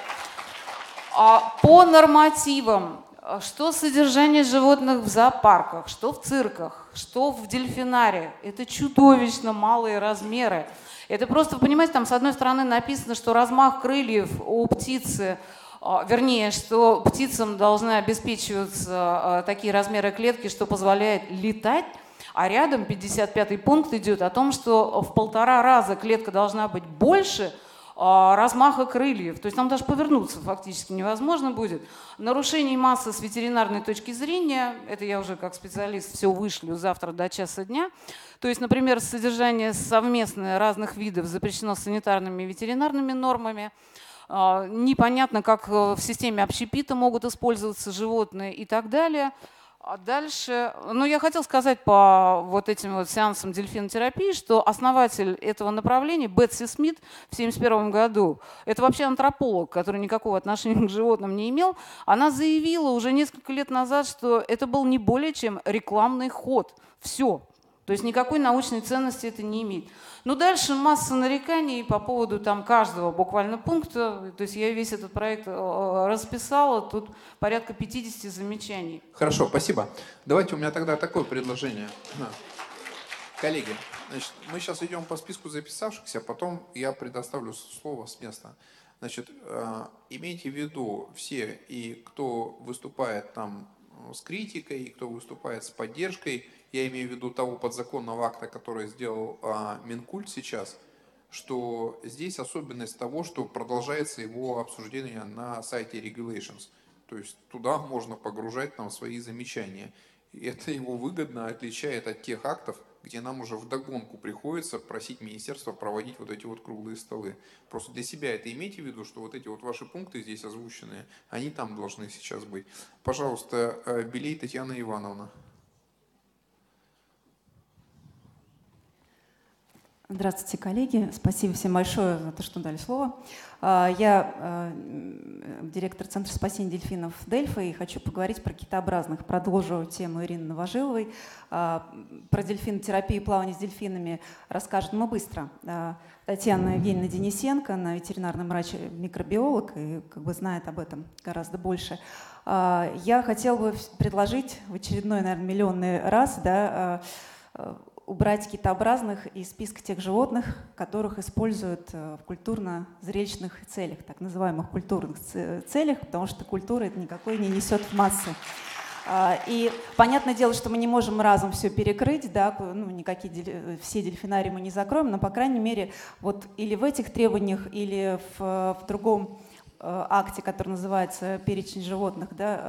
По нормативам, что содержание животных в зоопарках, что в цирках, что в дельфинариях, это чудовищно малые размеры. Это просто, вы понимаете, там с одной стороны написано, что размах крыльев у птицы, вернее, что птицам должны обеспечиваться такие размеры клетки, что позволяет летать, а рядом 55-й пункт идет о том, что в 1,5 раза клетка должна быть больше размаха крыльев. То есть там даже повернуться фактически невозможно будет. Нарушение массы с ветеринарной точки зрения, это я уже как специалист все вышлю завтра до часа дня. То есть, например, содержание совместное разных видов запрещено санитарными и ветеринарными нормами. Непонятно, как в системе общепита могут использоваться животные и так далее. А дальше, ну, я хотела сказать по вот этим вот сеансам дельфинотерапии, что основатель этого направления Бетси Смит в 1971 году, это вообще антрополог, который никакого отношения к животным не имел, она заявила уже несколько лет назад, что это был не более чем рекламный ход. Все. То есть никакой научной ценности это не имеет. Ну, дальше масса нареканий по поводу там каждого буквально пункта. То есть я весь этот проект расписала, тут порядка 50 замечаний. Хорошо, спасибо. Давайте у меня тогда такое предложение. Коллеги, значит, мы сейчас идем по списку записавшихся, потом я предоставлю слово с места. Значит, имейте в виду все, и кто выступает там с критикой, и кто выступает с поддержкой, я имею в виду того подзаконного акта, который сделал Минкульт сейчас, что здесь особенность того, что продолжается его обсуждение на сайте Regulations. То есть туда можно погружать там свои замечания. И это его выгодно отличает от тех актов, где нам уже вдогонку приходится просить министерство проводить вот эти вот круглые столы. Просто для себя это имейте в виду, что вот эти вот ваши пункты здесь озвученные, они там должны сейчас быть. Пожалуйста, Белей Татьяна Ивановна. Здравствуйте, коллеги. Спасибо всем большое за то, что дали слово. Я директор Центра спасения дельфинов «Дельфа» и хочу поговорить про китообразных. Продолжу тему Ирины Новожиловой. Про дельфинотерапию и плавание с дельфинами расскажет, но быстро. Татьяна Евгеньевна Денисенко, она ветеринарный врач-микробиолог и знает об этом гораздо больше. Я хотела бы предложить в очередной, наверное, миллионный раз, убрать китообразных из списка тех животных, которых используют в культурно-зрелищных целях, так называемых культурных целях, потому что культура это никакой не несет в массы. И понятное дело, что мы не можем разом все перекрыть, никакие все дельфинарии мы не закроем, но, по крайней мере, вот или в этих требованиях, или в другом акте, который называется «Перечень животных»,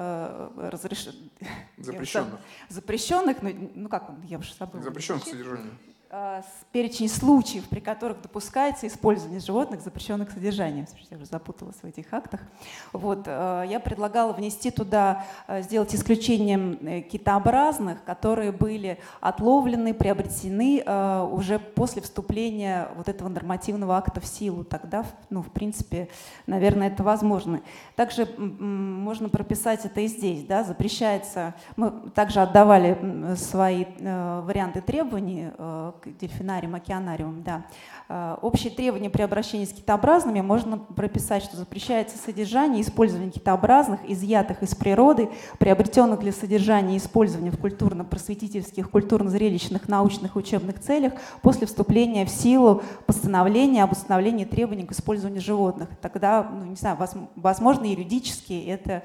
запрещенных, я уже забыла. Запрещенных к содержанию. Перечень случаев, при которых допускается использование животных, запрещенных к содержанию. Я уже запуталась в этих актах. Я предлагала внести туда, сделать исключением китообразных, которые были отловлены, приобретены уже после вступления вот этого нормативного акта в силу. Тогда, в принципе, наверное, это возможно. Также можно прописать это и здесь. Запрещается. Мы также отдавали свои варианты требований к дельфинариям, океанариумам. Общие требования при обращении с китообразными можно прописать, что запрещается содержание и использование китообразных, изъятых из природы, приобретенных для содержания и использования в культурно-просветительских, культурно-зрелищных, научных и учебных целях после вступления в силу постановления об установлении требований к использованию животных. Тогда, возможно, юридически это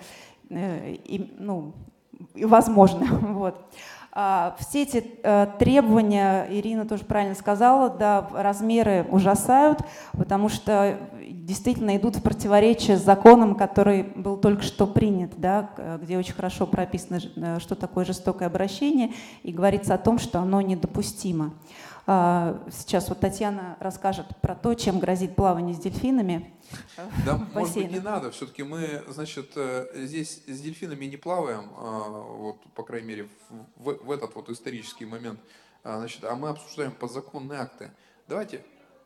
возможно. Все эти требования, Ирина тоже правильно сказала, размеры ужасают, потому что действительно идут в противоречие с законом, который был только что принят, где очень хорошо прописано, что такое жестокое обращение, и говорится о том, что оно недопустимо. Сейчас Татьяна расскажет про то, чем грозит плавание с дельфинами. Да, может быть, не надо. Все-таки мы, здесь с дельфинами не плаваем, по крайней мере, в этот исторический момент. А мы обсуждаем подзаконные акты. Давайте.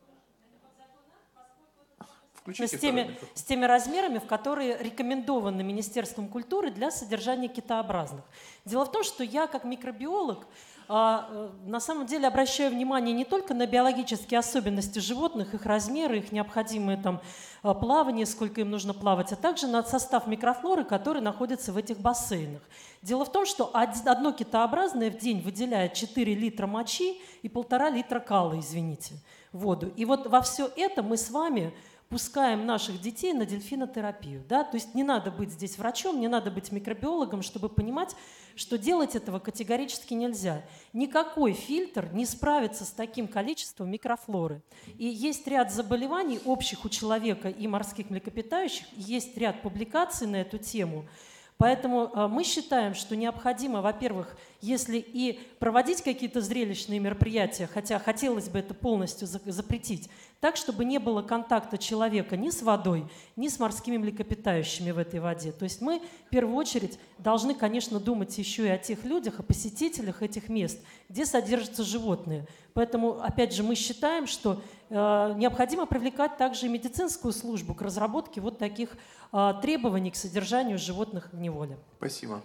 С теми размерами, в которые рекомендованы Министерством культуры для содержания китообразных. Дело в том, что я, как микробиолог, на самом деле обращаю внимание не только на биологические особенности животных, их размеры, их необходимое плавание, сколько им нужно плавать, а также на состав микрофлоры, который находится в этих бассейнах. Дело в том, что одно китообразное в день выделяет 4 литра мочи и 1,5 литра кала, извините, в воду. И во все это мы с вами пускаем наших детей на дельфинотерапию. То есть не надо быть здесь врачом, не надо быть микробиологом, чтобы понимать, что делать этого категорически нельзя. Никакой фильтр не справится с таким количеством микрофлоры. И есть ряд заболеваний общих у человека и морских млекопитающих, есть ряд публикаций на эту тему. Поэтому мы считаем, что необходимо, во-первых, если и проводить какие-то зрелищные мероприятия, хотя хотелось бы это полностью запретить, так, чтобы не было контакта человека ни с водой, ни с морскими млекопитающими в этой воде. То есть мы в первую очередь должны, конечно, думать еще и о тех людях, о посетителях этих мест, где содержатся животные. Поэтому, опять же, мы считаем, что необходимо привлекать также и медицинскую службу к разработке таких требований к содержанию животных в неволе. Спасибо.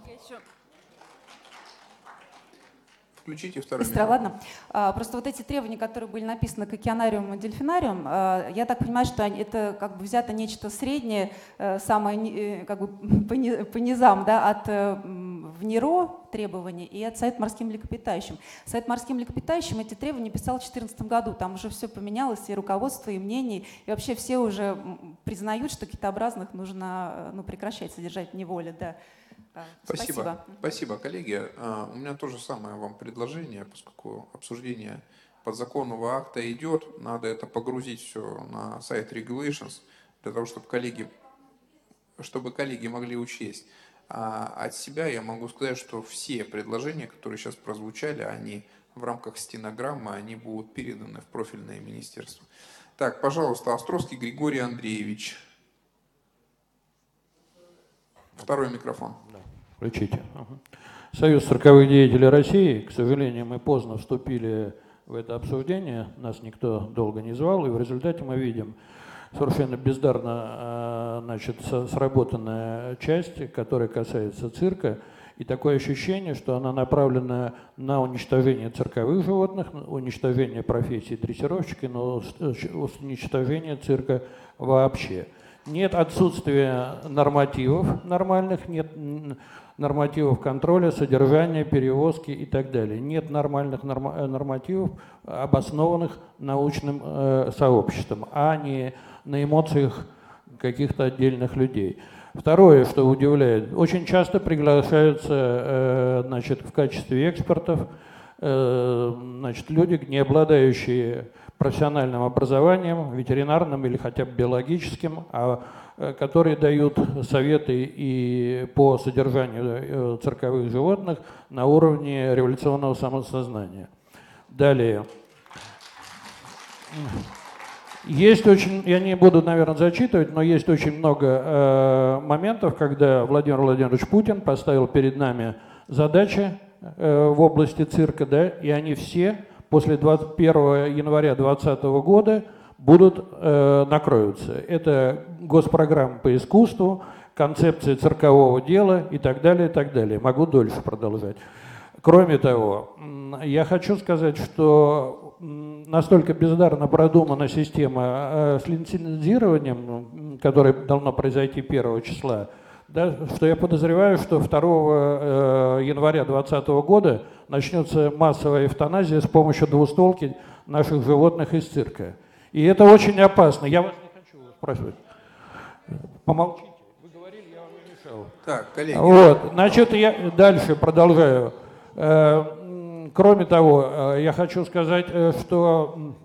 Включите второй микрофон. Ладно. Просто эти требования, которые были написаны к океанариуму и дельфинариум, я так понимаю, что это взято нечто среднее, самое по низам, от ВНИРО требований и от Совета морским млекопитающим. Совет морским млекопитающим эти требования писал в 2014 году. Там уже все поменялось, и руководство, и мнение, и вообще все уже признают, что китообразных нужно прекращать содержать в неволе. Спасибо. Спасибо, коллеги. У меня тоже самое вам предложение, поскольку обсуждение подзаконного акта идет, надо это погрузить все на сайт Regulations, для того, чтобы коллеги могли учесть. А от себя я могу сказать, что все предложения, которые сейчас прозвучали, они в рамках стенограммы, они будут переданы в профильное министерство. Так, пожалуйста, Островский Григорий Андреевич. Второй микрофон. Включите. Союз цирковых деятелей России, к сожалению, мы поздно вступили в это обсуждение, нас никто долго не звал, и в результате мы видим совершенно бездарно сработанная часть, которая касается цирка, и такое ощущение, что она направлена на уничтожение цирковых животных, уничтожение профессии дрессировщика, но уничтожение цирка вообще. Нет отсутствия нормативов нормальных, нет нормативов контроля, содержания, перевозки и так далее. Нет нормальных нормативов, обоснованных научным сообществом, а не на эмоциях каких-то отдельных людей. Второе, что удивляет, очень часто приглашаются в качестве экспертов люди, не обладающие профессиональным образованием, ветеринарным или хотя бы биологическим, которые дают советы и по содержанию цирковых животных на уровне революционного самосознания. Далее. Есть очень, я не буду, наверное, зачитывать, но есть очень много моментов, когда Владимир Владимирович Путин поставил перед нами задачи в области цирка, да, и они все после 21 января 2020 года накроются. Это госпрограмма по искусству, концепция циркового дела и так далее, и так далее. Могу дольше продолжать. Кроме того, я хочу сказать, что настолько бездарно продумана система с лицензированием, которая должна произойти 1 числа, да, что я подозреваю, что 2 января 2020 года начнется массовая эвтаназия с помощью двустолки наших животных из цирка. И это очень опасно. Я вас не хочу спрашивать. Помолчите. Вы говорили, я вам не мешал. Так, коллеги. Вот, значит, я дальше продолжаю. Кроме того, я хочу сказать, что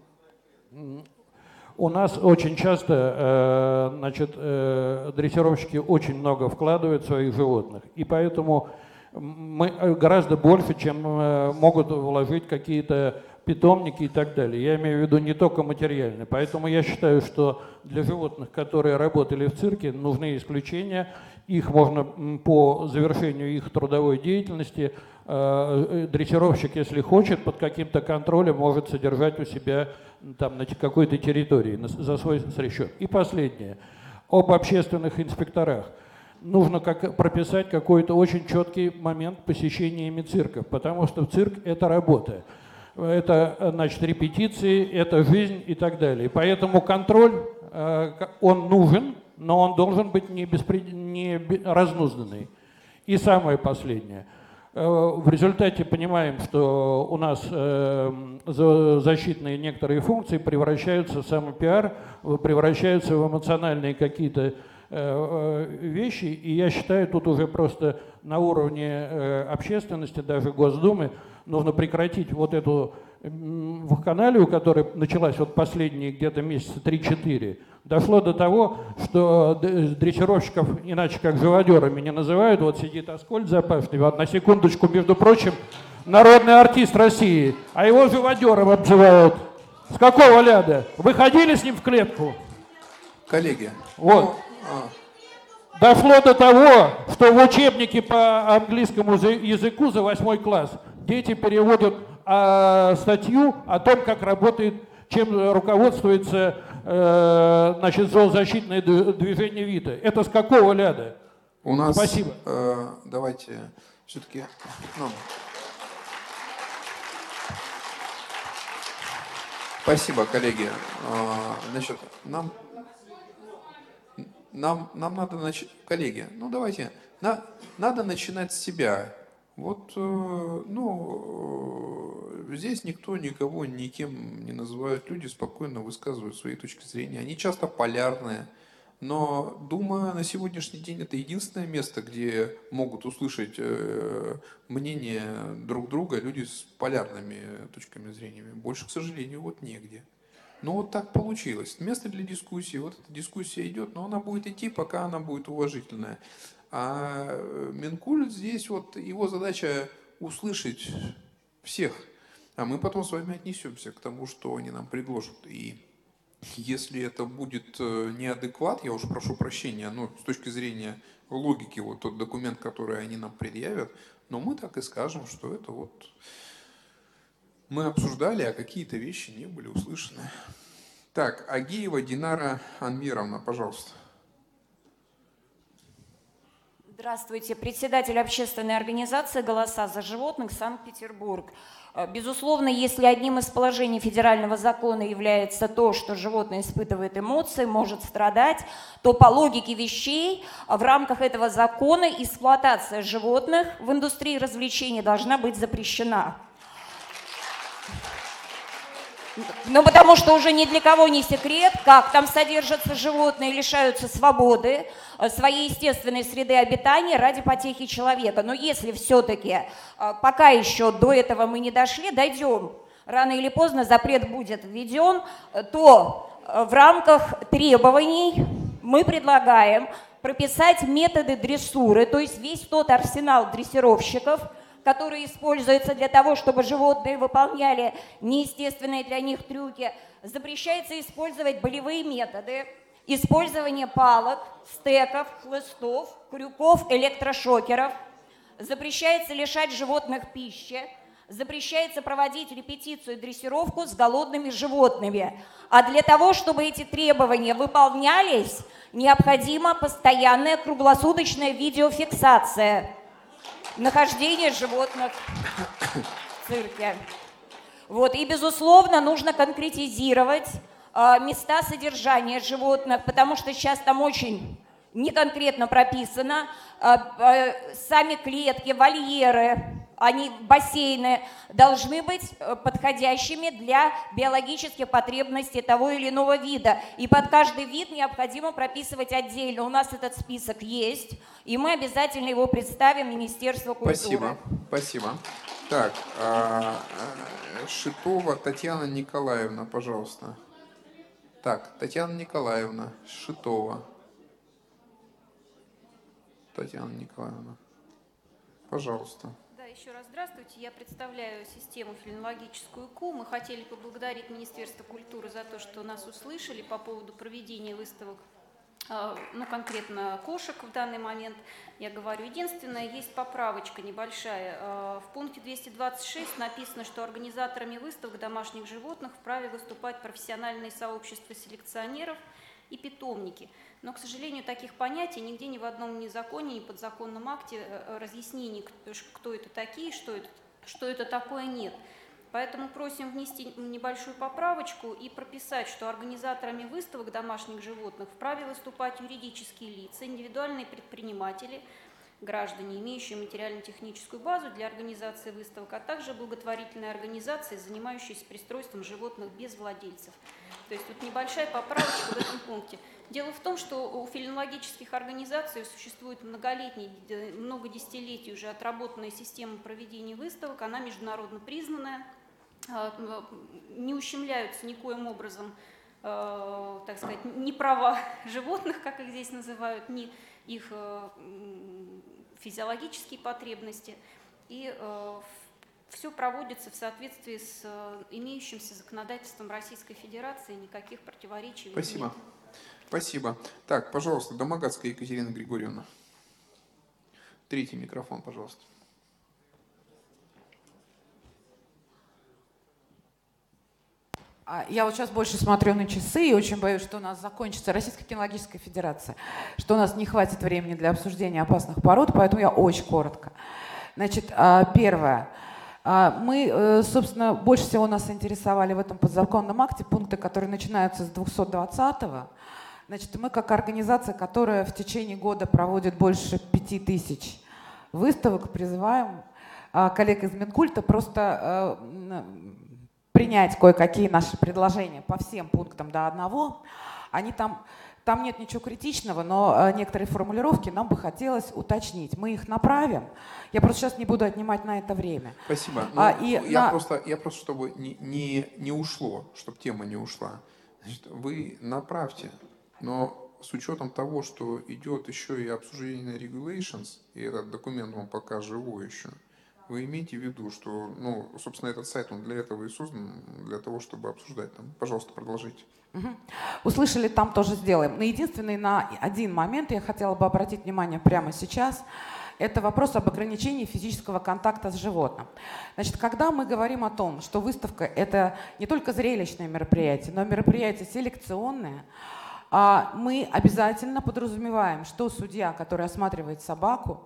у нас очень часто дрессировщики очень много вкладывают в своих животных, и поэтому мы гораздо больше, чем могут вложить какие-то питомники и так далее. Я имею в виду не только материальные. Поэтому я считаю, что для животных, которые работали в цирке, нужны исключения. Их можно по завершению их трудовой деятельности, дрессировщик, если хочет, под каким-то контролем может содержать у себя там, на какой-то территории за свой счет. И последнее. Об общественных инспекторах. Нужно прописать какой-то очень четкий момент посещения ими цирков, потому что цирк – это работа. Это, репетиции, это жизнь и так далее. И поэтому контроль, он нужен, но он должен быть не разнузданный. И самое последнее. В результате понимаем, что у нас защитные некоторые функции превращаются в самопиар, превращаются в эмоциональные какие-то вещи. И я считаю, тут уже просто на уровне общественности, даже Госдумы, нужно прекратить вот эту вакханалию, которая началась вот последние где-то месяца 3-4. Дошло до того, что дрессировщиков иначе как живодерами не называют. Вот сидит Аскольд Запашный, вот на секундочку, между прочим, народный артист России, а его живодером обзывают. С какого ляда? Вы ходили с ним в клетку? Коллеги. Вот. Дошло до того, что в учебнике по английскому языку за 8 класс дети переводят статью о том, как работает, чем руководствуется зоозащитное движение ВИТА. Это с какого ляда? У нас, спасибо. Давайте все-таки... Спасибо, коллеги. Значит, нам надо начать... Коллеги, давайте. Надо начинать с себя. Вот, здесь никто никого никем не называет. Люди спокойно высказывают свои точки зрения. Они часто полярные. Но, думаю, на сегодняшний день это единственное место, где могут услышать мнение друг друга люди с полярными точками зрения. Больше, к сожалению, вот негде. Но вот так получилось. Место для дискуссии. Вот эта дискуссия идет, но она будет идти, пока она будет уважительная. А Минкульт здесь, вот его задача услышать всех, а мы потом с вами отнесемся к тому, что они нам предложат. И если это будет неадекват, я уж прошу прощения, с точки зрения логики, вот тот документ, который они нам предъявят, но мы так и скажем, что это вот Мы обсуждали, а какие-то вещи не были услышаны. Так, Агеева Динара Анмировна, пожалуйста. Здравствуйте, председатель общественной организации «Голоса за животных», Санкт-Петербург. Безусловно, если одним из положений федерального закона является то, что животное испытывает эмоции, может страдать, то по логике вещей в рамках этого закона эксплуатация животных в индустрии развлечений должна быть запрещена. Ну, потому что уже ни для кого не секрет, как там содержатся животные, лишаются свободы, своей естественной среды обитания ради потехи человека. Но если все-таки пока еще до этого мы не дошли, дойдем, рано или поздно запрет будет введен, то в рамках требований мы предлагаем прописать методы дрессуры, то есть весь тот арсенал дрессировщиков, которые используются для того, чтобы животные выполняли неестественные для них трюки. Запрещается использовать болевые методы, использование палок, стеков, хлыстов, крюков, электрошокеров. Запрещается лишать животных пищи. Запрещается проводить репетицию и дрессировку с голодными животными. А для того, чтобы эти требования выполнялись, необходима постоянная круглосуточная видеофиксация нахождение животных в цирке. Вот. И, безусловно, нужно конкретизировать места содержания животных, потому что сейчас там очень неконкретно прописано. Сами клетки, вольеры, бассейны должны быть подходящими для биологических потребностей того или иного вида. И под каждый вид необходимо прописывать отдельно. У нас этот список есть, и мы обязательно его представим Министерству культуры. Спасибо, спасибо. Так, Шитова Татьяна Николаевна, пожалуйста. Так, Татьяна Николаевна, Шитова. Татьяна Николаевна, пожалуйста. Да, еще раз здравствуйте. Я представляю систему филинологическую КУ. Мы хотели поблагодарить Министерство культуры за то, что нас услышали по поводу проведения выставок, ну, конкретно кошек в данный момент. Я говорю, единственное, есть поправочка небольшая. В пункте 226 написано, что организаторами выставок домашних животных вправе выступать профессиональные сообщества селекционеров и питомники. Но, к сожалению, таких понятий нигде ни в одном ни законе, ни подзаконном акте разъяснений, кто это такие, что это такое, нет. Поэтому просим внести небольшую поправочку и прописать, что организаторами выставок домашних животных вправе выступать юридические лица, индивидуальные предприниматели, граждане, имеющие материально-техническую базу для организации выставок, а также благотворительные организации, занимающиеся пристройством животных без владельцев. То есть вот небольшая поправочка в этом пункте. Дело в том, что у филинологических организаций существует много десятилетий уже отработанная система проведения выставок, она международно признанная, не ущемляются никоим образом, так сказать, ни права животных, как их здесь называют, ни их физиологические потребности. И все проводится в соответствии с имеющимся законодательством Российской Федерации, никаких противоречий Спасибо. нет. Спасибо. Так, пожалуйста, Домогацкая Екатерина Григорьевна. Третий микрофон, пожалуйста. Я вот сейчас больше смотрю на часы и очень боюсь, что у нас закончится Российская кинологическая федерация, что у нас не хватит времени для обсуждения опасных пород, поэтому я очень коротко. Значит, первое. Мы, собственно, больше всего нас интересовали в этом подзаконном акте пункты, которые начинаются с 220-го. Значит, мы как организация, которая в течение года проводит больше 5000 выставок, призываем коллег из Минкульта просто принять кое-какие наши предложения по всем пунктам до одного. Там нет ничего критичного, но некоторые формулировки нам бы хотелось уточнить. Мы их направим. Я просто сейчас не буду отнимать на это время. Спасибо. Я просто, чтобы не ушло, чтобы тема не ушла. Значит, вы направьте, но с учетом того, что идет еще и обсуждение regulations, и этот документ он пока живой еще, вы имейте в виду, что, собственно, этот сайт, он для этого и создан, для того, чтобы обсуждать там. Пожалуйста, продолжите. Угу. Услышали, там тоже сделаем. Но единственный на один момент я хотела бы обратить внимание прямо сейчас. это вопрос об ограничении физического контакта с животным. Значит, когда мы говорим о том, что выставка – это не только зрелищное мероприятие, но мероприятие селекционное, мы обязательно подразумеваем, что судья, который осматривает собаку,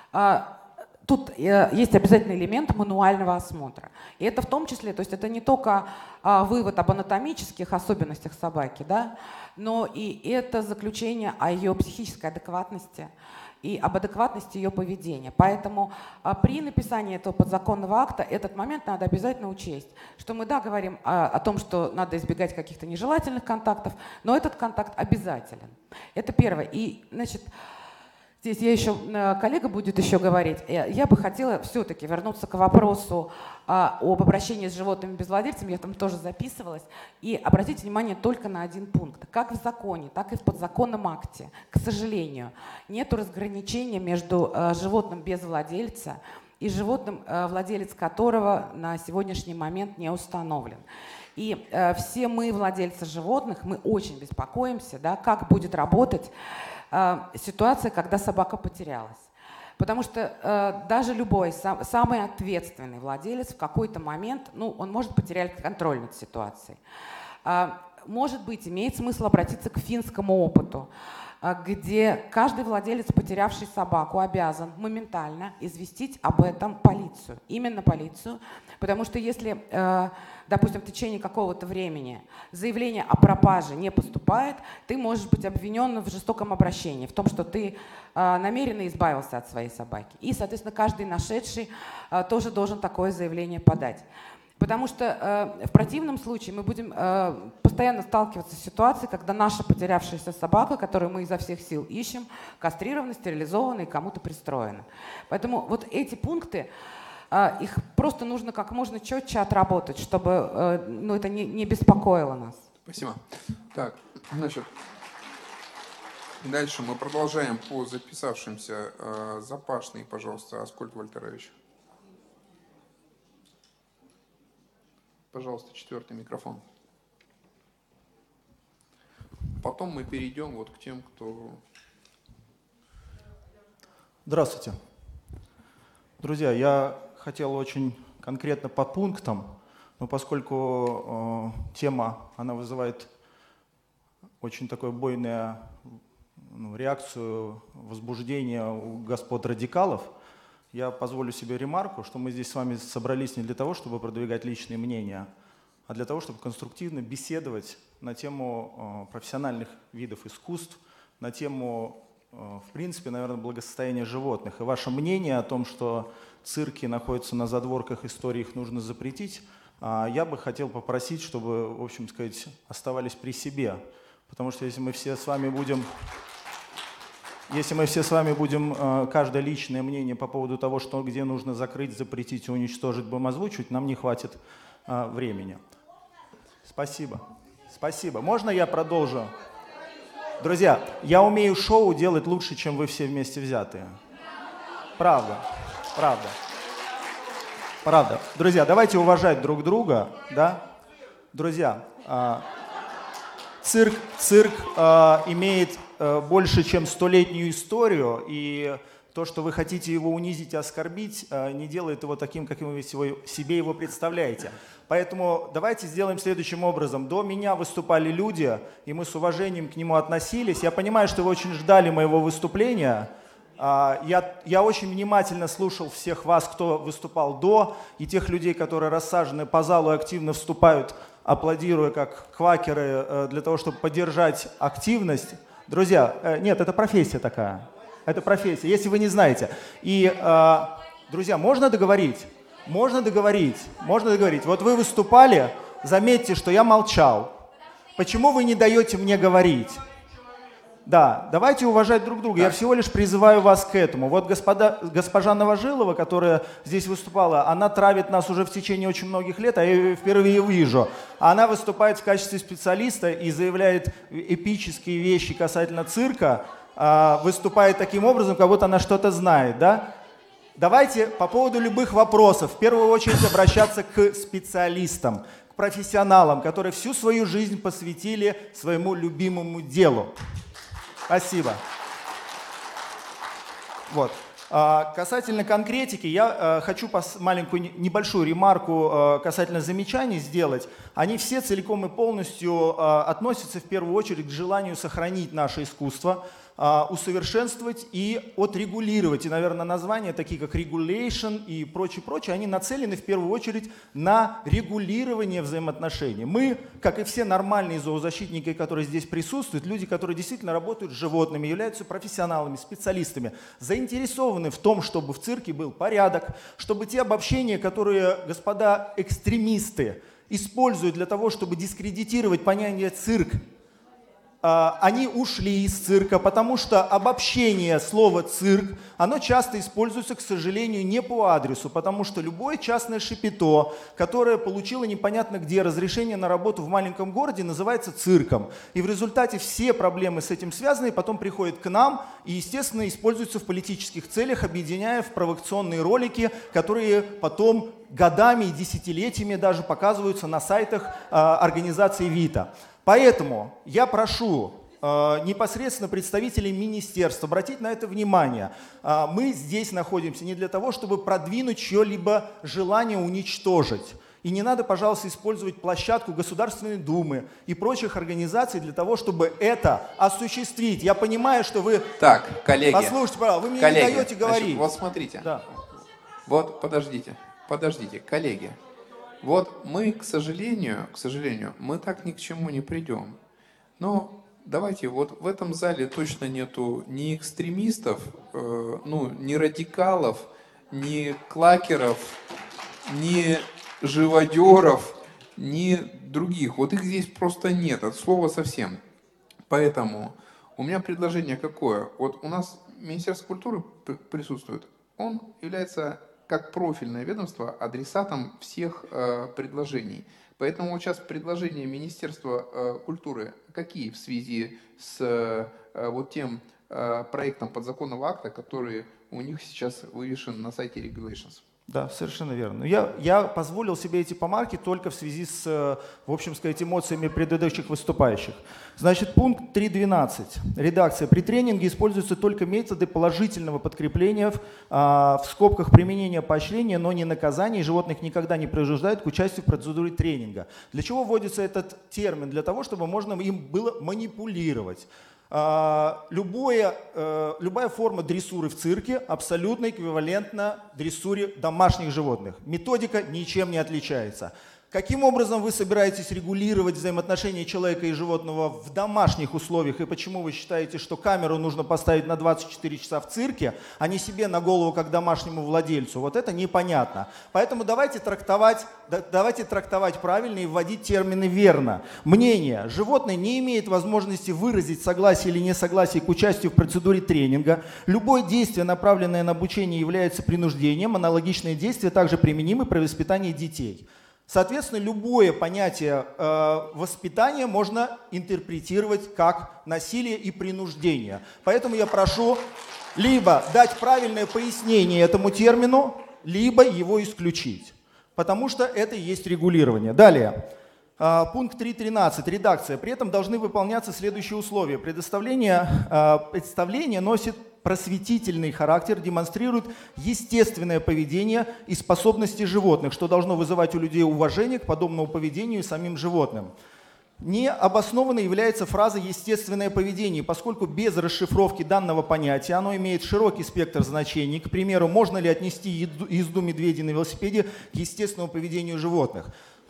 тут есть обязательный элемент мануального осмотра. И это в том числе, то есть это не только вывод об анатомических особенностях собаки, да, но и это заключение о ее психической адекватности и об адекватности ее поведения. Поэтому при написании этого подзаконного акта этот момент надо обязательно учесть, что мы, да, говорим о том, что надо избегать каких-то нежелательных контактов, но этот контакт обязателен. Это первое. И, значит, здесь коллега будет еще говорить. Я бы хотела все-таки вернуться к вопросу об обращении с животными без владельцев. Я там тоже записывалась. И обратите внимание только на один пункт. Как в законе, так и в подзаконном акте, к сожалению, нет разграничения между животным без владельца и животным, владелец которого на сегодняшний момент не установлен. И все мы, владельцы животных, мы очень беспокоимся, да, как будет работать ситуация, когда собака потерялась. Потому что даже любой, самый ответственный владелец в какой-то момент, он может потерять контроль над ситуацией. Может быть, имеет смысл обратиться к финскому опыту, где каждый владелец, потерявший собаку, обязан моментально известить об этом полицию. Именно полицию. Потому что если, допустим, в течение какого-то времени заявление о пропаже не поступает, ты можешь быть обвинен в жестоком обращении, в том, что ты намеренно избавился от своей собаки. И, соответственно, каждый нашедший тоже должен такое заявление подать. Потому что в противном случае мы будем постоянно сталкиваться с ситуацией, когда наша потерявшаяся собака, которую мы изо всех сил ищем, кастрирована, стерилизована и кому-то пристроена. Поэтому вот эти пункты, их просто нужно как можно четче отработать, чтобы это не беспокоило нас. Спасибо. Так, значит, дальше мы продолжаем по записавшимся. Запашный, пожалуйста, Аскольд Вальтерович. Пожалуйста, 4-й микрофон. Потом мы перейдем вот к тем, кто... Здравствуйте. Друзья, я хотел очень конкретно по пунктам, но поскольку тема, она вызывает очень такую бойную реакцию, возбуждение у господ радикалов, я позволю себе ремарку, что мы здесь с вами собрались не для того, чтобы продвигать личные мнения, а для того, чтобы конструктивно беседовать на тему профессиональных видов искусств, на тему, в принципе, наверное, благосостояния животных. И ваше мнение о том, что цирки находятся на задворках истории, их нужно запретить, я бы хотел попросить, чтобы, в общем сказать, оставались при себе. Потому что если мы все с вами будем... каждое личное мнение по поводу того, что где нужно закрыть, запретить и уничтожить, будем озвучивать, нам не хватит времени. Спасибо. Спасибо. Можно я продолжу? Друзья, я умею шоу делать лучше, чем вы все вместе взятые. Правда. Правда. Правда. Друзья, давайте уважать друг друга. Да? Друзья, цирк имеет больше, чем 100-летнюю историю, и то, что вы хотите его унизить и оскорбить, не делает его таким, каким вы себе его представляете. Поэтому давайте сделаем следующим образом. До меня выступали люди, и мы с уважением к нему относились. Я понимаю, что вы очень ждали моего выступления. Я очень внимательно слушал всех вас, кто выступал до, и тех людей, которые рассажены по залу и активно вступают, аплодируя как квакеры, для того, чтобы поддержать активность. Друзья, нет, это профессия такая. Это профессия, если вы не знаете. И, друзья, можно договорить? Можно договорить. Можно договорить. Вот вы выступали, заметьте, что я молчал. Почему вы не даете мне говорить? Да, давайте уважать друг друга. Я всего лишь призываю вас к этому. Вот госпожа Новожилова, которая здесь выступала, она травит нас уже в течение очень многих лет, а я ее впервые вижу. Она выступает в качестве специалиста и заявляет эпические вещи касательно цирка, выступает таким образом, как будто она что-то знает, да? Давайте по поводу любых вопросов в первую очередь обращаться к специалистам, к профессионалам, которые всю свою жизнь посвятили своему любимому делу. Спасибо. Вот. Касательно конкретики, я хочу маленькую небольшую ремарку касательно замечаний сделать. Они все целиком и полностью относятся в первую очередь к желанию сохранить наше искусство, усовершенствовать и отрегулировать. И, наверное, названия такие как regulation и прочее, они нацелены в первую очередь на регулирование взаимоотношений. Мы, как и все нормальные зоозащитники, которые здесь присутствуют, люди, которые действительно работают с животными, являются профессионалами, специалистами, заинтересованы в том, чтобы в цирке был порядок, чтобы те обобщения, которые господа экстремисты используют для того, чтобы дискредитировать понятие «цирк», они ушли из цирка, потому что обобщение слова «цирк», оно часто используется, к сожалению, не по адресу, потому что любое частное шапито, которое получило непонятно где разрешение на работу в маленьком городе, называется цирком. И в результате все проблемы с этим связаны, потом приходят к нам и, естественно, используются в политических целях, объединяя в провокационные ролики, которые потом годами и десятилетиями даже показываются на сайтах организации ВИТА. Поэтому я прошу непосредственно представителей министерства обратить на это внимание. Мы здесь находимся не для того, чтобы продвинуть чье-либо желание уничтожить. И не надо, пожалуйста, использовать площадку Государственной Думы и прочих организаций для того, чтобы это осуществить. Я понимаю, что вы... Так, коллеги. Послушайте, пожалуйста, вы мне коллеги, не даете говорить. Значит, вот смотрите. Да. Вот, подождите, коллеги. Вот мы, к сожалению, мы так ни к чему не придем. Но давайте, вот в этом зале точно нету ни экстремистов, ни радикалов, ни клакеров, ни живодеров, ни других. Вот их здесь просто нет, от слова совсем. Поэтому у меня предложение какое? Вот у нас Министерство культуры присутствует. Он является, как профильное ведомство, адресатом всех предложений. Поэтому вот сейчас предложения Министерства культуры какие в связи с вот тем проектом подзаконного акта, который у них сейчас вывешен на сайте Regulations? Да, совершенно верно. Я позволил себе эти помарки только в связи с, в общем сказать, эмоциями предыдущих выступающих. Значит, пункт 3.12. Редакция. При тренинге используются только методы положительного подкрепления, в скобках применения поощрения, но не наказания, и животных никогда не принуждают к участию в процедуре тренинга. Для чего вводится этот термин? Для того, чтобы можно им было манипулировать. Любая форма дрессуры в цирке абсолютно эквивалентна дрессуре домашних животных. Методика ничем не отличается. Каким образом вы собираетесь регулировать взаимоотношения человека и животного в домашних условиях? И почему вы считаете, что камеру нужно поставить на 24 часа в цирке, а не себе на голову как домашнему владельцу? Вот это непонятно. Поэтому давайте трактовать правильно и вводить термины верно. Мнение. Животное не имеет возможности выразить согласие или несогласие к участию в процедуре тренинга. Любое действие, направленное на обучение, является принуждением. Аналогичные действия также применимы при воспитании детей. Соответственно, любое понятие воспитания можно интерпретировать как насилие и принуждение. Поэтому я прошу либо дать правильное пояснение этому термину, либо его исключить. Потому что это и есть регулирование. Далее. Пункт 3.13. Редакция. При этом должны выполняться следующие условия. Представление носит просветительный характер, демонстрирует естественное поведение и способности животных, что должно вызывать у людей уважение к подобному поведению и самим животным. Не обоснованно является фраза «естественное поведение», поскольку без расшифровки данного понятия оно имеет широкий спектр значений. К примеру, можно ли отнести езду медведя на велосипеде к естественному поведению животных?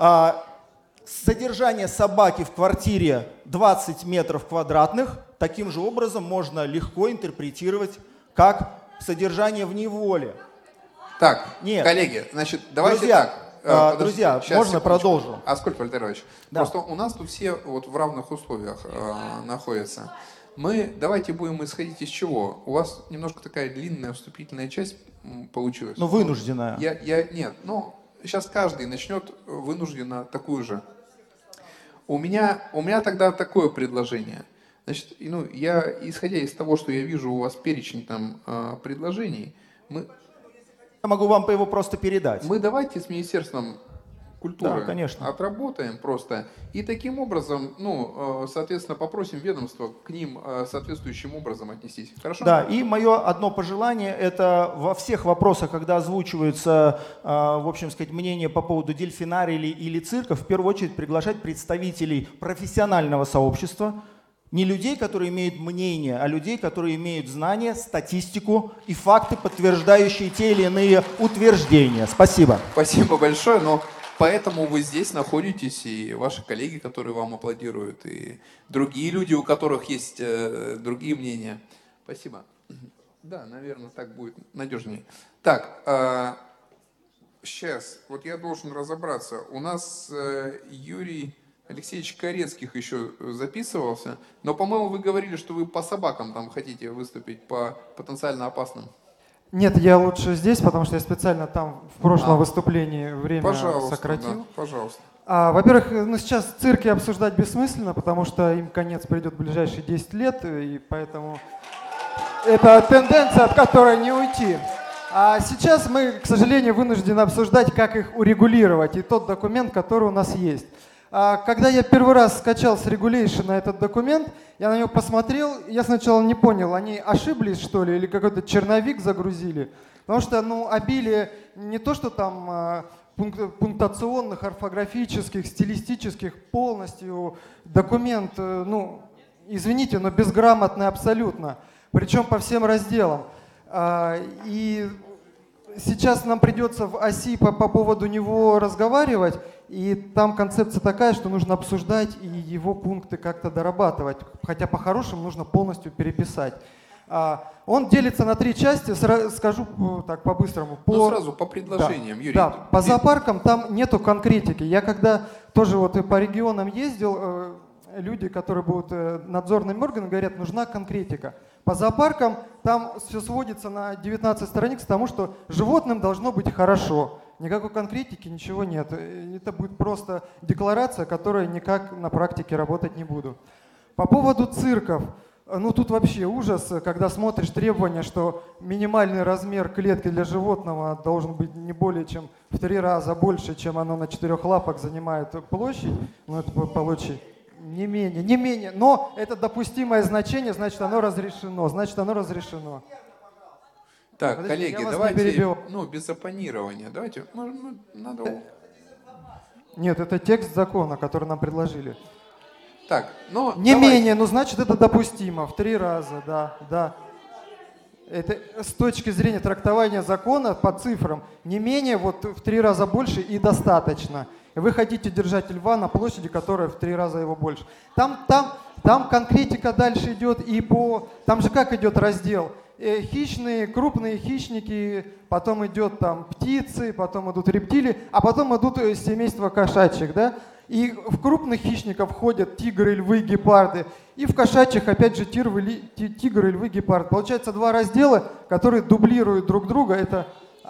Содержание собаки в квартире 20 метров квадратных таким же образом можно легко интерпретировать как содержание в неволе. Так, нет. Коллеги, значит, давайте друзья, так. Друзья, сейчас, можно секундочку. продолжу? Аскольд Вольтерович, да. Просто у нас тут все вот в равных условиях находятся. Мы давайте будем исходить из чего? У вас немножко такая длинная вступительная часть получилась. Ну, вынужденная. Нет, сейчас каждый начнет вынужденно такую же. У меня тогда такое предложение. Значит, я, исходя из того, что я вижу у вас перечень там предложений, я могу вам его просто передать. Мы давайте с Министерством культуры Да, конечно. отработаем просто. И таким образом, ну, соответственно, попросим ведомство к ним соответствующим образом отнестись. Хорошо? Да, и мое одно пожелание, это во всех вопросах, когда озвучивается, в общем сказать, мнение по поводу дельфинария или цирка, в первую очередь приглашать представителей профессионального сообщества, не людей, которые имеют мнение, а людей, которые имеют знания, статистику и факты, подтверждающие те или иные утверждения. Спасибо. Спасибо большое, но поэтому вы здесь находитесь, и ваши коллеги, которые вам аплодируют, и другие люди, у которых есть другие мнения. Спасибо. Да, наверное, так будет надежнее. Так, сейчас, вот я должен разобраться. У нас Юрий Алексеевич Корецких еще записывался, но, по-моему, вы говорили, что вы по собакам там хотите выступить, по потенциально опасным. Нет, я лучше здесь, потому что я специально там в прошлом выступлении время Пожалуйста, сократил. да, пожалуйста. Во-первых, ну, сейчас цирки обсуждать бессмысленно, потому что им конец придет в ближайшие 10 лет, и поэтому это тенденция, от которой не уйти. А сейчас мы, к сожалению, вынуждены обсуждать, как их урегулировать, и тот документ, который у нас есть. Когда я первый раз скачал с Regulation этот документ, я на него посмотрел, я сначала не понял, они ошиблись, что ли, или какой-то черновик загрузили. Потому что, ну, обилие не то, что там пунктуационных, орфографических, стилистических, полностью документ, ну, извините, но безграмотный абсолютно. Причем по всем разделам. И сейчас нам придется в ОСИ по поводу него разговаривать, и там концепция такая, что нужно обсуждать и его пункты как-то дорабатывать, хотя по-хорошему нужно полностью переписать. Он делится на 3 части, скажу так по-быстрому. Ну, сразу по предложениям, да, Юрий. Да, по зоопаркам там нету конкретики. Я когда тоже вот по регионам ездил, люди, которые будут надзорными органами, говорят, нужна конкретика. По зоопаркам там все сводится на 19 страниц к тому, что животным должно быть хорошо. Никакой конкретики, ничего нет. Это будет просто декларация, которая никак на практике работать не будет. По поводу цирков. Ну тут вообще ужас, когда смотришь требования, что минимальный размер клетки для животного должен быть не более чем в 3 раза больше, чем оно на 4 лапах занимает площадь. Ну это получить. Не менее. Но это допустимое значение, значит оно разрешено. Так, Подождите, коллеги, давайте, ну, без оппонирования. Давайте, надо... Нет, это текст закона, который нам предложили. Так, ну, не менее, ну значит это допустимо, в 3 раза, да. Это с точки зрения трактования закона по цифрам, не менее, вот в 3 раза больше и достаточно. Вы хотите держать льва на площади, которая в 3 раза его больше. Там конкретика дальше идет, и там же как идет раздел? Хищные, крупные хищники, потом идет там птицы, потом идут рептилии, а потом идут семейства кошачьих, да? И в крупных хищников входят тигры, львы, гепарды, и в кошачьих опять же тигры, львы, гепарды. Получается 2 раздела, которые дублируют друг друга. Это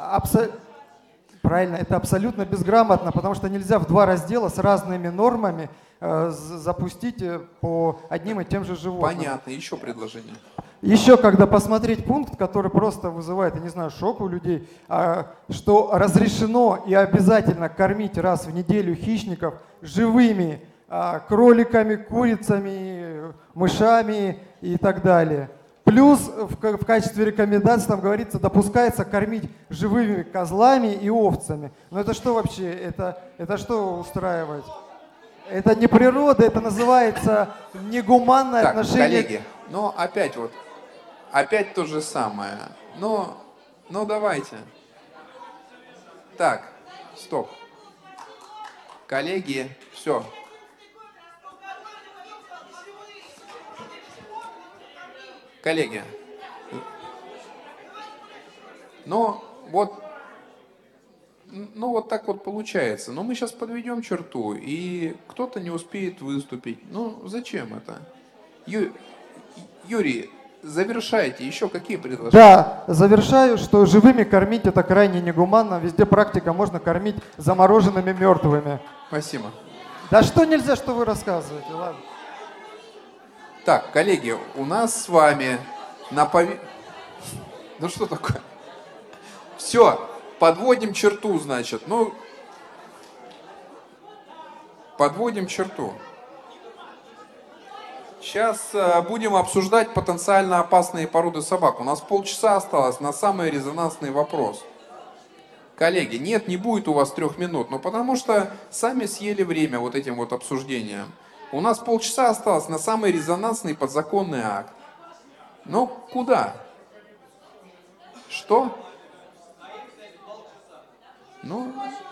правильно, это абсолютно безграмотно, потому что нельзя в 2 раздела с разными нормами запустить по одним и тем же животным. Понятно, еще предложение. Еще когда посмотреть пункт, который просто вызывает, я не знаю, шок у людей, что разрешено и обязательно кормить раз в неделю хищников живыми кроликами, курицами, мышами и так далее. Плюс в качестве рекомендаций там говорится, допускается кормить живыми козлами и овцами. Но это что вообще? Это что устраивать? Это не природа, это называется негуманное отношение. Коллеги, но опять то же самое. Ну давайте. Так, стоп. Коллеги, все. Коллеги, ну вот так вот получается. Но мы сейчас подведем черту, и кто-то не успеет выступить. Ну, зачем это? Юрий, завершайте. Еще какие предложения? Да, завершаю, что живыми кормить это крайне негуманно. Везде практика, можно кормить замороженными мертвыми. Спасибо. Да что нельзя, что вы рассказываете, ладно. Так, коллеги, у нас с вами Ну что такое? Все, подводим черту, значит. Ну, Подводим черту. Сейчас будем обсуждать потенциально опасные породы собак. У нас полчаса осталось на самый резонансный вопрос. Коллеги, нет, не будет у вас 3 минут, но потому что сами съели время вот этим вот обсуждением. У нас полчаса осталось на самый резонансный подзаконный акт. Ну, куда? Что? Ну...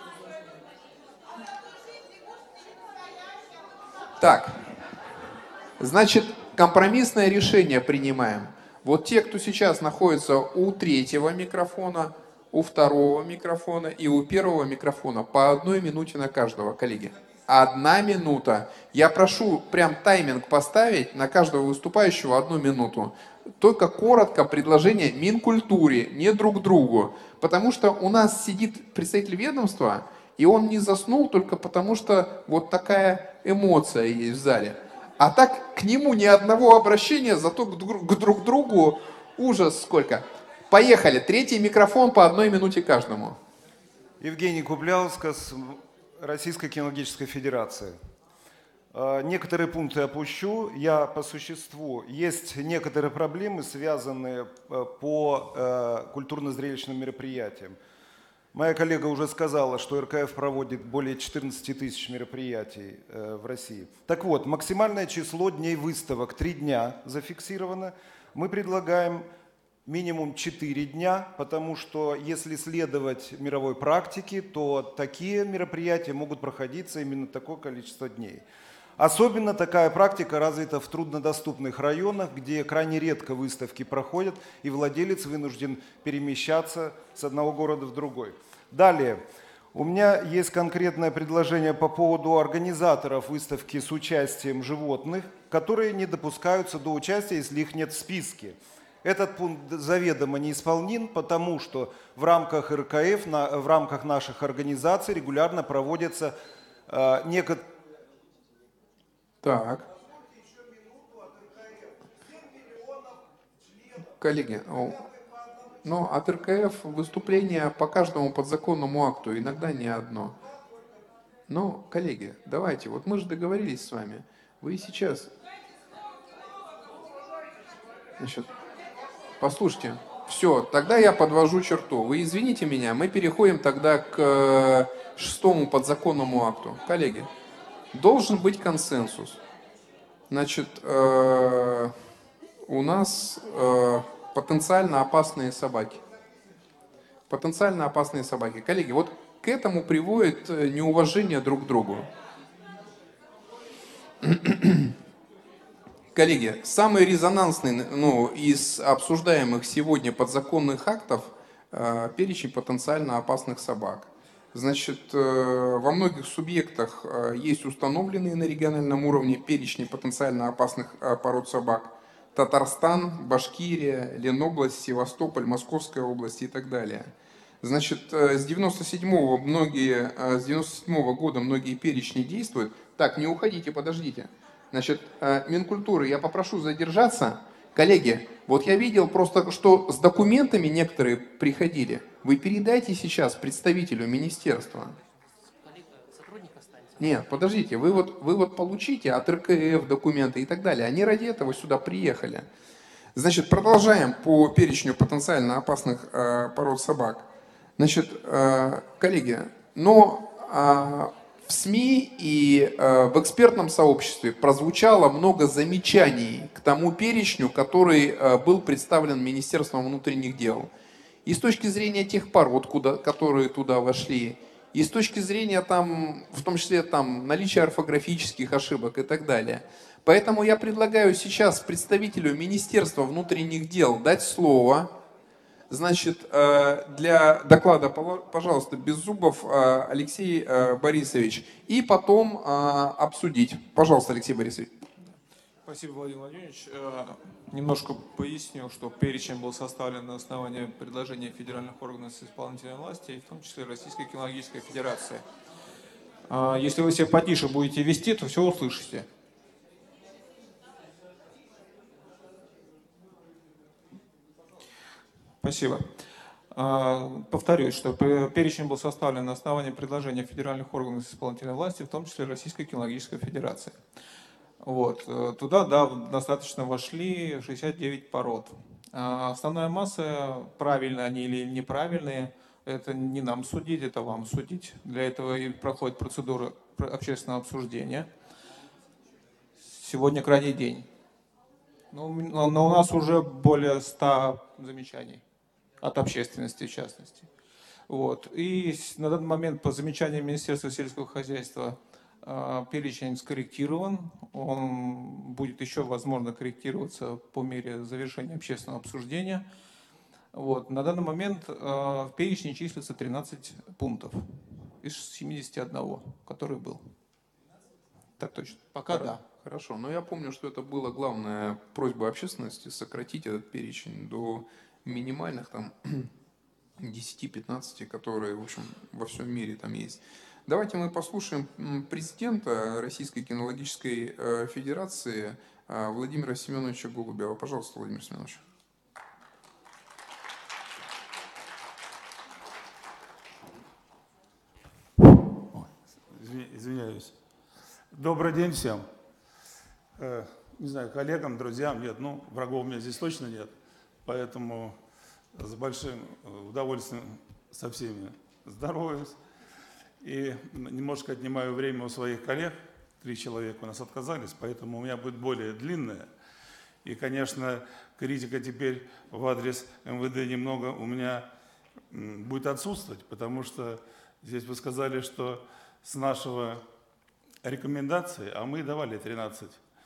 Так. Значит, компромиссное решение принимаем. Вот те, кто сейчас находится у 3-го микрофона, у 2-го микрофона и у 1-го микрофона, по 1 минуте на каждого, коллеги. 1 минута. Я прошу прям тайминг поставить на каждого выступающего 1 минуту. Только коротко предложение Минкультуре, не друг другу. Потому что у нас сидит представитель ведомства, и он не заснул только потому, что вот такая эмоция есть в зале. А так к нему ни одного обращения, зато к друг другу ужас сколько. Поехали. 3-й микрофон по 1 минуте каждому. Евгений Купляускас, Российской кинологической федерации. Некоторые пункты опущу. Я по существу. Есть некоторые проблемы, связанные по культурно-зрелищным мероприятиям. Моя коллега уже сказала, что РКФ проводит более 14 тысяч мероприятий в России. Так вот, максимальное число дней выставок 3 дня зафиксировано. Мы предлагаем минимум 4 дня, потому что если следовать мировой практике, то такие мероприятия могут проходиться именно такое количество дней. Особенно такая практика развита в труднодоступных районах, где крайне редко выставки проходят, и владелец вынужден перемещаться с одного города в другой. Далее. У меня есть конкретное предложение по поводу организаторов выставки с участием животных, которые не допускаются до участия, если их нет в списке. Этот пункт заведомо неисполним, потому что в рамках РКФ, в рамках наших организаций регулярно проводятся некоторые... Так. Коллеги, ну, от РКФ выступления по каждому подзаконному акту, иногда не одно. Ну, коллеги, давайте, вот мы же договорились с вами. Вы сейчас... Значит, послушайте, все, тогда я подвожу черту. Вы извините меня, мы переходим тогда к 6-му подзаконному акту. Коллеги, должен быть консенсус. Значит, у нас потенциально опасные собаки. Потенциально опасные собаки. Коллеги, вот к этому приводит неуважение друг к другу. Коллеги, самый резонансный из обсуждаемых сегодня подзаконных актов перечень потенциально опасных собак. Значит, во многих субъектах есть установленные на региональном уровне перечни потенциально опасных пород собак. Татарстан, Башкирия, Ленобласть, Севастополь, Московская область и так далее. Значит, с 97-го года многие перечни действуют. Так, не уходите, подождите. Значит, Минкультуры, я попрошу задержаться. Коллеги, вот я видел просто, что с документами некоторые приходили. Вы передайте сейчас представителю министерства. Нет, подождите, вы вот получите от РКФ документы и так далее. Они ради этого сюда приехали. Значит, продолжаем по перечню потенциально опасных пород собак. Значит, коллеги, но в СМИ и в экспертном сообществе прозвучало много замечаний к тому перечню, который был представлен Министерством внутренних дел. И с точки зрения тех пород, которые туда вошли, и с точки зрения, в том числе наличия орфографических ошибок и так далее. Поэтому я предлагаю сейчас представителю Министерства внутренних дел дать слово. Значит, для доклада, пожалуйста, Беззубов Алексей Борисович. И потом обсудить. Пожалуйста, Алексей Борисович. Спасибо, Владимир Владимирович. Немножко поясню, что перечень был составлен на основании предложения федеральных органов исполнительной власти, в том числе Российской кинологической федерации. Если вы себя потише будете вести, то все услышите. Спасибо. Повторюсь, что перечень был составлен на основании предложения федеральных органов исполнительной власти, в том числе Российской кинологической федерации. Вот. Туда, да, достаточно вошли 69 пород. Основная масса, правильные они или неправильные, это не нам судить, это вам судить. Для этого и проходит процедура общественного обсуждения. Сегодня крайний день. Но у нас уже более 100 замечаний от общественности, в частности. Вот. И на данный момент по замечаниям Министерства сельского хозяйства перечень скорректирован. Он будет еще, возможно, корректироваться по мере завершения общественного обсуждения. Вот. На данный момент в перечне числится 13 пунктов из 71, который был. Так точно. Пока да. Хорошо, но я помню, что это была главная просьба общественности сократить этот перечень до минимальных там 10-15, которые, в общем, во всем мире там есть. Давайте мы послушаем президента Российской кинологической федерации Владимира Семеновича Голубева. Пожалуйста, Владимир Семенович. Извиняюсь. Добрый день всем. Не знаю, коллегам, друзьям, нет, ну, врагов у меня здесь точно нет, поэтому с большим удовольствием со всеми здороваюсь. И немножко отнимаю время у своих коллег, 3 человека у нас отказались, поэтому у меня будет более длинное. И, конечно, критика теперь в адрес МВД немного у меня будет отсутствовать, потому что здесь вы сказали, что с нашего рекомендации, а мы давали 13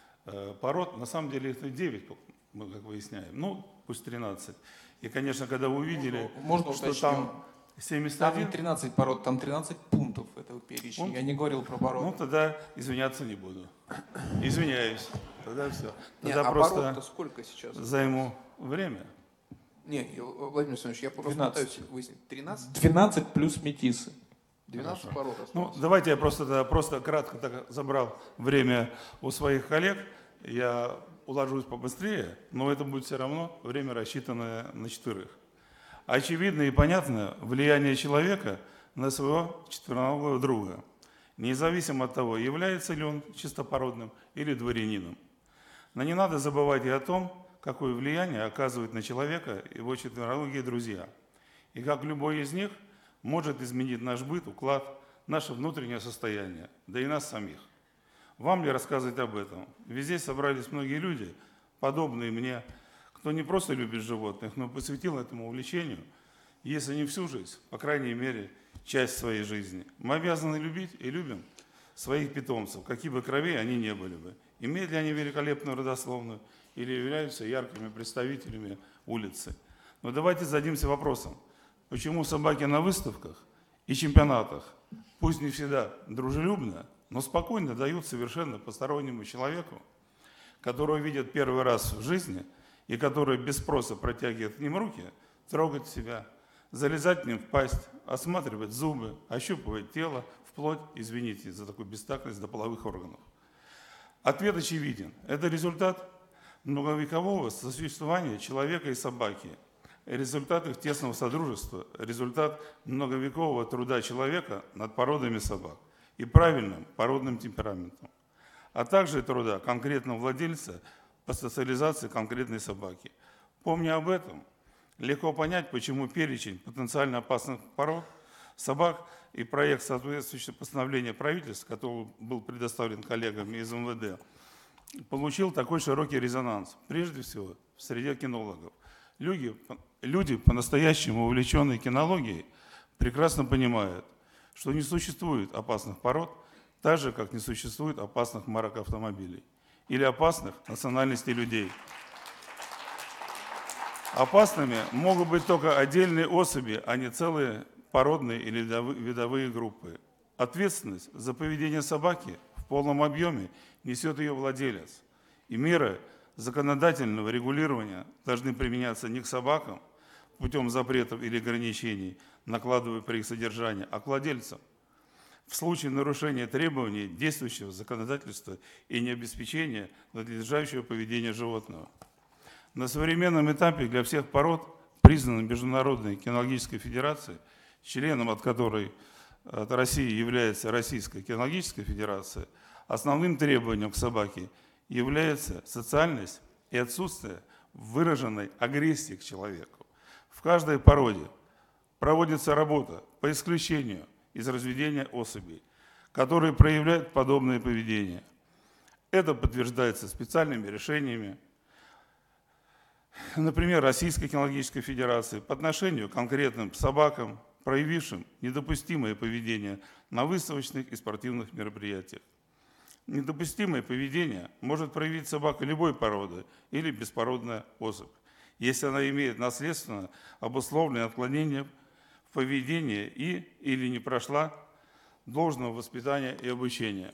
пород, на самом деле это 9, мы как выясняем, ну пусть 13. И, конечно, когда вы увидели, можно что уточню. там 71... Там не 13 пород, там 13 пунктов этого перечня. Я не говорил про породы. Ну, тогда извиняться не буду. Извиняюсь. Тогда все. Тогда Не, просто пород-то сколько сейчас? займу время. Не, Владимир Семенович, я просто 12. пытаюсь выяснить. 13? 12 плюс метисы. 12 Хорошо. пород Ну, осталось. давайте я просто кратко так забрал время у своих коллег. Я уложусь побыстрее, но это будет все равно время, рассчитанное на 4. Очевидно и понятно влияние человека на своего четвероногого друга, независимо от того, является ли он чистопородным или дворянином. Но не надо забывать и о том, какое влияние оказывает на человека его четвероногие друзья, и как любой из них может изменить наш быт, уклад, наше внутреннее состояние, да и нас самих. Вам ли рассказывать об этом? Ведь здесь собрались многие люди, подобные мне, кто не просто любит животных, но посвятил этому увлечению, если не всю жизнь, по крайней мере, часть своей жизни. Мы обязаны любить и любим своих питомцев, какие бы кровей они не были бы. Имеют ли они великолепную родословную или являются яркими представителями улицы. Но давайте зададимся вопросом, почему собаки на выставках и чемпионатах, пусть не всегда дружелюбно, но спокойно дают совершенно постороннему человеку, которого видят первый раз в жизни и который без спроса протягивает к ним руки, трогать себя, залезать к ним в пасть, осматривать зубы, ощупывать тело, вплоть, извините за такую бестактность, до половых органов. Ответ очевиден. Это результат многовекового сосуществования человека и собаки, результат их тесного содружества, результат многовекового труда человека над породами собак и правильным породным темпераментом, а также труда конкретного владельца по социализации конкретной собаки. Помня об этом, легко понять, почему перечень потенциально опасных пород собак и проект соответствующего постановления правительства, который был предоставлен коллегами из МВД, получил такой широкий резонанс, прежде всего в среде кинологов. Люди, по-настоящему увлеченные кинологией, прекрасно понимают, что не существует опасных пород, так же, как не существует опасных марок автомобилей или опасных национальностей людей. Опасными могут быть только отдельные особи, а не целые породные или видовые группы. Ответственность за поведение собаки в полном объеме несет ее владелец. И меры законодательного регулирования должны применяться не к собакам путем запретов или ограничений, накладывая при их содержании, а к владельцам. В случае нарушения требований действующего законодательства и необеспечения надлежащего поведения животного. На современном этапе для всех пород признаны Международной кинологической федерацией, членом от которой от России является Российская кинологическая федерация, основным требованием к собаке является социальность и отсутствие выраженной агрессии к человеку. В каждой породе проводится работа по исключению из разведения особей, которые проявляют подобное поведение. Это подтверждается специальными решениями, например, Российской кинологической федерации по отношению к конкретным собакам, проявившим недопустимое поведение на выставочных и спортивных мероприятиях. Недопустимое поведение может проявить собака любой породы или беспородная особь, если она имеет наследственно обусловленное отклонение в поведении или не прошла должного воспитания и обучения.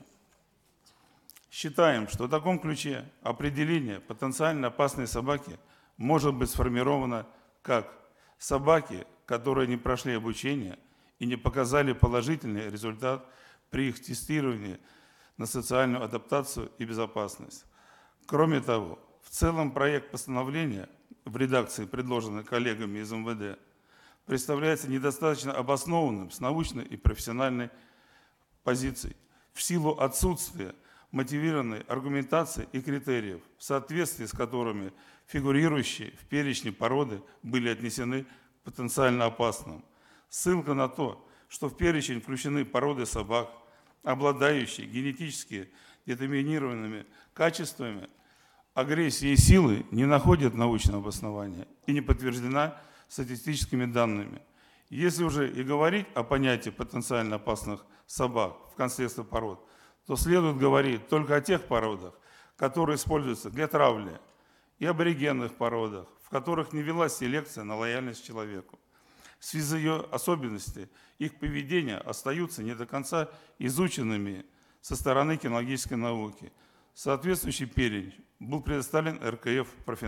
Считаем, что в таком ключе определение потенциально опасной собаки может быть сформировано как собаки, которые не прошли обучение и не показали положительный результат при их тестировании на социальную адаптацию и безопасность. Кроме того, в целом проект постановления в редакции, предложенной коллегами из МВД, представляется недостаточно обоснованным с научной и профессиональной позицией в силу отсутствия мотивированной аргументации и критериев, в соответствии с которыми фигурирующие в перечне породы были отнесены к потенциально опасным. Ссылка на то, что в перечень включены породы собак, обладающие генетически детерминированными качествами агрессии и силы, не находит научного обоснования и не подтверждена статистическими данными. Если уже и говорить о понятии потенциально опасных собак в контексте пород, то следует говорить только о тех породах, которые используются для травли, и аборигенных породах, в которых не велась селекция на лояльность человеку. В связи с ее особенностями их поведения остаются не до конца изученными со стороны кинологической науки. Соответствующий перечень был предоставлен РКФ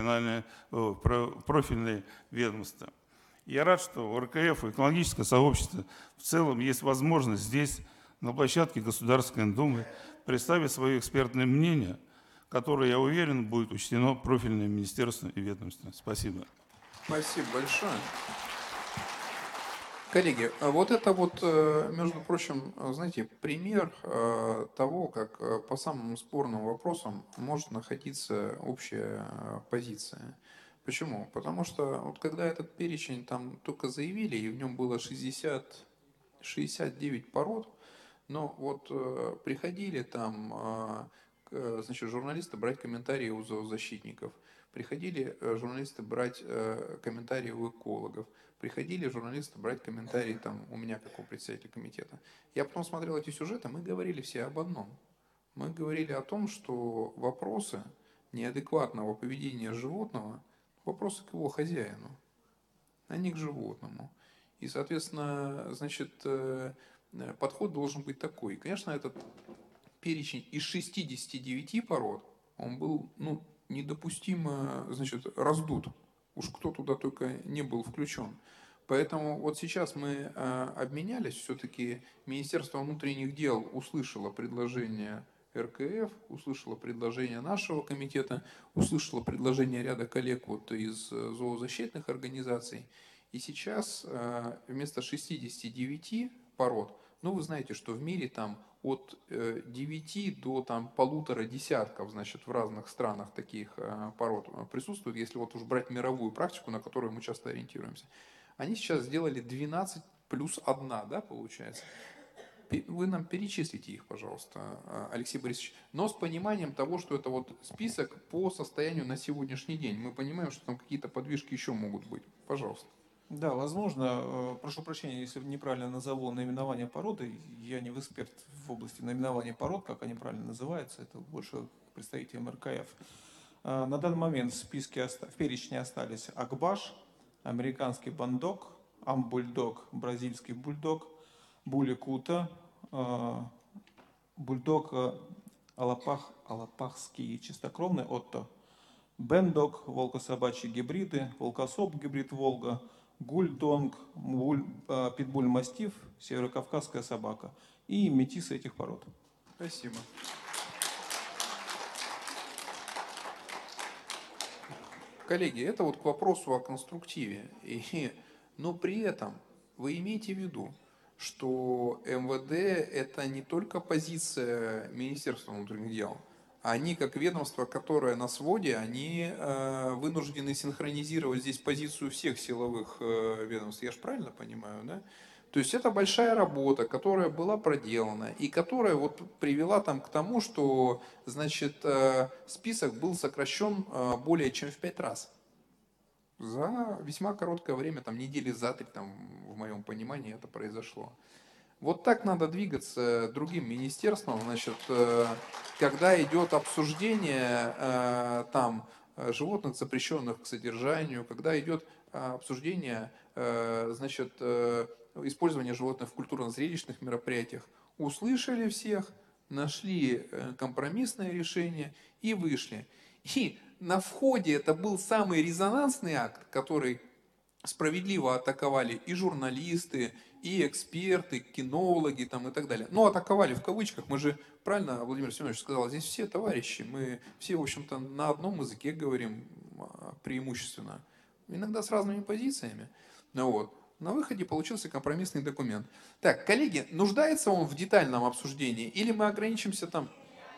профильные ведомства. Я рад, что у РКФ и экологическое сообщество в целом есть возможность здесь, на площадке Государственной Думы, представить свое экспертное мнение, которое, я уверен, будет учтено профильным министерством и ведомством. Спасибо. Спасибо большое. Коллеги, вот это вот, между прочим, знаете, пример того, как по самым спорным вопросам может находиться общая позиция. Почему? Потому что вот когда этот перечень там только заявили, и в нем было 69 пород, но вот приходили там, значит, журналисты брать комментарии у зоозащитников, приходили журналисты брать комментарии у экологов, приходили журналисты брать комментарии там у меня, как у председателя комитета. Я потом смотрел эти сюжеты, мы говорили все об одном. Мы говорили о том, что вопросы неадекватного поведения животного, вопросы к его хозяину, а не к животному. И, соответственно, значит, подход должен быть такой. И, конечно, этот перечень из 69 пород, он был, ну, недопустимо, значит, раздут. Уж кто туда только не был включен. Поэтому вот сейчас мы обменялись, все-таки Министерство внутренних дел услышало предложение РКФ, услышало предложение нашего комитета, услышало предложение ряда коллег вот из зоозащитных организаций. И сейчас вместо 69 пород, ну вы знаете, что в мире там от 9 до там 1,5 десятков, значит, в разных странах таких пород присутствует, если вот уж брать мировую практику, на которую мы часто ориентируемся. Они сейчас сделали 12 плюс 1, да, получается? Вы нам перечислите их, пожалуйста, Алексей Борисович, но с пониманием того, что это вот список по состоянию на сегодняшний день. Мы понимаем, что там какие-то подвижки еще могут быть. Пожалуйста. Да, возможно. Прошу прощения, если неправильно назову наименование породы. Я не эксперт в области наименования пород, как они правильно называются. Это больше представителям РКФ. На данный момент в списке, в перечне остались Акбаш, американский бандок, амбульдог, бразильский бульдог, булли-кута, бульдог алапахский чистокровный Отто, бендог, волкособачьи гибриды, волкособ гибрид Волга, гульдонг, питбуль-мастиф, северокавказская собака и метисы этих пород. Спасибо. коллеги, это вот к вопросу о конструктиве. Но при этом вы имейте в виду, что МВД это не только позиция Министерства внутренних дел. Они, как ведомство, которое на своде, они вынуждены синхронизировать здесь позицию всех силовых ведомств. Я же правильно понимаю, да? То есть это большая работа, которая была проделана и которая вот привела там к тому, что, значит, список был сокращен более чем в 5 раз. За весьма короткое время, там недели за 3, там, в моем понимании, это произошло. Вот так надо двигаться другим министерствам, значит, когда идет обсуждение там животных, запрещенных к содержанию, когда идет обсуждение, значит, использования животных в культурно-зрелищных мероприятиях. Услышали всех, нашли компромиссное решение и вышли. И на входе это был самый резонансный акт, который справедливо атаковали и журналисты, и эксперты, кинологи там, и так далее. Но атаковали в кавычках, мы же, правильно Владимир Семенович сказал, здесь все товарищи, мы все, в общем-то, на одном языке говорим преимущественно. Иногда с разными позициями. Ну, вот. На выходе получился компромиссный документ. Так, коллеги, нуждается он в детальном обсуждении или мы ограничимся там?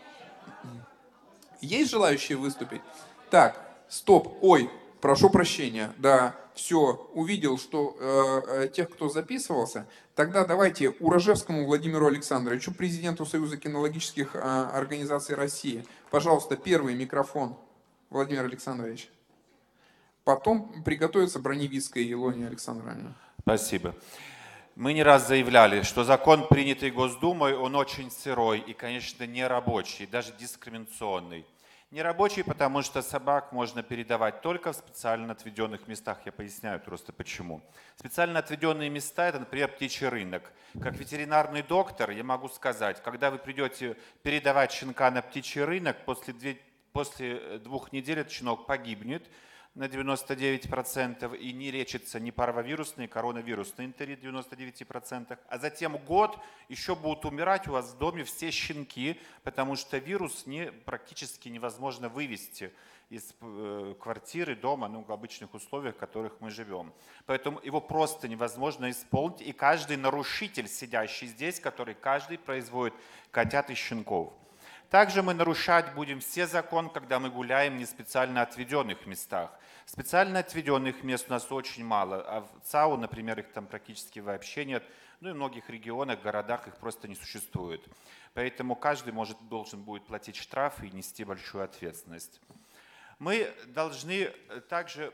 Есть желающие выступить? Так, стоп, ой, прошу прощения, да, все, увидел, что тех, кто записывался, тогда давайте Урожевскому Владимиру Александровичу, президенту Союза кинологических организаций России. Пожалуйста, первый микрофон, Владимир Александрович. Потом приготовится Броневицкая Илония Александровна. Спасибо. Мы не раз заявляли, что закон, принятый Госдумой, он очень сырой и, конечно, не рабочий, даже дискриминационный. Не рабочий, потому что собак можно передавать только в специально отведенных местах. Я поясняю просто почему. Специально отведенные места – это, например, птичий рынок. Как ветеринарный доктор я могу сказать, когда вы придете передавать щенка на птичий рынок, после 2 недель этот щенок погибнет на 99% и не лечится ни парвовирусный, ни коронавирусный энтерит 99%. А затем год еще будут умирать у вас в доме все щенки, потому что вирус практически невозможно вывести из квартиры, дома, в обычных условиях, в которых мы живем. Поэтому его просто невозможно исполнить. И каждый нарушитель, сидящий здесь, который каждый производит котят и щенков. Также мы нарушать будем все законы, когда мы гуляем в не специально отведенных местах. Специально отведенных мест у нас очень мало, а в ЦАУ, например, их там практически вообще нет. Ну и в многих регионах, городах их просто не существует. Поэтому каждый должен будет платить штрафы и нести большую ответственность. Мы должны также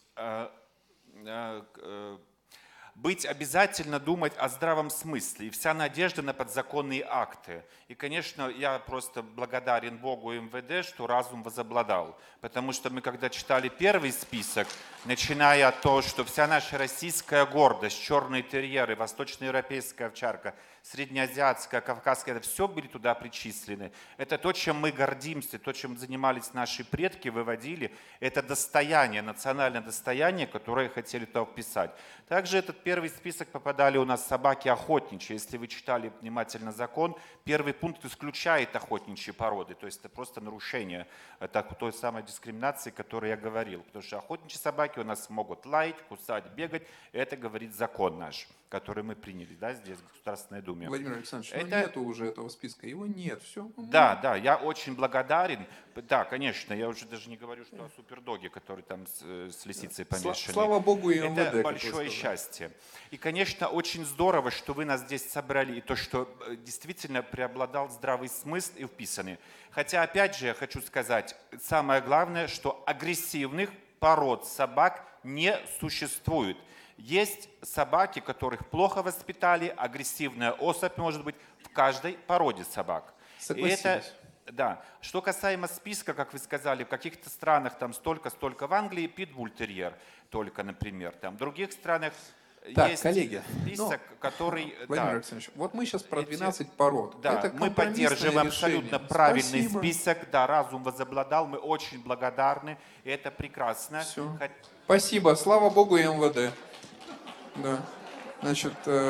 обязательно думать о здравом смысле. И вся надежда на подзаконные акты. И, конечно, я просто благодарен Богу и МВД, что разум возобладал. Потому что мы, когда читали первый список, начиная от того, что вся наша российская гордость, черные терьеры, восточноевропейская овчарка, среднеазиатская, кавказская, это все были туда причислены. Это то, чем мы гордимся, то, чем занимались наши предки, выводили. Это достояние, национальное достояние, которое хотели туда вписать. Также этот первый список попадали у нас собаки охотничьи. Если вы читали внимательно закон, первый пункт исключает охотничьи породы. То есть это просто нарушение той самой дискриминации, о которой я говорил. Потому что охотничьи собаки у нас могут лаять, кусать, бегать. Это говорит закон наш, который мы приняли, да, здесь, в Государственной Думе. Владимир Александрович, нету уже этого списка, его нет, все. Да, я очень благодарен. Да, конечно, я уже даже не говорю, что о супердоге, который там с лисицей помешан. Слава Богу и МВД. Это большое счастье. И, конечно, очень здорово, что вы нас здесь собрали, и то, что действительно преобладал здравый смысл и вписаны. Хотя, опять же, я хочу сказать, самое главное, что агрессивных пород собак не существует. Есть собаки, которых плохо воспитали, агрессивная особь может быть в каждой породе собак. Согласились. Да. Что касаемо списка, как вы сказали, в каких-то странах там столько, в Англии питбуль-терьер только, например. Там в других странах так, есть коллеги, список, который... Владимир Александрович, вот мы сейчас про 12 пород. Да, это мы поддерживаем абсолютно правильный Спасибо. список, да, разум возобладал, мы очень благодарны, и это прекрасно. Все. Спасибо, слава Богу и МВД. Да, значит,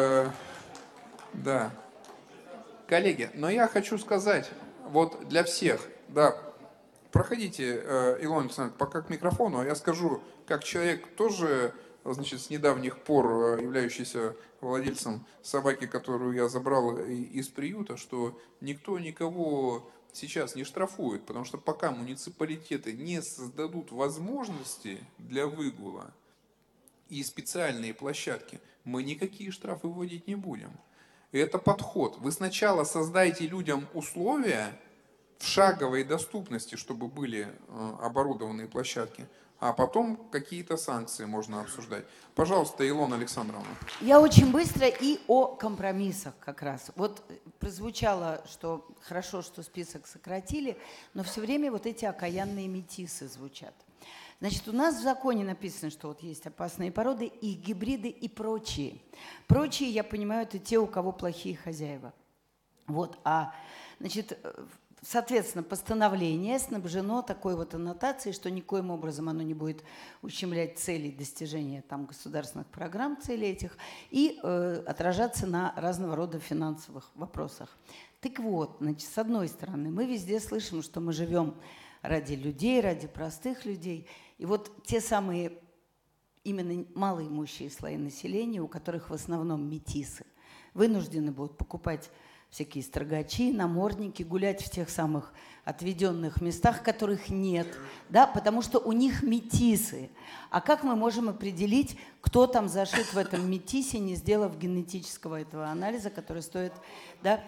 да. Коллеги, но я хочу сказать, вот для всех, да, проходите, Илона Александровна, пока к микрофону, а я скажу, как человек тоже, значит, с недавних пор являющийся владельцем собаки, которую я забрал из приюта, что никто никого сейчас не штрафует, потому что пока муниципалитеты не создадут возможности для выгула и специальные площадки, мы никакие штрафы вводить не будем. И это подход. Вы сначала создайте людям условия в шаговой доступности, чтобы были оборудованные площадки, а потом какие-то санкции можно обсуждать. Пожалуйста, Илона Александровна. Я очень быстро и о компромиссах как раз. Вот прозвучало, что хорошо, что список сократили, но все время вот эти окаянные метисы звучат. Значит, у нас в законе написано, что вот есть опасные породы, и гибриды, и прочие. Прочие, я понимаю, это те, у кого плохие хозяева. Вот, значит, соответственно, постановление снабжено такой вот аннотацией, что никоим образом оно не будет ущемлять целей достижения там, государственных программ, целей этих, и отражаться на разного рода финансовых вопросах. Так вот, значит, с одной стороны, мы везде слышим, что мы живем ради людей, ради простых людей. И вот те самые именно малоимущие слои населения, у которых в основном метисы, вынуждены будут покупать всякие строгачи, намордники, гулять в тех самых отведенных местах, которых нет, да, потому что у них метисы. А как мы можем определить, кто там зашит в этом метисе, не сделав генетического этого анализа, который стоит, да?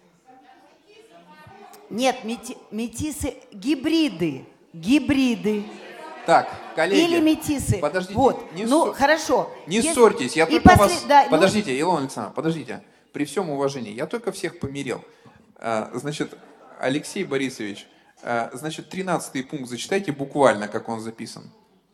Нет, метисы, гибриды. Так, коллеги. Или метисы. Подождите. Вот. Хорошо. Не ссорьтесь. Я только вас... Да, подождите, Илона Александровна, подождите. При всем уважении, я только всех помирил. Значит, Алексей Борисович, значит, 13-й пункт зачитайте буквально, как он записан.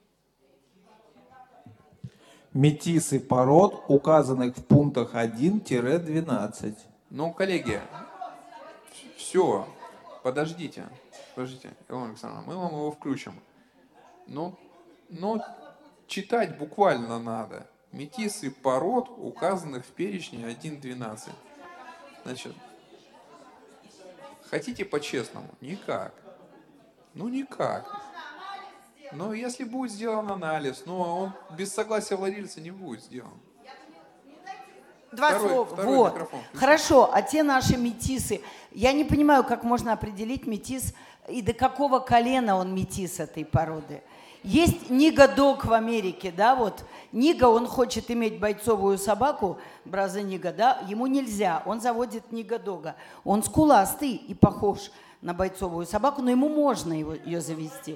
Метисы пород, указанных в пунктах 1-12. Ну, коллеги, все, подождите, Илона Александровна, мы вам его включим. Но читать буквально надо. Метисы пород, указанных в перечне 1.12. Значит, хотите по-честному? Никак. Никак. Но если будет сделан анализ, он без согласия владельца не будет сделан. Два слова. Вот. Микрофон. Хорошо, а те наши метисы, я не понимаю, как можно определить метис и до какого колена он метис этой породы. Есть нига-дог в Америке, да, вот. Нига, он хочет иметь бойцовую собаку, браза нига, да, ему нельзя, он заводит нига-дога. Он скуластый и похож на бойцовую собаку, но ему можно ее завести.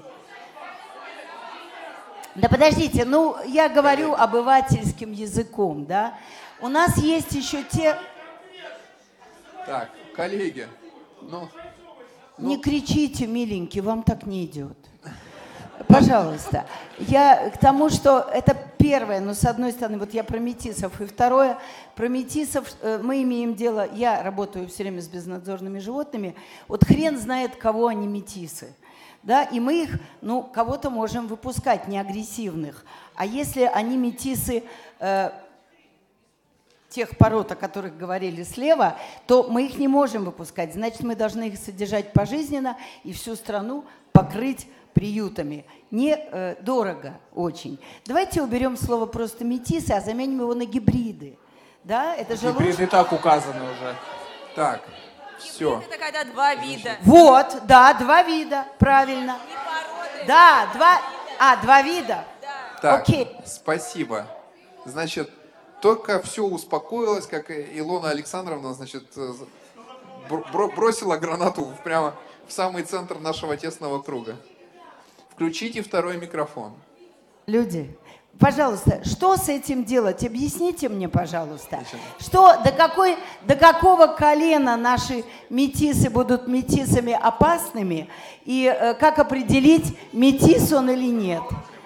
Да подождите, я говорю обывательским языком, да. У нас есть еще те... Так, коллеги, Не кричите, миленький, вам так не идет. Пожалуйста. Я к тому, что это первое, но с одной стороны, вот я про метисов, и второе, про метисов мы имеем дело, я работаю все время с безнадзорными животными, вот хрен знает, кого они метисы, да, и мы их, кого-то можем выпускать, не агрессивных, а если они метисы тех пород, о которых говорили слева, то мы их не можем выпускать, значит, мы должны их содержать пожизненно и всю страну покрыть приютами. Недорого очень. Давайте уберем слово просто метисы, а заменим его на гибриды. Да, это же гибриды лучше. так указаны уже. Так, все. Это когда два вида. Вот, да, два вида, правильно. Да, два вида. Так, окей. Спасибо. Значит, только все успокоилось, как Илона Александровна, значит, бросила гранату прямо в самый центр нашего тесного круга. Включите второй микрофон. Люди, пожалуйста, что с этим делать? Объясните мне, пожалуйста. Что, до какого колена наши метисы будут метисами опасными? И как определить, метис он или нет?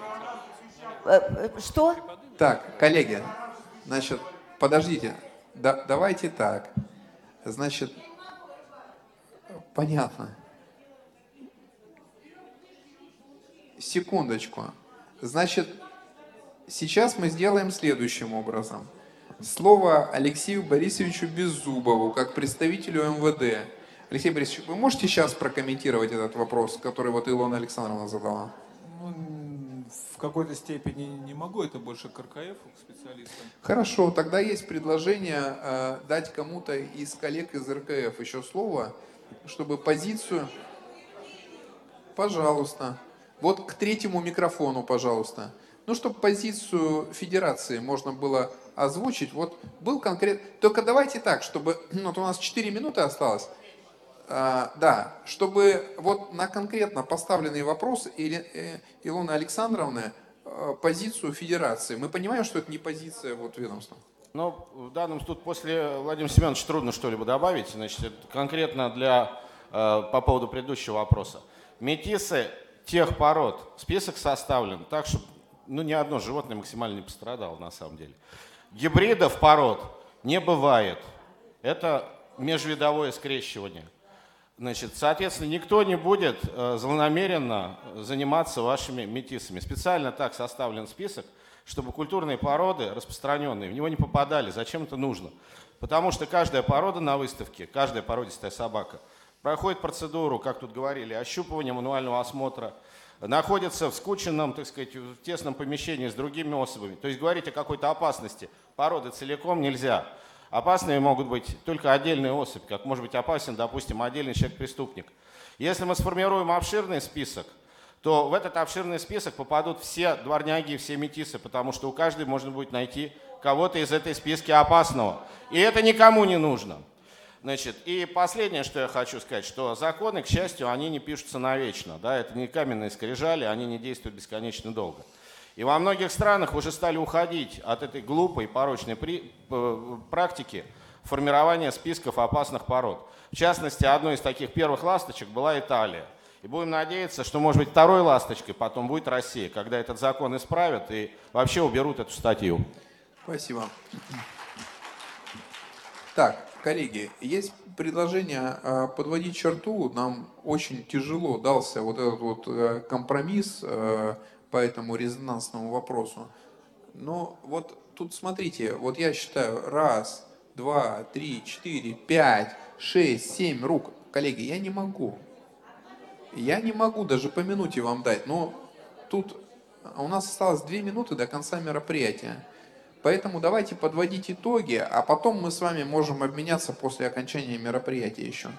Что? Так, коллеги, значит, подождите. Давайте так. Значит, понятно. Секундочку. Значит, сейчас мы сделаем следующим образом. Слово Алексею Борисовичу Беззубову, как представителю МВД. Алексей Борисович, вы можете сейчас прокомментировать этот вопрос, который вот Илона Александровна задала? В какой-то степени не могу, это больше к РКФ, к специалистам. Хорошо, тогда есть предложение дать кому-то из коллег из РКФ еще слово, чтобы позицию... Пожалуйста. Вот к третьему микрофону, пожалуйста. Ну, чтобы позицию федерации можно было озвучить. Вот был конкретно... Только давайте так, чтобы... Вот у нас 4 минуты осталось. Да, чтобы вот на конкретно поставленный вопрос Илоны Александровны позицию федерации. Мы понимаем, что это не позиция вот ведомства. Ну, в данном тут после Владимира Семеновича трудно что-либо добавить. Значит, это конкретно по поводу предыдущего вопроса. Метисы тех пород, список составлен так, чтобы ни одно животное максимально не пострадало на самом деле. Гибридов пород не бывает. Это межвидовое скрещивание. Значит, соответственно, никто не будет злонамеренно заниматься вашими метисами. Специально так составлен список, чтобы культурные породы, распространенные, в него не попадали. Зачем это нужно? Потому что каждая порода на выставке, каждая породистая собака проходит процедуру, как тут говорили, ощупывания, мануального осмотра, находится в скученном, так сказать, в тесном помещении с другими особами. То есть говорить о какой-то опасности породы целиком нельзя. Опасными могут быть только отдельные особи, как может быть опасен, допустим, отдельный человек-преступник. Если мы сформируем обширный список, то в этот обширный список попадут все дворняги и все метисы, потому что у каждой можно будет найти кого-то из этой списки опасного. И это никому не нужно. Значит, и последнее, что я хочу сказать, что законы, к счастью, они не пишутся навечно. Да? Это не каменные скрижали, они не действуют бесконечно долго. И во многих странах уже стали уходить от этой глупой, порочной практики формирования списков опасных пород. В частности, одной из таких первых ласточек была Италия. И будем надеяться, что, может быть, второй ласточкой потом будет Россия, когда этот закон исправят и вообще уберут эту статью. Спасибо. Так, коллеги, есть предложение подводить черту. Нам очень тяжело дался вот этот вот компромисс по этому резонансному вопросу. Но вот тут смотрите, вот я считаю 1, 2, 3, 4, 5, 6, 7 рук. Коллеги, я не могу. Я не могу даже по минуте вам дать. Но тут у нас осталось 2 минуты до конца мероприятия. Поэтому давайте подводить итоги, а потом мы с вами можем обменяться после окончания мероприятия еще.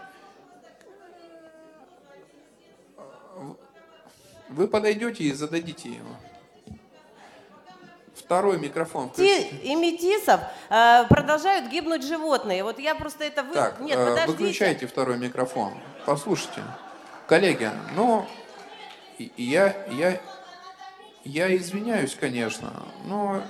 Вы подойдете и зададите его. Второй микрофон включите. И метисов продолжают гибнуть животные. Вот я просто это... Так, Нет, подождите. выключайте второй микрофон. Послушайте. Коллеги, ну, я извиняюсь, конечно, но...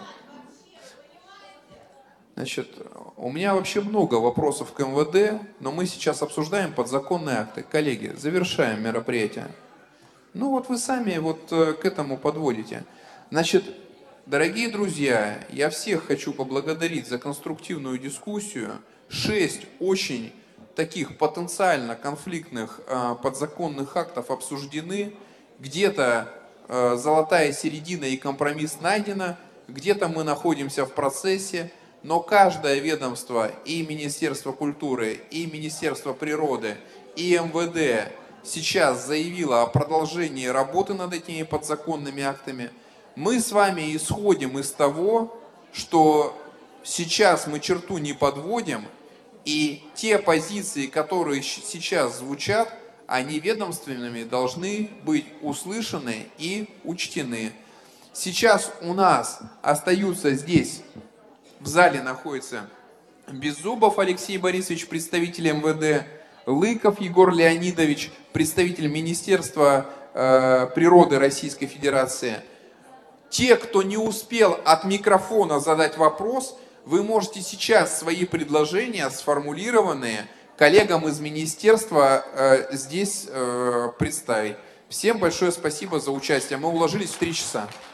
Значит, у меня вообще много вопросов к МВД, но мы сейчас обсуждаем подзаконные акты. Коллеги, завершаем мероприятие. Ну вот вы сами вот к этому подводите. Значит, дорогие друзья, я всех хочу поблагодарить за конструктивную дискуссию. 6 очень таких потенциально конфликтных подзаконных актов обсуждены. Где-то золотая середина и компромисс найдена, где-то мы находимся в процессе. Но каждое ведомство, и Министерство культуры, и Министерство природы, и МВД сейчас заявило о продолжении работы над этими подзаконными актами. Мы с вами исходим из того, что сейчас мы черту не подводим, и те позиции, которые сейчас звучат, они ведомственными должны быть услышаны и учтены. Сейчас у нас остаются здесь... В зале находится Беззубов Алексей Борисович, представитель МВД, Лыков Егор Леонидович, представитель Министерства природы Российской Федерации. Те, кто не успел от микрофона задать вопрос, вы можете сейчас свои предложения, сформулированные, коллегам из министерства здесь представить. Всем большое спасибо за участие. Мы уложились в 3 часа.